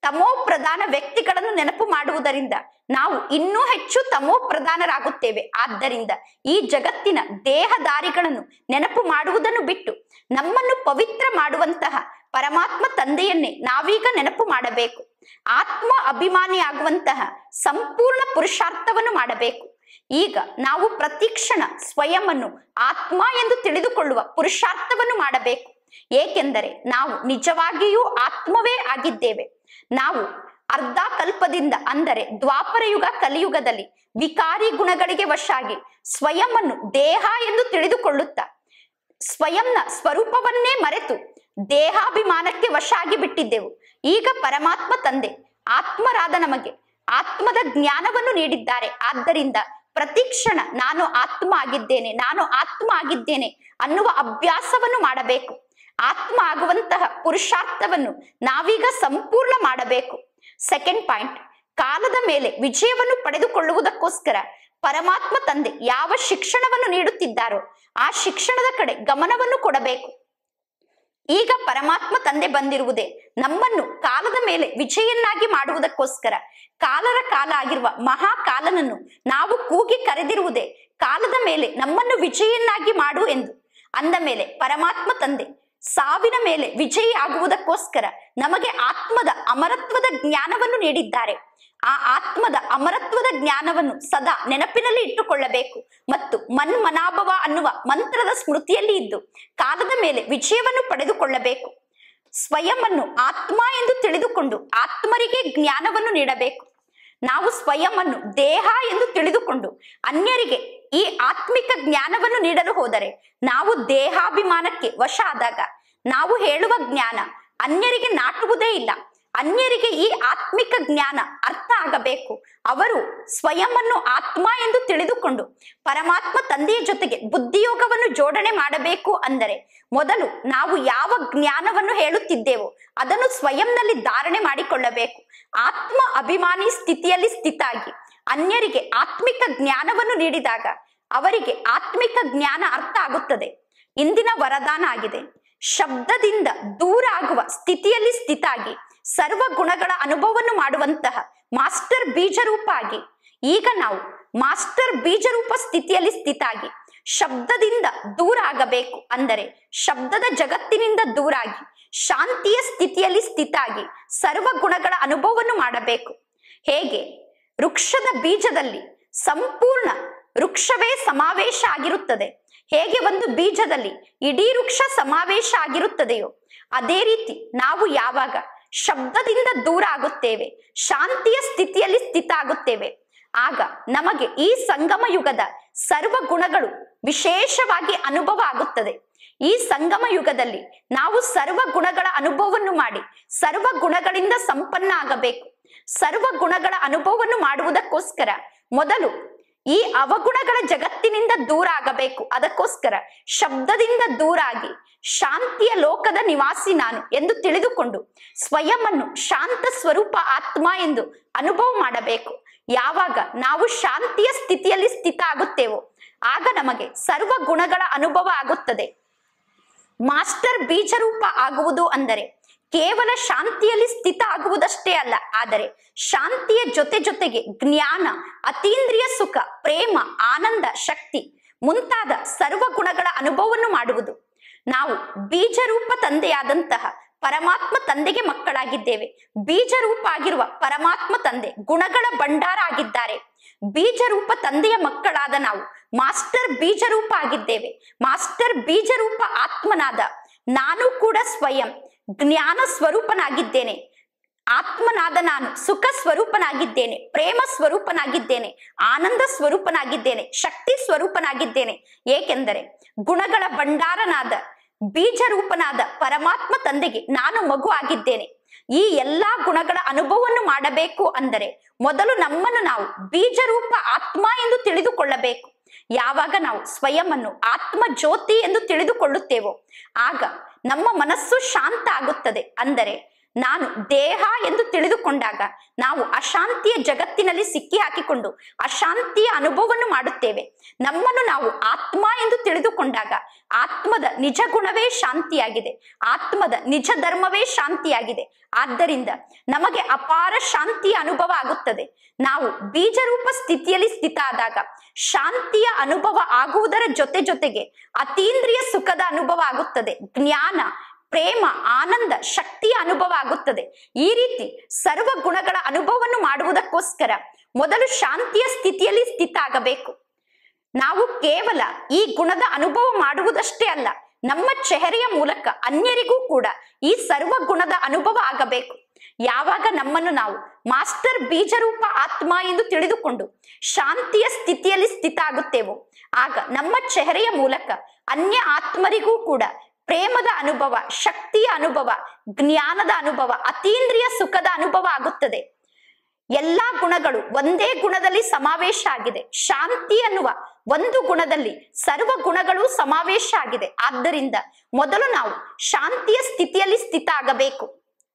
ತಮೋ ಪ್ರಧಾನ ವ್ಯಕ್ತಿಗಳನ್ನು ನೆನಪು ಮಾಡುವುದರಿಂದ ನಾವು ಇನ್ನೂ ಹೆಚ್ಚು ತಮೋ ಪ್ರಧಾನರಾಗುತ್ತೇವೆ. ಆದ್ದರಿಂದ ಈ ಜಗತ್ತಿನ ದೇಹದಾರಿಗಳನ್ನು ನೆನಪು ಮಾಡುವುದನ್ನು ಬಿಟ್ಟು ನಮ್ಮನ್ನು ಪವಿತ್ರ ಮಾಡುವಂತಹ ಪರಮಾತ್ಮ ತಂದೆಯನ್ನೇ ನಾವೀಗ ನೆನಪು ಮಾಡಬೇಕು. ಆತ್ಮ ಅಭಿಮಾನಿಯಾಗುವಂತಹ ಸಂಪೂರ್ಣ ಪುರುಷಾರ್ಥವನ್ನು ಮಾಡಬೇಕು. ಈಗ ನಾವು ಪ್ರತಿಕ್ಷಣ ಸ್ವಯಂವನ್ನು ಆತ್ಮ ಎಂದು ತಿಳಿದುಕೊಳ್ಳುವ ಪುರುಷಾರ್ಥವನ್ನು ಮಾಡಬೇಕು. ಏಕೆಂದರೆ ನಾವು ನಿಜವಾಗಿಯೂ ಆತ್ಮವೇ ಆಗಿದ್ದೇವೆ. ನಾವು ಅರ್ಧ ಕಲ್ಪದಿಂದ ಅಂದರೆ ದ್ವಾಪರ ಯುಗ ಕಲಿಯುಗದಲ್ಲಿ ವಿಕಾರಿ ಗುಣಗಳಿಗೆ ವಶಾಗಿ ಸ್ವಯಂವನ್ನು ದೇಹ ಎಂದು ತಿಳಿದುಕೊಳ್ಳುತ್ತಾ ಸ್ವಯಂನ ಸ್ವರೂಪವನ್ನೇ ಮರೆತು ದೇಹಾಭಿಮಾನಕ್ಕೆ ವಶ ಆಗಿ ಬಿಟ್ಟಿದ್ದೆವು. ಈಗ ಪರಮಾತ್ಮ ತಂದೆ ಆತ್ಮರಾದ ನಮಗೆ ಆತ್ಮದ ಜ್ಞಾನವನ್ನು ನೀಡಿದ್ದಾರೆ. ಆದ್ದರಿಂದ ಪ್ರತಿಕ್ಷಣ ನಾನು ಆತ್ಮ ಆಗಿದ್ದೇನೆ, ನಾನು ಆತ್ಮ ಆಗಿದ್ದೇನೆ ಅನ್ನುವ ಅಭ್ಯಾಸವನ್ನು ಮಾಡಬೇಕು. ಆತ್ಮ ಆಗುವಂತಹ ಪುರುಷಾರ್ಥವನ್ನು ನಾವೀಗ ಸಂಪೂರ್ಣ ಮಾಡಬೇಕು. ಸೆಕೆಂಡ್ ಪಾಯಿಂಟ್, ಕಾಲದ ಮೇಲೆ ವಿಜಯವನ್ನು ಪಡೆದುಕೊಳ್ಳುವುದಕ್ಕೋಸ್ಕರ ಪರಮಾತ್ಮ ತಂದೆ ಯಾವ ಶಿಕ್ಷಣವನ್ನು ನೀಡುತ್ತಿದ್ದಾರೋ ಆ ಶಿಕ್ಷಣದ ಕಡೆ ಗಮನವನ್ನು ಕೊಡಬೇಕು. ಈಗ ಪರಮಾತ್ಮ ತಂದೆ ಬಂದಿರುವುದೇ ನಮ್ಮನ್ನು ಕಾಲದ ಮೇಲೆ ವಿಜಯನ್ನಾಗಿ ಮಾಡುವುದಕ್ಕೋಸ್ಕರ. ಕಾಲರ ಕಾಲ ಆಗಿರುವ ಮಹಾಕಾಲನನ್ನು ನಾವು ಕೂಗಿ ಕರೆದಿರುವುದೇ ಕಾಲದ ಮೇಲೆ ನಮ್ಮನ್ನು ವಿಜಯನ್ನಾಗಿ ಮಾಡು ಎಂದು. ಅಂದ ಮೇಲೆ ಪರಮಾತ್ಮ ತಂದೆ ಸಾವಿನ ಮೇಲೆ ವಿಜಯಿ ಆಗುವುದಕ್ಕೋಸ್ಕರ ನಮಗೆ ಆತ್ಮದ ಅಮರತ್ವದ ಜ್ಞಾನವನ್ನು ನೀಡಿದ್ದಾರೆ. ಆ ಆತ್ಮದ ಅಮರತ್ವದ ಜ್ಞಾನವನ್ನು ಸದಾ ನೆನಪಿನಲ್ಲಿ ಇಟ್ಟುಕೊಳ್ಳಬೇಕು ಮತ್ತು ಮನ್ಮನಾಭವ ಅನ್ನುವ ಮಂತ್ರದ ಸ್ಮೃತಿಯಲ್ಲಿ ಇದ್ದು ಕಾಲದ ಮೇಲೆ ವಿಜಯವನ್ನು ಪಡೆದುಕೊಳ್ಳಬೇಕು. ಸ್ವಯಂವನ್ನು ಆತ್ಮ ಎಂದು ತಿಳಿದುಕೊಂಡು ಆತ್ಮರಿಗೆ ಜ್ಞಾನವನ್ನು ನೀಡಬೇಕು. ನಾವು ಸ್ವಯಂವನ್ನು ದೇಹ ಎಂದು ತಿಳಿದುಕೊಂಡು ಅನ್ಯರಿಗೆ ಈ ಆತ್ಮಿಕ ಜ್ಞಾನವನ್ನು ನೀಡಲು ಹೋದರೆ ನಾವು ದೇಹಾಭಿಮಾನಕ್ಕೆ ವಶ ಆದಾಗ ನಾವು ಹೇಳುವ ಜ್ಞಾನ ಅನ್ಯರಿಗೆ ನಾಟುವುದೇ ಇಲ್ಲ. ಅನ್ಯರಿಗೆ ಈ ಆತ್ಮಿಕ ಜ್ಞಾನ ಅರ್ಥ ಆಗಬೇಕು. ಅವರು ಸ್ವಯಂವನ್ನು ಆತ್ಮ ಎಂದು ತಿಳಿದುಕೊಂಡು ಪರಮಾತ್ಮ ತಂದೆಯ ಜೊತೆಗೆ ಬುದ್ಧಿಯೋಗವನ್ನು ಜೋಡಣೆ ಮಾಡಬೇಕು. ಅಂದರೆ ಮೊದಲು ನಾವು ಯಾವ ಜ್ಞಾನವನ್ನು ಹೇಳುತ್ತಿದ್ದೇವೋ ಅದನ್ನು ಸ್ವಯಂನಲ್ಲಿ ಧಾರಣೆ ಮಾಡಿಕೊಳ್ಳಬೇಕು. ಆತ್ಮ ಅಭಿಮಾನಿ ಸ್ಥಿತಿಯಲ್ಲಿ ಸ್ಥಿತಾಗಿ ಅನ್ಯರಿಗೆ ಆತ್ಮಿಕ ಜ್ಞಾನವನ್ನು ನೀಡಿದಾಗ ಅವರಿಗೆ ಆತ್ಮಿಕ ಜ್ಞಾನ ಅರ್ಥ ಆಗುತ್ತದೆ. ಇಂದಿನ ವರದಾನ ಆಗಿದೆ, ಶಬ್ದದಿಂದ ದೂರ ಆಗುವ ಸ್ಥಿತಿಯಲ್ಲಿ ಸ್ಥಿತಾಗಿ ಸರ್ವ ಗುಣಗಳ ಅನುಭವವನ್ನು ಮಾಡುವಂತಹ ಮಾಸ್ಟರ್ ಬೀಜರೂಪ ಆಗಿ ಈಗ ನಾವು ಮಾಸ್ಟರ್ ಬೀಜರೂಪ ಸ್ಥಿತಿಯಲ್ಲಿ ಸ್ಥಿತಾಗಿ ಶಬ್ದದಿಂದ ದೂರ ಆಗಬೇಕು. ಅಂದರೆ ಶಬ್ದದ ಜಗತ್ತಿನಿಂದ ದೂರಾಗಿ ಶಾಂತಿಯ ಸ್ಥಿತಿಯಲ್ಲಿ ಸ್ಥಿತಾಗಿ ಸರ್ವ ಗುಣಗಳ ಅನುಭವವನ್ನು ಮಾಡಬೇಕು. ಹೇಗೆ ವೃಕ್ಷದ ಬೀಜದಲ್ಲಿ ಸಂಪೂರ್ಣ ವೃಕ್ಷವೇ ಸಮಾವೇಶ ಆಗಿರುತ್ತದೆ, ಹೇಗೆ ಒಂದು ಬೀಜದಲ್ಲಿ ಇಡೀ ವೃಕ್ಷ ಸಮಾವೇಶ ಆಗಿರುತ್ತದೆಯೋ ಅದೇ ರೀತಿ ನಾವು ಯಾವಾಗ ಶಬ್ದದಿಂದ ದೂರ ಆಗುತ್ತೇವೆ, ಶಾಂತಿಯ ಸ್ಥಿತಿಯಲ್ಲಿ ಸ್ಥಿತ ಆಗುತ್ತೇವೆ, ಆಗ ನಮಗೆ ಈ ಸಂಗಮ ಯುಗದ ಸರ್ವ ಗುಣಗಳು ವಿಶೇಷವಾಗಿ ಅನುಭವ ಆಗುತ್ತದೆ. ಈ ಸಂಗಮ ಯುಗದಲ್ಲಿ ನಾವು ಸರ್ವ ಗುಣಗಳ ಅನುಭವವನ್ನು ಮಾಡಿ ಸರ್ವ ಗುಣಗಳಿಂದ ಸಂಪನ್ನ ಆಗಬೇಕು. ಸರ್ವ ಗುಣಗಳ ಅನುಭವವನ್ನು ಮಾಡುವುದಕ್ಕೋಸ್ಕರ ಮೊದಲು ಈ ಅವಗುಣಗಳ ಜಗತ್ತಿನಿಂದ ದೂರ ಆಗಬೇಕು. ಅದಕ್ಕೋಸ್ಕರ ಶಬ್ದದಿಂದ ದೂರ ಆಗಿ ಶಾಂತಿಯ ಲೋಕದ ನಿವಾಸಿ ನಾನು ಎಂದು ತಿಳಿದುಕೊಂಡು ಸ್ವಯಂವನ್ನು ಶಾಂತ ಸ್ವರೂಪ ಆತ್ಮ ಎಂದು ಅನುಭವ ಮಾಡಬೇಕು. ಯಾವಾಗ ನಾವು ಶಾಂತಿಯ ಸ್ಥಿತಿಯಲ್ಲಿ ಸ್ಥಿತ ಆಗುತ್ತೇವೋ ಆಗ ನಮಗೆ ಸರ್ವ ಗುಣಗಳ ಅನುಭವ ಆಗುತ್ತದೆ. ಮಾಸ್ಟರ್ ಬೀಜರೂಪ ಆಗುವುದು ಅಂದರೆ ಕೇವಲ ಶಾಂತಿಯಲ್ಲಿ ಸ್ಥಿತ ಆಗುವುದಷ್ಟೇ ಅಲ್ಲ, ಆದರೆ ಶಾಂತಿಯ ಜೊತೆ ಜೊತೆಗೆ ಜ್ಞಾನ, ಅತೀಂದ್ರಿಯ ಸುಖ, ಪ್ರೇಮ, ಆನಂದ, ಶಕ್ತಿ ಮುಂತಾದ ಸರ್ವ ಗುಣಗಳ ಅನುಭವವನ್ನು ಮಾಡುವುದು. ನಾವು ಬೀಜರೂಪ ತಂದೆಯಾದಂತಹ ಪರಮಾತ್ಮ ತಂದೆಗೆ ಮಕ್ಕಳಾಗಿದ್ದೇವೆ. ಬೀಜರೂಪ ಆಗಿರುವ ಪರಮಾತ್ಮ ತಂದೆ ಗುಣಗಳ ಭಂಡಾರ ಆಗಿದ್ದಾರೆ. ಬೀಜರೂಪ ತಂದೆಯ ಮಕ್ಕಳಾದ ನಾವು ಮಾಸ್ಟರ್ ಬೀಜರೂಪ ಆಗಿದ್ದೇವೆ. ಮಾಸ್ಟರ್ ಬೀಜರೂಪ ಆತ್ಮನಾದ ನಾನು ಕೂಡ ಸ್ವಯಂ ಜ್ಞಾನ ಸ್ವರೂಪನಾಗಿದ್ದೇನೆ. ಆತ್ಮನಾದ ನಾನು ಸುಖ ಸ್ವರೂಪನಾಗಿದ್ದೇನೆ, ಪ್ರೇಮ ಸ್ವರೂಪನಾಗಿದ್ದೇನೆ, ಆನಂದ ಸ್ವರೂಪನಾಗಿದ್ದೇನೆ, ಶಕ್ತಿ ಸ್ವರೂಪನಾಗಿದ್ದೇನೆ. ಏಕೆಂದರೆ ಗುಣಗಳ ಭಂಡಾರನಾದ ಬೀಜರೂಪನಾದ ಪರಮಾತ್ಮ ತಂದೆಗೆ ನಾನು ಮಗು ಆಗಿದ್ದೇನೆ. ಈ ಎಲ್ಲಾ ಗುಣಗಳ ಅನುಭವವನ್ನು ಮಾಡಬೇಕು ಅಂದರೆ ಮೊದಲು ನಮ್ಮನ್ನು ನಾವು ಬೀಜರೂಪ ಆತ್ಮ ಎಂದು ತಿಳಿದುಕೊಳ್ಳಬೇಕು. ಯಾವಾಗ ನಾವು ಸ್ವಯಂವನ್ನು ಆತ್ಮ ಜ್ಯೋತಿ ಎಂದು ತಿಳಿದುಕೊಳ್ಳುತ್ತೇವೋ ಆಗ ನಮ್ಮ ಮನಸ್ಸು ಶಾಂತ ಆಗುತ್ತದೆ. ಅಂದರೆ ನಾನು ದೇಹ ಎಂದು ತಿಳಿದುಕೊಂಡಾಗ ನಾವು ಅಶಾಂತಿಯ ಜಗತ್ತಿನಲ್ಲಿ ಸಿಕ್ಕಿ ಹಾಕಿಕೊಂಡು ಅಶಾಂತಿಯ ಅನುಭವವನ್ನು ಮಾಡುತ್ತೇವೆ. ನಮ್ಮನ್ನು ನಾವು ಆತ್ಮ ಎಂದು ತಿಳಿದುಕೊಂಡಾಗ ಆತ್ಮದ ನಿಜ ಗುಣವೇ ಶಾಂತಿಯಾಗಿದೆ, ಆತ್ಮದ ನಿಜ ಧರ್ಮವೇ ಶಾಂತಿಯಾಗಿದೆ. ಆದ್ದರಿಂದ ನಮಗೆ ಅಪಾರ ಶಾಂತಿಯ ಅನುಭವ ಆಗುತ್ತದೆ. ನಾವು ಬೀಜರೂಪ ಸ್ಥಿತಿಯಲ್ಲಿ ಸ್ಥಿತ ಆದಾಗ ಶಾಂತಿಯ ಅನುಭವ ಆಗುವುದರ ಜೊತೆ ಜೊತೆಗೆ ಅತೀಂದ್ರಿಯ ಸುಖದ ಅನುಭವ ಆಗುತ್ತದೆ. ಜ್ಞಾನ, ಪ್ರೇಮ, ಆನಂದ, ಶಕ್ತಿಯ ಅನುಭವ ಆಗುತ್ತದೆ. ಈ ರೀತಿ ಸರ್ವ ಗುಣಗಳ ಅನುಭವವನ್ನು ಮಾಡುವುದಕ್ಕೋಸ್ಕರ ಮೊದಲು ಶಾಂತಿಯ ಸ್ಥಿತಿಯಲ್ಲಿ ಸ್ಥಿತ ಆಗಬೇಕು. ನಾವು ಕೇವಲ ಈ ಗುಣದ ಅನುಭವ ಮಾಡುವುದಷ್ಟೇ ಅಲ್ಲ, ನಮ್ಮ ಚೆಹರೆಯ ಮೂಲಕ ಅನ್ಯರಿಗೂ ಕೂಡ ಈ ಸರ್ವ ಗುಣದ ಅನುಭವ ಆಗಬೇಕು. ಯಾವಾಗ ನಮ್ಮನ್ನು ನಾವು ಮಾಸ್ಟರ್ ಬೀಜರೂಪ ಆತ್ಮ ಎಂದು ತಿಳಿದುಕೊಂಡು ಶಾಂತಿಯ ಸ್ಥಿತಿಯಲ್ಲಿ ಸ್ಥಿತ ಆಗುತ್ತೇವೋ ಆಗ ನಮ್ಮ ಚೆಹರೆಯ ಮೂಲಕ ಅನ್ಯ ಆತ್ಮರಿಗೂ ಕೂಡ ಪ್ರೇಮದ ಅನುಭವ, ಶಕ್ತಿಯ ಅನುಭವ, ಜ್ಞಾನದ ಅನುಭವ, ಅತೀಂದ್ರಿಯ ಸುಖದ ಅನುಭವ ಆಗುತ್ತದೆ. ಎಲ್ಲಾ ಗುಣಗಳು ಒಂದೇ ಗುಣದಲ್ಲಿ ಸಮಾವೇಶ ಆಗಿದೆ. ಶಾಂತಿ ಅನ್ನುವ ಒಂದು ಗುಣದಲ್ಲಿ ಸರ್ವ ಗುಣಗಳು ಸಮಾವೇಶ ಆಗಿದೆ. ಆದ್ದರಿಂದ ಮೊದಲು ನಾವು ಶಾಂತಿಯ ಸ್ಥಿತಿಯಲ್ಲಿ ಸ್ಥಿತ ಆಗಬೇಕು.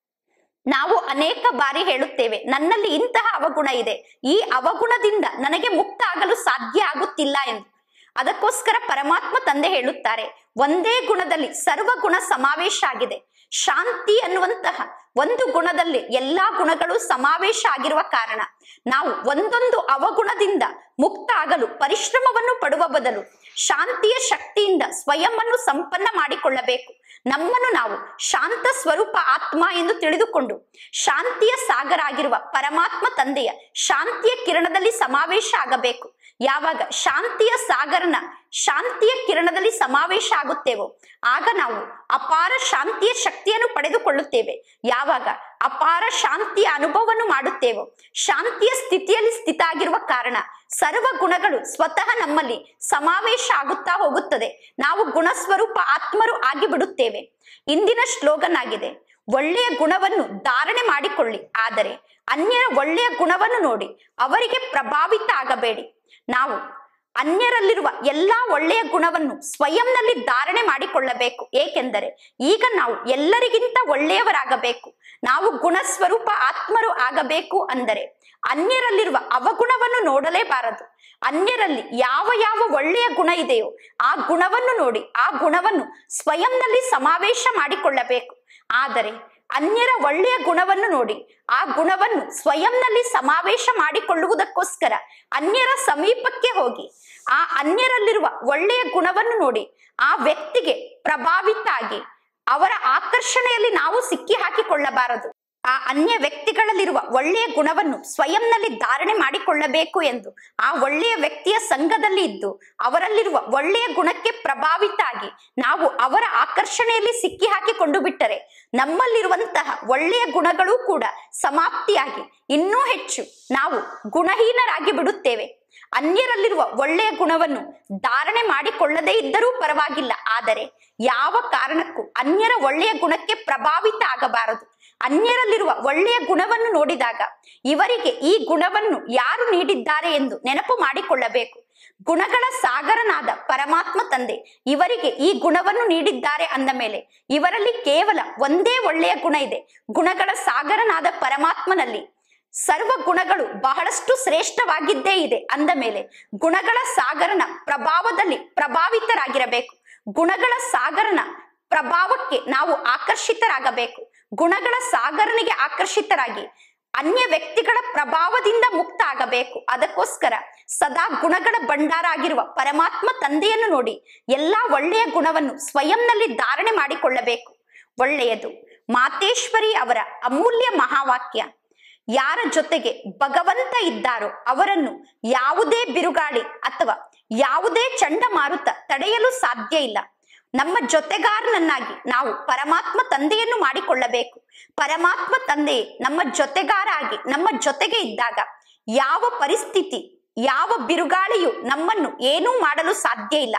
ನಾವು ಅನೇಕ ಬಾರಿ ಹೇಳುತ್ತೇವೆ, ನನ್ನಲ್ಲಿ ಇಂತಹ ಅವಗುಣ ಇದೆ, ಈ ಅವಗುಣದಿಂದ ನನಗೆ ಮುಕ್ತ ಆಗಲು ಸಾಧ್ಯ ಆಗುತ್ತಿಲ್ಲ ಎಂದು. ಅದಕ್ಕೋಸ್ಕರ ಪರಮಾತ್ಮ ತಂದೆ ಹೇಳುತ್ತಾರೆ, ಒಂದೇ ಗುಣದಲ್ಲಿ ಸರ್ವ ಗುಣ ಸಮಾವೇಶ ಆಗಿದೆ. ಶಾಂತಿ ಅನ್ನುವಂತಹ ಒಂದು ಗುಣದಲ್ಲಿ ಎಲ್ಲಾ ಗುಣಗಳು ಸಮಾವೇಶ ಆಗಿರುವ ಕಾರಣ ನಾವು ಒಂದೊಂದು ಅವಗುಣದಿಂದ ಮುಕ್ತ ಆಗಲು ಪರಿಶ್ರಮವನ್ನು ಪಡುವ ಬದಲು ಶಾಂತಿಯ ಶಕ್ತಿಯಿಂದ ಸ್ವಯಂವನ್ನು ಸಂಪನ್ನ ಮಾಡಿಕೊಳ್ಳಬೇಕು. ನಮ್ಮನ್ನು ನಾವು ಶಾಂತ ಸ್ವರೂಪ ಆತ್ಮ ಎಂದು ತಿಳಿದುಕೊಂಡು ಶಾಂತಿಯ ಸಾಗರ ಆಗಿರುವ ಪರಮಾತ್ಮ ತಂದೆಯ ಶಾಂತಿಯ ಕಿರಣದಲ್ಲಿ ಸಮಾವೇಶ ಆಗಬೇಕು. ಯಾವಾಗ ಶಾಂತಿಯ ಸಾಗರನ ಶಾಂತಿಯ ಕಿರಣದಲ್ಲಿ ಸಮಾವೇಶ ಆಗುತ್ತೇವೋ ಆಗ ನಾವು ಅಪಾರ ಶಾಂತಿಯ ಶಕ್ತಿಯನ್ನು ಪಡೆದುಕೊಳ್ಳುತ್ತೇವೆ. ಯಾವಾಗ ಅಪಾರ ಶಾಂತಿಯ ಅನುಭವವನ್ನು ಮಾಡುತ್ತೇವೋ ಶಾಂತಿಯ ಸ್ಥಿತಿಯಲ್ಲಿ ಸ್ಥಿತ ಆಗಿರುವ ಕಾರಣ ಸರ್ವ ಗುಣಗಳು ಸ್ವತಃ ನಮ್ಮಲ್ಲಿ ಸಮಾವೇಶ ಆಗುತ್ತಾ ಹೋಗುತ್ತದೆ. ನಾವು ಗುಣಸ್ವರೂಪ ಆತ್ಮರು ಆಗಿ ಬಿಡುತ್ತೇವೆ. ಇಂದಿನ ಸ್ಲೋಗನ್ ಆಗಿದೆ, ಒಳ್ಳೆಯ ಗುಣವನ್ನು ಧಾರಣೆ ಮಾಡಿಕೊಳ್ಳಿ, ಆದರೆ ಅನ್ಯರ ಒಳ್ಳೆಯ ಗುಣವನ್ನು ನೋಡಿ ಅವರಿಗೆ ಪ್ರಭಾವಿತ ಆಗಬೇಡಿ. ನಾವು ಅನ್ಯರಲ್ಲಿರುವ ಎಲ್ಲಾ ಒಳ್ಳೆಯ ಗುಣವನ್ನು ಸ್ವಯಂನಲ್ಲಿ ಧಾರಣೆ ಮಾಡಿಕೊಳ್ಳಬೇಕು. ಏಕೆಂದರೆ ಈಗ ನಾವು ಎಲ್ಲರಿಗಿಂತ ಒಳ್ಳೆಯವರಾಗಬೇಕು. ನಾವು ಗುಣಸ್ವರೂಪ ಆತ್ಮರು ಆಗಬೇಕು ಅಂದರೆ ಅನ್ಯರಲ್ಲಿರುವ ಅವಗುಣವನ್ನು ನೋಡಲೇಬಾರದು. ಅನ್ಯರಲ್ಲಿ ಯಾವ ಯಾವ ಒಳ್ಳೆಯ ಗುಣ ಇದೆಯೋ ಆ ಗುಣವನ್ನು ನೋಡಿ ಆ ಗುಣವನ್ನು ಸ್ವಯಂನಲ್ಲಿ ಸಮಾವೇಶ ಮಾಡಿಕೊಳ್ಳಬೇಕು. ಆದರೆ ಅನ್ಯರ ಒಳ್ಳೆಯ ಗುಣವನ್ನು ನೋಡಿ ಆ ಗುಣವನ್ನು ಸ್ವಯಂನಲ್ಲಿ ಸಮಾವೇಶ ಮಾಡಿಕೊಳ್ಳುವುದಕ್ಕೋಸ್ಕರ ಅನ್ಯರ ಸಮೀಪಕ್ಕೆ ಹೋಗಿ ಆ ಅನ್ಯರಲ್ಲಿರುವ ಒಳ್ಳೆಯ ಗುಣವನ್ನು ನೋಡಿ ಆ ವ್ಯಕ್ತಿಗೆ ಪ್ರಭಾವಿತ ಆಗಿ ಅವರ ಆಕರ್ಷಣೆಯಲ್ಲಿ ನಾವು ಸಿಕ್ಕಿ ಹಾಕಿಕೊಳ್ಳಬಾರದು. ಆ ಅನ್ಯ ವ್ಯಕ್ತಿಗಳಲ್ಲಿರುವ ಒಳ್ಳೆಯ ಗುಣವನ್ನು ಸ್ವಯಂನಲ್ಲಿ ಧಾರಣೆ ಮಾಡಿಕೊಳ್ಳಬೇಕು ಎಂದು ಆ ಒಳ್ಳೆಯ ವ್ಯಕ್ತಿಯ ಸಂಘದಲ್ಲಿ ಇದ್ದು ಅವರಲ್ಲಿರುವ ಒಳ್ಳೆಯ ಗುಣಕ್ಕೆ ಪ್ರಭಾವಿತ ಆಗಿ ನಾವು ಅವರ ಆಕರ್ಷಣೆಯಲ್ಲಿ ಸಿಕ್ಕಿ ಹಾಕಿಕೊಂಡು ಬಿಟ್ಟರೆ ನಮ್ಮಲ್ಲಿರುವಂತಹ ಒಳ್ಳೆಯ ಗುಣಗಳು ಕೂಡ ಸಮಾಪ್ತಿಯಾಗಿ ಇನ್ನೂ ಹೆಚ್ಚು ನಾವು ಗುಣಹೀನರಾಗಿ ಬಿಡುತ್ತೇವೆ. ಅನ್ಯರಲ್ಲಿರುವ ಒಳ್ಳೆಯ ಗುಣವನ್ನು ಧಾರಣೆ ಮಾಡಿಕೊಳ್ಳದೇ ಇದ್ದರೂ ಪರವಾಗಿಲ್ಲ, ಆದರೆ ಯಾವ ಕಾರಣಕ್ಕೂ ಅನ್ಯರ ಒಳ್ಳೆಯ ಗುಣಕ್ಕೆ ಪ್ರಭಾವಿತ ಆಗಬಾರದು. ಅನ್ಯರಲ್ಲಿರುವ ಒಳ್ಳೆಯ ಗುಣವನ್ನು ನೋಡಿದಾಗ ಇವರಿಗೆ ಈ ಗುಣವನ್ನು ಯಾರು ನೀಡಿದ್ದಾರೆ ಎಂದು ನೆನಪು ಮಾಡಿಕೊಳ್ಳಬೇಕು. ಗುಣಗಳ ಸಾಗರನಾದ ಪರಮಾತ್ಮ ತಂದೆ ಇವರಿಗೆ ಈ ಗುಣವನ್ನು ನೀಡಿದ್ದಾರೆ ಅಂದ ಮೇಲೆ ಇವರಲ್ಲಿ ಕೇವಲ ಒಂದೇ ಒಳ್ಳೆಯ ಗುಣ ಇದೆ. ಗುಣಗಳ ಸಾಗರನಾದ ಪರಮಾತ್ಮನಲ್ಲಿ ಸರ್ವ ಗುಣಗಳು ಬಹಳಷ್ಟು ಶ್ರೇಷ್ಠವಾಗಿದ್ದೇ ಇದೆ ಅಂದ ಮೇಲೆ ಗುಣಗಳ ಸಾಗರನ ಪ್ರಭಾವದಲ್ಲಿ ಪ್ರಭಾವಿತರಾಗಿರಬೇಕು. ಗುಣಗಳ ಸಾಗರನ ಪ್ರಭಾವಕ್ಕೆ ನಾವು ಆಕರ್ಷಿತರಾಗಬೇಕು. ಗುಣಗಳ ಸಾಗರನಿಗೆ ಆಕರ್ಷಿತರಾಗಿ ಅನ್ಯ ವ್ಯಕ್ತಿಗಳ ಪ್ರಭಾವದಿಂದ ಮುಕ್ತ ಆಗಬೇಕು. ಅದಕ್ಕೋಸ್ಕರ ಸದಾ ಗುಣಗಳ ಭಂಡಾರ ಆಗಿರುವ ಪರಮಾತ್ಮ ತಂದೆಯನ್ನು ನೋಡಿ ಎಲ್ಲಾ ಒಳ್ಳೆಯ ಗುಣವನ್ನು ಸ್ವಯಂನಲ್ಲಿ ಧಾರಣೆ ಮಾಡಿಕೊಳ್ಳಬೇಕು. ಒಳ್ಳೆಯದು. ಮಾತೇಶ್ವರಿ ಅವರ ಅಮೂಲ್ಯ ಮಹಾವಾಕ್ಯ, ಯಾರ ಜೊತೆಗೆ ಭಗವಂತ ಇದ್ದಾರೋ ಅವರನ್ನು ಯಾವುದೇ ಬಿರುಗಾಳಿ ಅಥವಾ ಯಾವುದೇ ಚಂಡಮಾರುತ ತಡೆಯಲು ಸಾಧ್ಯ ಇಲ್ಲ. ನಮ್ಮ ಜೊತೆಗಾರನನ್ನಾಗಿ ನಾವು ಪರಮಾತ್ಮ ತಂದೆಯನ್ನು ಮಾಡಿಕೊಳ್ಳಬೇಕು. ಪರಮಾತ್ಮ ತಂದೆಯೇ ನಮ್ಮ ಜೊತೆಗಾರ ಆಗಿ ನಮ್ಮ ಜೊತೆಗೆ ಇದ್ದಾಗ ಯಾವ ಪರಿಸ್ಥಿತಿ, ಯಾವ ಬಿರುಗಾಳಿಯು ನಮ್ಮನ್ನು ಏನೂ ಮಾಡಲು ಸಾಧ್ಯ ಇಲ್ಲ.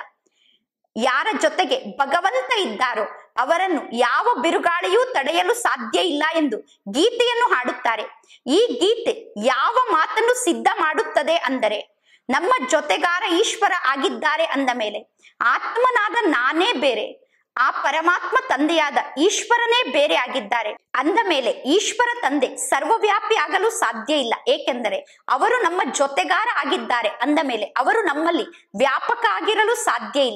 ಯಾರ ಜೊತೆಗೆ ಭಗವಂತ ಇದ್ದಾರೋ ಅವರನ್ನು ಯಾವ ಬಿರುಗಾಳಿಯೂ ತಡೆಯಲು ಸಾಧ್ಯ ಇಲ್ಲ ಎಂದು ಗೀತೆಯನ್ನು ಹಾಡುತ್ತಾರೆ. ಈ ಗೀತೆ ಯಾವ ಮಾತನ್ನು ಸಿದ್ಧ ಮಾಡುತ್ತದೆ ಅಂದರೆ ನಮ್ಮ ಜೊತೆಗಾರ ಈಶ್ವರ ಆಗಿದ್ದಾರೆ ಅಂದ ಮೇಲೆ ಆತ್ಮನಾದ ನಾನೇ ಬೇರೆ, ಆ ಪರಮಾತ್ಮ ತಂದೆಯಾದ ಈಶ್ವರನೇ ಬೇರೆ ಆಗಿದ್ದಾರೆ ಅಂದ ಮೇಲೆ ಈಶ್ವರ ತಂದೆ ಸರ್ವವ್ಯಾಪಿ ಆಗಲು ಸಾಧ್ಯ ಇಲ್ಲ. ಏಕೆಂದರೆ ಅವರು ನಮ್ಮ ಜೊತೆಗಾರ ಆಗಿದ್ದಾರೆ ಅಂದ ಮೇಲೆ ಅವರು ನಮ್ಮಲ್ಲಿ ವ್ಯಾಪಕ ಆಗಿರಲು ಸಾಧ್ಯ ಇಲ್ಲ.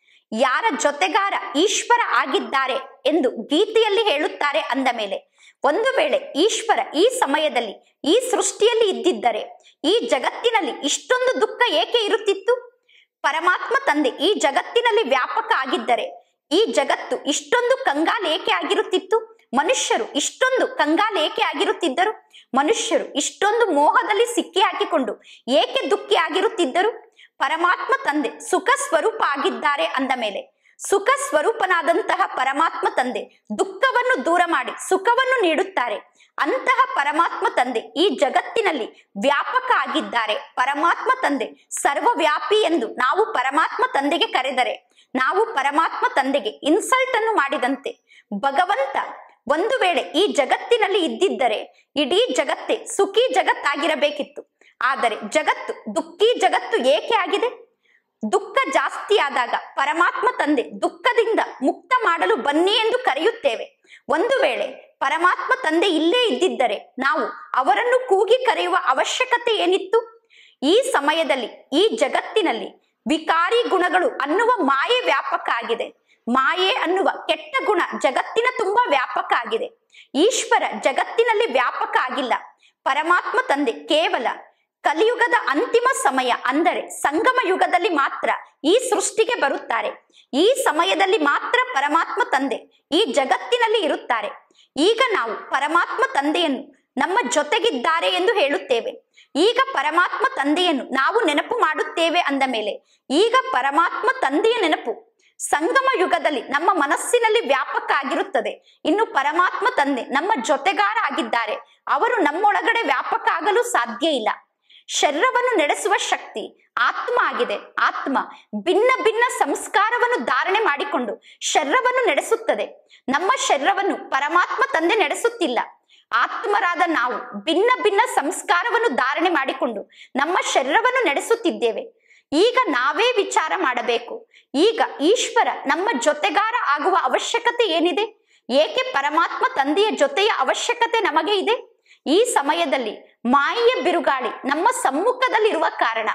ಯಾರ ಜೊತೆಗಾರ ಈಶ್ವರ ಆಗಿದ್ದಾರೆ ಎಂದು ಗೀತೆಯಲ್ಲಿ ಹೇಳುತ್ತಾರೆ ಅಂದ ಮೇಲೆ ಒಂದು ವೇಳೆ ಈಶ್ವರ ಈ ಸಮಯದಲ್ಲಿ ಈ ಸೃಷ್ಟಿಯಲ್ಲಿ ಇದ್ದಿದ್ದರೆ ಈ ಜಗತ್ತಿನಲ್ಲಿ ಇಷ್ಟೊಂದು ದುಃಖ ಏಕೆ ಇರುತ್ತಿತ್ತು? ಪರಮಾತ್ಮ ತಂದೆ ಈ ಜಗತ್ತಿನಲ್ಲಿ ವ್ಯಾಪಕ ಆಗಿದ್ದರೆ ಈ ಜಗತ್ತು ಇಷ್ಟೊಂದು ಕಂಗಾಲ ಏಕೆ ಆಗಿರುತ್ತಿತ್ತು? ಮನುಷ್ಯರು ಇಷ್ಟೊಂದು ಕಂಗಾಲ ಏಕೆ ಆಗಿರುತ್ತಿದ್ದರು? ಮನುಷ್ಯರು ಇಷ್ಟೊಂದು ಮೋಹದಲ್ಲಿ ಸಿಕ್ಕಿ ಹಾಕಿಕೊಂಡು ಏಕೆ ದುಃಖಿ ಆಗಿರುತ್ತಿದ್ದರು? ಪರಮಾತ್ಮ ತಂದೆ ಸುಖ ಸ್ವರೂಪ ಆಗಿದ್ದಾರೆ ಅಂದ ಮೇಲೆ ಸುಖ ಸ್ವರೂಪನಾದಂತಹ ಪರಮಾತ್ಮ ತಂದೆ ದುಃಖವನ್ನು ದೂರ ಮಾಡಿ ಸುಖವನ್ನು ನೀಡುತ್ತಾರೆ. ಅಂತಹ ಪರಮಾತ್ಮ ತಂದೆ ಈ ಜಗತ್ತಿನಲ್ಲಿ ವ್ಯಾಪಕ ಆಗಿದ್ದಾರೆ. ಪರಮಾತ್ಮ ತಂದೆ ಸರ್ವವ್ಯಾಪಿ ಎಂದು ನಾವು ಪರಮಾತ್ಮ ತಂದೆಗೆ ಕರೆದರೆ ನಾವು ಪರಮಾತ್ಮ ತಂದೆಗೆ ಇನ್ಸಲ್ಟ್ ಅನ್ನು ಮಾಡಿದಂತೆ. ಭಗವಂತ ಒಂದು ವೇಳೆ ಈ ಜಗತ್ತಿನಲ್ಲಿ ಇದ್ದಿದ್ದರೆ ಇಡೀ ಜಗತ್ತೇ ಸುಖಿ ಜಗತ್ತಾಗಿರಬೇಕಿತ್ತು. ಆದರೆ ಜಗತ್ತು ದುಃಖಿ ಜಗತ್ತು ಏಕೆ ಆಗಿದೆ? ದುಃಖ ಜಾಸ್ತಿ ಆದಾಗ ಪರಮಾತ್ಮ ತಂದೆ ದುಃಖದಿಂದ ಮುಕ್ತ ಮಾಡಲು ಬನ್ನಿ ಎಂದು ಕರೆಯುತ್ತೇವೆ. ಒಂದು ವೇಳೆ ಪರಮಾತ್ಮ ತಂದೆ ಇಲ್ಲೇ ಇದ್ದಿದ್ದರೆ ನಾವು ಅವರನ್ನು ಕೂಗಿ ಕರೆಯುವ ಅವಶ್ಯಕತೆ ಏನಿತ್ತು? ಈ ಸಮಯದಲ್ಲಿ ಈ ಜಗತ್ತಿನಲ್ಲಿ ವಿಕಾರಿ ಗುಣಗಳು ಅನ್ನುವ ಮಾಯೆ ವ್ಯಾಪಕ ಆಗಿದೆ. ಮಾಯೆ ಅನ್ನುವ ಕೆಟ್ಟ ಗುಣ ಜಗತ್ತಿನ ತುಂಬಾ ವ್ಯಾಪಕ ಆಗಿದೆ. ಈಶ್ವರ ಜಗತ್ತಿನಲ್ಲಿ ವ್ಯಾಪಕ ಆಗಿಲ್ಲ. ಪರಮಾತ್ಮ ತಂದೆ ಕೇವಲ ಕಲಿಯುಗದ ಅಂತಿಮ ಸಮಯ ಅಂದರೆ ಸಂಗಮ ಯುಗದಲ್ಲಿ ಮಾತ್ರ ಈ ಸೃಷ್ಟಿಗೆ ಬರುತ್ತಾರೆ. ಈ ಸಮಯದಲ್ಲಿ ಮಾತ್ರ ಪರಮಾತ್ಮ ತಂದೆ ಈ ಜಗತ್ತಿನಲ್ಲಿ ಇರುತ್ತಾರೆ. ಈಗ ನಾವು ಪರಮಾತ್ಮ ತಂದೆಯನ್ನು ನಮ್ಮ ಜೊತೆಗಿದ್ದಾರೆ ಎಂದು ಹೇಳುತ್ತೇವೆ. ಈಗ ಪರಮಾತ್ಮ ತಂದೆಯನ್ನು ನಾವು ನೆನಪು ಮಾಡುತ್ತೇವೆ ಅಂದ ಮೇಲೆ ಈಗ ಪರಮಾತ್ಮ ತಂದೆಯ ನೆನಪು ಸಂಗಮ ಯುಗದಲ್ಲಿ ನಮ್ಮ ಮನಸ್ಸಿನಲ್ಲಿ ವ್ಯಾಪಕ ಆಗಿರುತ್ತದೆ. ಇನ್ನು ಪರಮಾತ್ಮ ತಂದೆ ನಮ್ಮ ಜೊತೆಗಾರ ಆಗಿದ್ದಾರೆ. ಅವರು ನಮ್ಮೊಳಗಡೆ ವ್ಯಾಪಕ ಆಗಲು ಸಾಧ್ಯ ಇಲ್ಲ. ಶರೀರವನ್ನು ನಡೆಸುವ ಶಕ್ತಿ ಆತ್ಮ ಆಗಿದೆ. ಆತ್ಮ ಭಿನ್ನ ಭಿನ್ನ ಸಂಸ್ಕಾರವನ್ನು ಧಾರಣೆ ಮಾಡಿಕೊಂಡು ಶರೀರವನ್ನು ನಡೆಸುತ್ತದೆ. ನಮ್ಮ ಶರೀರವನ್ನು ಪರಮಾತ್ಮ ತಂದೆ ನಡೆಸುತ್ತಿಲ್ಲ. ಆತ್ಮರಾದ ನಾವು ಭಿನ್ನ ಭಿನ್ನ ಸಂಸ್ಕಾರವನ್ನು ಧಾರಣೆ ಮಾಡಿಕೊಂಡು ನಮ್ಮ ಶರೀರವನ್ನು ನಡೆಸುತ್ತಿದ್ದೇವೆ. ಈಗ ನಾವೇ ವಿಚಾರ ಮಾಡಬೇಕು. ಈಗ ಈಶ್ವರ ನಮ್ಮ ಜೊತೆಗಾರ ಆಗುವ ಅವಶ್ಯಕತೆ ಏನಿದೆ? ಏಕೆ ಪರಮಾತ್ಮ ತಂದೆಯ ಜೊತೆಯ ಅವಶ್ಯಕತೆ ನಮಗೆ ಇದೆ? ಈ ಸಮಯದಲ್ಲಿ ಮಾಯೆಯ ಬಿರುಗಾಳಿ ನಮ್ಮ ಸಮ್ಮುಖದಲ್ಲಿರುವ ಕಾರಣ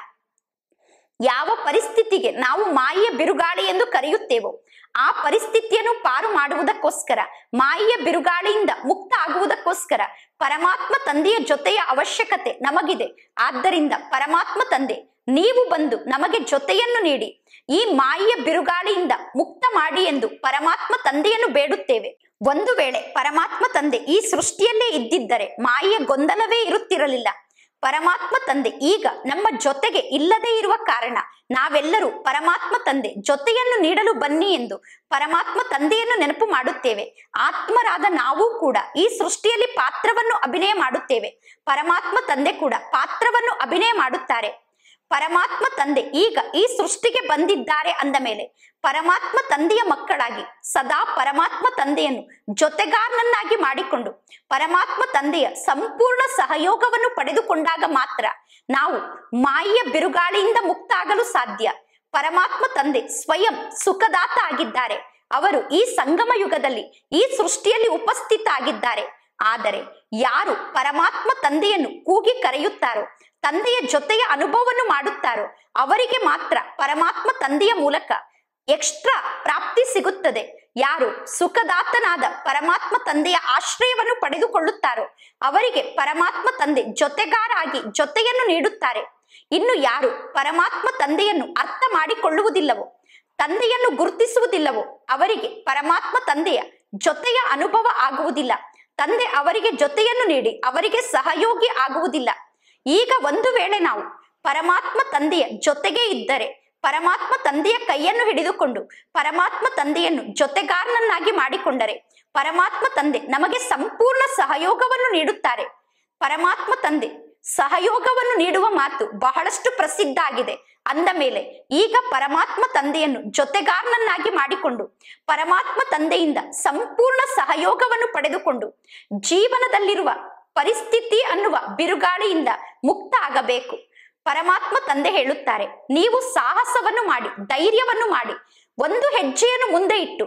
ಯಾವ ಪರಿಸ್ಥಿತಿಗೆ ನಾವು ಮಾಯೆಯ ಬಿರುಗಾಳಿ ಎಂದು ಕರೆಯುತ್ತೇವೋ ಆ ಪರಿಸ್ಥಿತಿಯನ್ನು ಪಾರು ಮಾಡುವುದಕ್ಕೋಸ್ಕರ, ಮಾಯೆಯ ಬಿರುಗಾಳಿಯಿಂದ ಮುಕ್ತ ಆಗುವುದಕ್ಕೋಸ್ಕರ ಪರಮಾತ್ಮ ತಂದೆಯ ಜೊತೆಯ ಅವಶ್ಯಕತೆ ನಮಗಿದೆ. ಆದ್ದರಿಂದ ಪರಮಾತ್ಮ ತಂದೆ ನೀವು ಬಂದು ನಮಗೆ ಜೊತೆಯನ್ನು ನೀಡಿ ಈ ಮಾಯೆಯ ಬಿರುಗಾಳಿಯಿಂದ ಮುಕ್ತ ಮಾಡಿ ಎಂದು ಪರಮಾತ್ಮ ತಂದೆಯನ್ನು ಬೇಡುತ್ತೇವೆ. ಒಂದು ವೇಳೆ ಪರಮಾತ್ಮ ತಂದೆ ಈ ಸೃಷ್ಟಿಯಲ್ಲೇ ಇದ್ದಿದ್ದರೆ ಮಾಯೆಯ ಗೊಂದಲವೇ ಇರುತ್ತಿರಲಿಲ್ಲ. ಪರಮಾತ್ಮ ತಂದೆ ಈಗ ನಮ್ಮ ಜೊತೆಗೆ ಇಲ್ಲದೇ ಇರುವ ಕಾರಣ ನಾವೆಲ್ಲರೂ ಪರಮಾತ್ಮ ತಂದೆ ಜೊತೆಯನ್ನು ನೀಡಲು ಬನ್ನಿ ಎಂದು ಪರಮಾತ್ಮ ತಂದೆಯನ್ನು ನೆನಪು ಮಾಡುತ್ತೇವೆ. ಆತ್ಮರಾದ ನಾವು ಕೂಡ ಈ ಸೃಷ್ಟಿಯಲ್ಲಿ ಪಾತ್ರವನ್ನು ಅಭಿನಯ ಮಾಡುತ್ತೇವೆ. ಪರಮಾತ್ಮ ತಂದೆ ಕೂಡ ಪಾತ್ರವನ್ನು ಅಭಿನಯ ಮಾಡುತ್ತಾರೆ. ಪರಮಾತ್ಮ ತಂದೆ ಈಗ ಈ ಸೃಷ್ಟಿಗೆ ಬಂದಿದ್ದಾರೆ ಅಂದ ಮೇಲೆ ಪರಮಾತ್ಮ ತಂದೆಯ ಮಕ್ಕಳಾಗಿ ಸದಾ ಪರಮಾತ್ಮ ತಂದೆಯನ್ನು ಜೊತೆಗಾರನನ್ನಾಗಿ ಮಾಡಿಕೊಂಡು ಪರಮಾತ್ಮ ತಂದೆಯ ಸಂಪೂರ್ಣ ಸಹಯೋಗವನ್ನು ಪಡೆದುಕೊಂಡಾಗ ಮಾತ್ರ ನಾವು ಮಾಯೆಯ ಬಿರುಗಾಳಿಯಿಂದ ಮುಕ್ತ ಆಗಲು ಸಾಧ್ಯ. ಪರಮಾತ್ಮ ತಂದೆ ಸ್ವಯಂ ಸುಖದಾತ ಆಗಿದ್ದಾರೆ. ಅವರು ಈ ಸಂಗಮ ಯುಗದಲ್ಲಿ ಈ ಸೃಷ್ಟಿಯಲ್ಲಿ ಉಪಸ್ಥಿತ ಆಗಿದ್ದಾರೆ. ಆದರೆ ಯಾರು ಪರಮಾತ್ಮ ತಂದೆಯನ್ನು ಕೂಗಿ ಕರೆಯುತ್ತಾರೋ, ತಂದೆಯ ಜೊತೆಯ ಅನುಭವವನ್ನು ಮಾಡುತ್ತಾರೋ ಅವರಿಗೆ ಮಾತ್ರ ಪರಮಾತ್ಮ ತಂದೆಯ ಮೂಲಕ ಎಕ್ಸ್ಟ್ರಾ ಪ್ರಾಪ್ತಿ ಸಿಗುತ್ತದೆ. ಯಾರು ಸುಖದಾತನಾದ ಪರಮಾತ್ಮ ತಂದೆಯ ಆಶ್ರಯವನ್ನು ಪಡೆದುಕೊಳ್ಳುತ್ತಾರೋ ಅವರಿಗೆ ಪರಮಾತ್ಮ ತಂದೆ ಜೊತೆಗಾರ ಆಗಿ ಜೊತೆಯನ್ನು ನೀಡುತ್ತಾರೆ. ಇನ್ನು ಯಾರು ಪರಮಾತ್ಮ ತಂದೆಯನ್ನು ಅರ್ಥ ಮಾಡಿಕೊಳ್ಳುವುದಿಲ್ಲವೋ, ತಂದೆಯನ್ನು ಗುರುತಿಸುವುದಿಲ್ಲವೋ ಅವರಿಗೆ ಪರಮಾತ್ಮ ತಂದೆಯ ಜೊತೆಯ ಅನುಭವ ಆಗುವುದಿಲ್ಲ. ತಂದೆ ಅವರಿಗೆ ಜೊತೆಯನ್ನು ನೀಡಿ ಅವರಿಗೆ ಸಹಯೋಗಿ ಆಗುವುದಿಲ್ಲ. ಈಗ ಒಂದು ವೇಳೆ ನಾವು ಪರಮಾತ್ಮ ತಂದೆಯ ಜೊತೆಗೆ ಇದ್ದರೆ, ಪರಮಾತ್ಮ ತಂದೆಯ ಕೈಯನ್ನು ಹಿಡಿದುಕೊಂಡು ಪರಮಾತ್ಮ ತಂದೆಯನ್ನು ಜೊತೆಗಾರನನ್ನಾಗಿ ಮಾಡಿಕೊಂಡರೆ ಪರಮಾತ್ಮ ತಂದೆ ನಮಗೆ ಸಂಪೂರ್ಣ ಸಹಯೋಗವನ್ನು ನೀಡುತ್ತಾರೆ. ಪರಮಾತ್ಮ ತಂದೆ ಸಹಯೋಗವನ್ನು ನೀಡುವ ಮಾತು ಬಹಳಷ್ಟು ಪ್ರಸಿದ್ಧ ಆಗಿದೆ. ಅಂದ ಮೇಲೆ ಈಗ ಪರಮಾತ್ಮ ತಂದೆಯನ್ನು ಜೊತೆಗಾರನನ್ನಾಗಿ ಮಾಡಿಕೊಂಡು ಪರಮಾತ್ಮ ತಂದೆಯಿಂದ ಸಂಪೂರ್ಣ ಸಹಯೋಗವನ್ನು ಪಡೆದುಕೊಂಡು ಜೀವನದಲ್ಲಿರುವ ಪರಿಸ್ಥಿತಿ ಅನ್ನುವ ಬಿರುಗಾಳಿಯಿಂದ ಮುಕ್ತ ಆಗಬೇಕು. ಪರಮಾತ್ಮ ತಂದೆ ಹೇಳುತ್ತಾರೆ, ನೀವು ಸಾಹಸವನ್ನು ಮಾಡಿ, ಧೈರ್ಯವನ್ನು ಮಾಡಿ, ಒಂದು ಹೆಜ್ಜೆಯನ್ನು ಮುಂದೆ ಇಟ್ಟು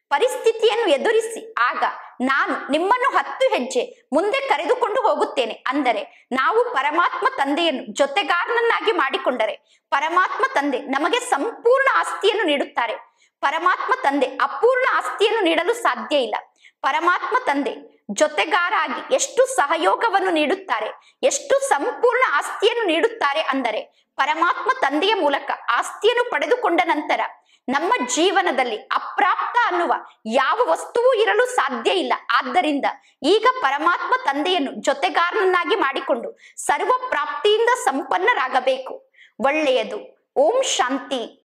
ಪರಿಸ್ಥಿತಿಯನ್ನು ಎದುರಿಸಿ ಆಗ ನಾನು ನಿಮ್ಮನ್ನು ಹತ್ತು ಹೆಜ್ಜೆ ಮುಂದೆ ಕರೆದುಕೊಂಡು ಹೋಗುತ್ತೇನೆ ಅಂದರೆ ನಾವು ಪರಮಾತ್ಮ ತಂದೆಯನ್ನು ಜೊತೆಗಾರನನ್ನಾಗಿ ಮಾಡಿಕೊಂಡರೆ ಪರಮಾತ್ಮ ತಂದೆ ನಮಗೆ ಸಂಪೂರ್ಣ ಆಸ್ತಿಯನ್ನು ನೀಡುತ್ತಾರೆ. ಪರಮಾತ್ಮ ತಂದೆ ಅಪೂರ್ಣ ಆಸ್ತಿಯನ್ನು ನೀಡಲು ಸಾಧ್ಯ ಇಲ್ಲ. ಪರಮಾತ್ಮ ತಂದೆ ಜೊತೆಗಾರ ಆಗಿ ಎಷ್ಟು ಸಹಯೋಗವನ್ನು ನೀಡುತ್ತಾರೆ, ಎಷ್ಟು ಸಂಪೂರ್ಣ ಆಸ್ತಿಯನ್ನು ನೀಡುತ್ತಾರೆ ಅಂದರೆ ಪರಮಾತ್ಮ ತಂದೆಯ ಮೂಲಕ ಆಸ್ತಿಯನ್ನು ಪಡೆದುಕೊಂಡ ನಂತರ ನಮ್ಮ ಜೀವನದಲ್ಲಿ ಅಪ್ರಾಪ್ತ ಅನ್ನುವ ಯಾವ ವಸ್ತುವು ಇರಲು ಸಾಧ್ಯ ಇಲ್ಲ. ಆದ್ದರಿಂದ ಈಗ ಪರಮಾತ್ಮ ತಂದೆಯನ್ನು ಜೊತೆಗಾರನನ್ನಾಗಿ ಮಾಡಿಕೊಂಡು ಸರ್ವ ಪ್ರಾಪ್ತಿಯಿಂದ ಸಂಪನ್ನರಾಗಬೇಕು. ಒಳ್ಳೆಯದು. ಓಂ ಶಾಂತಿ.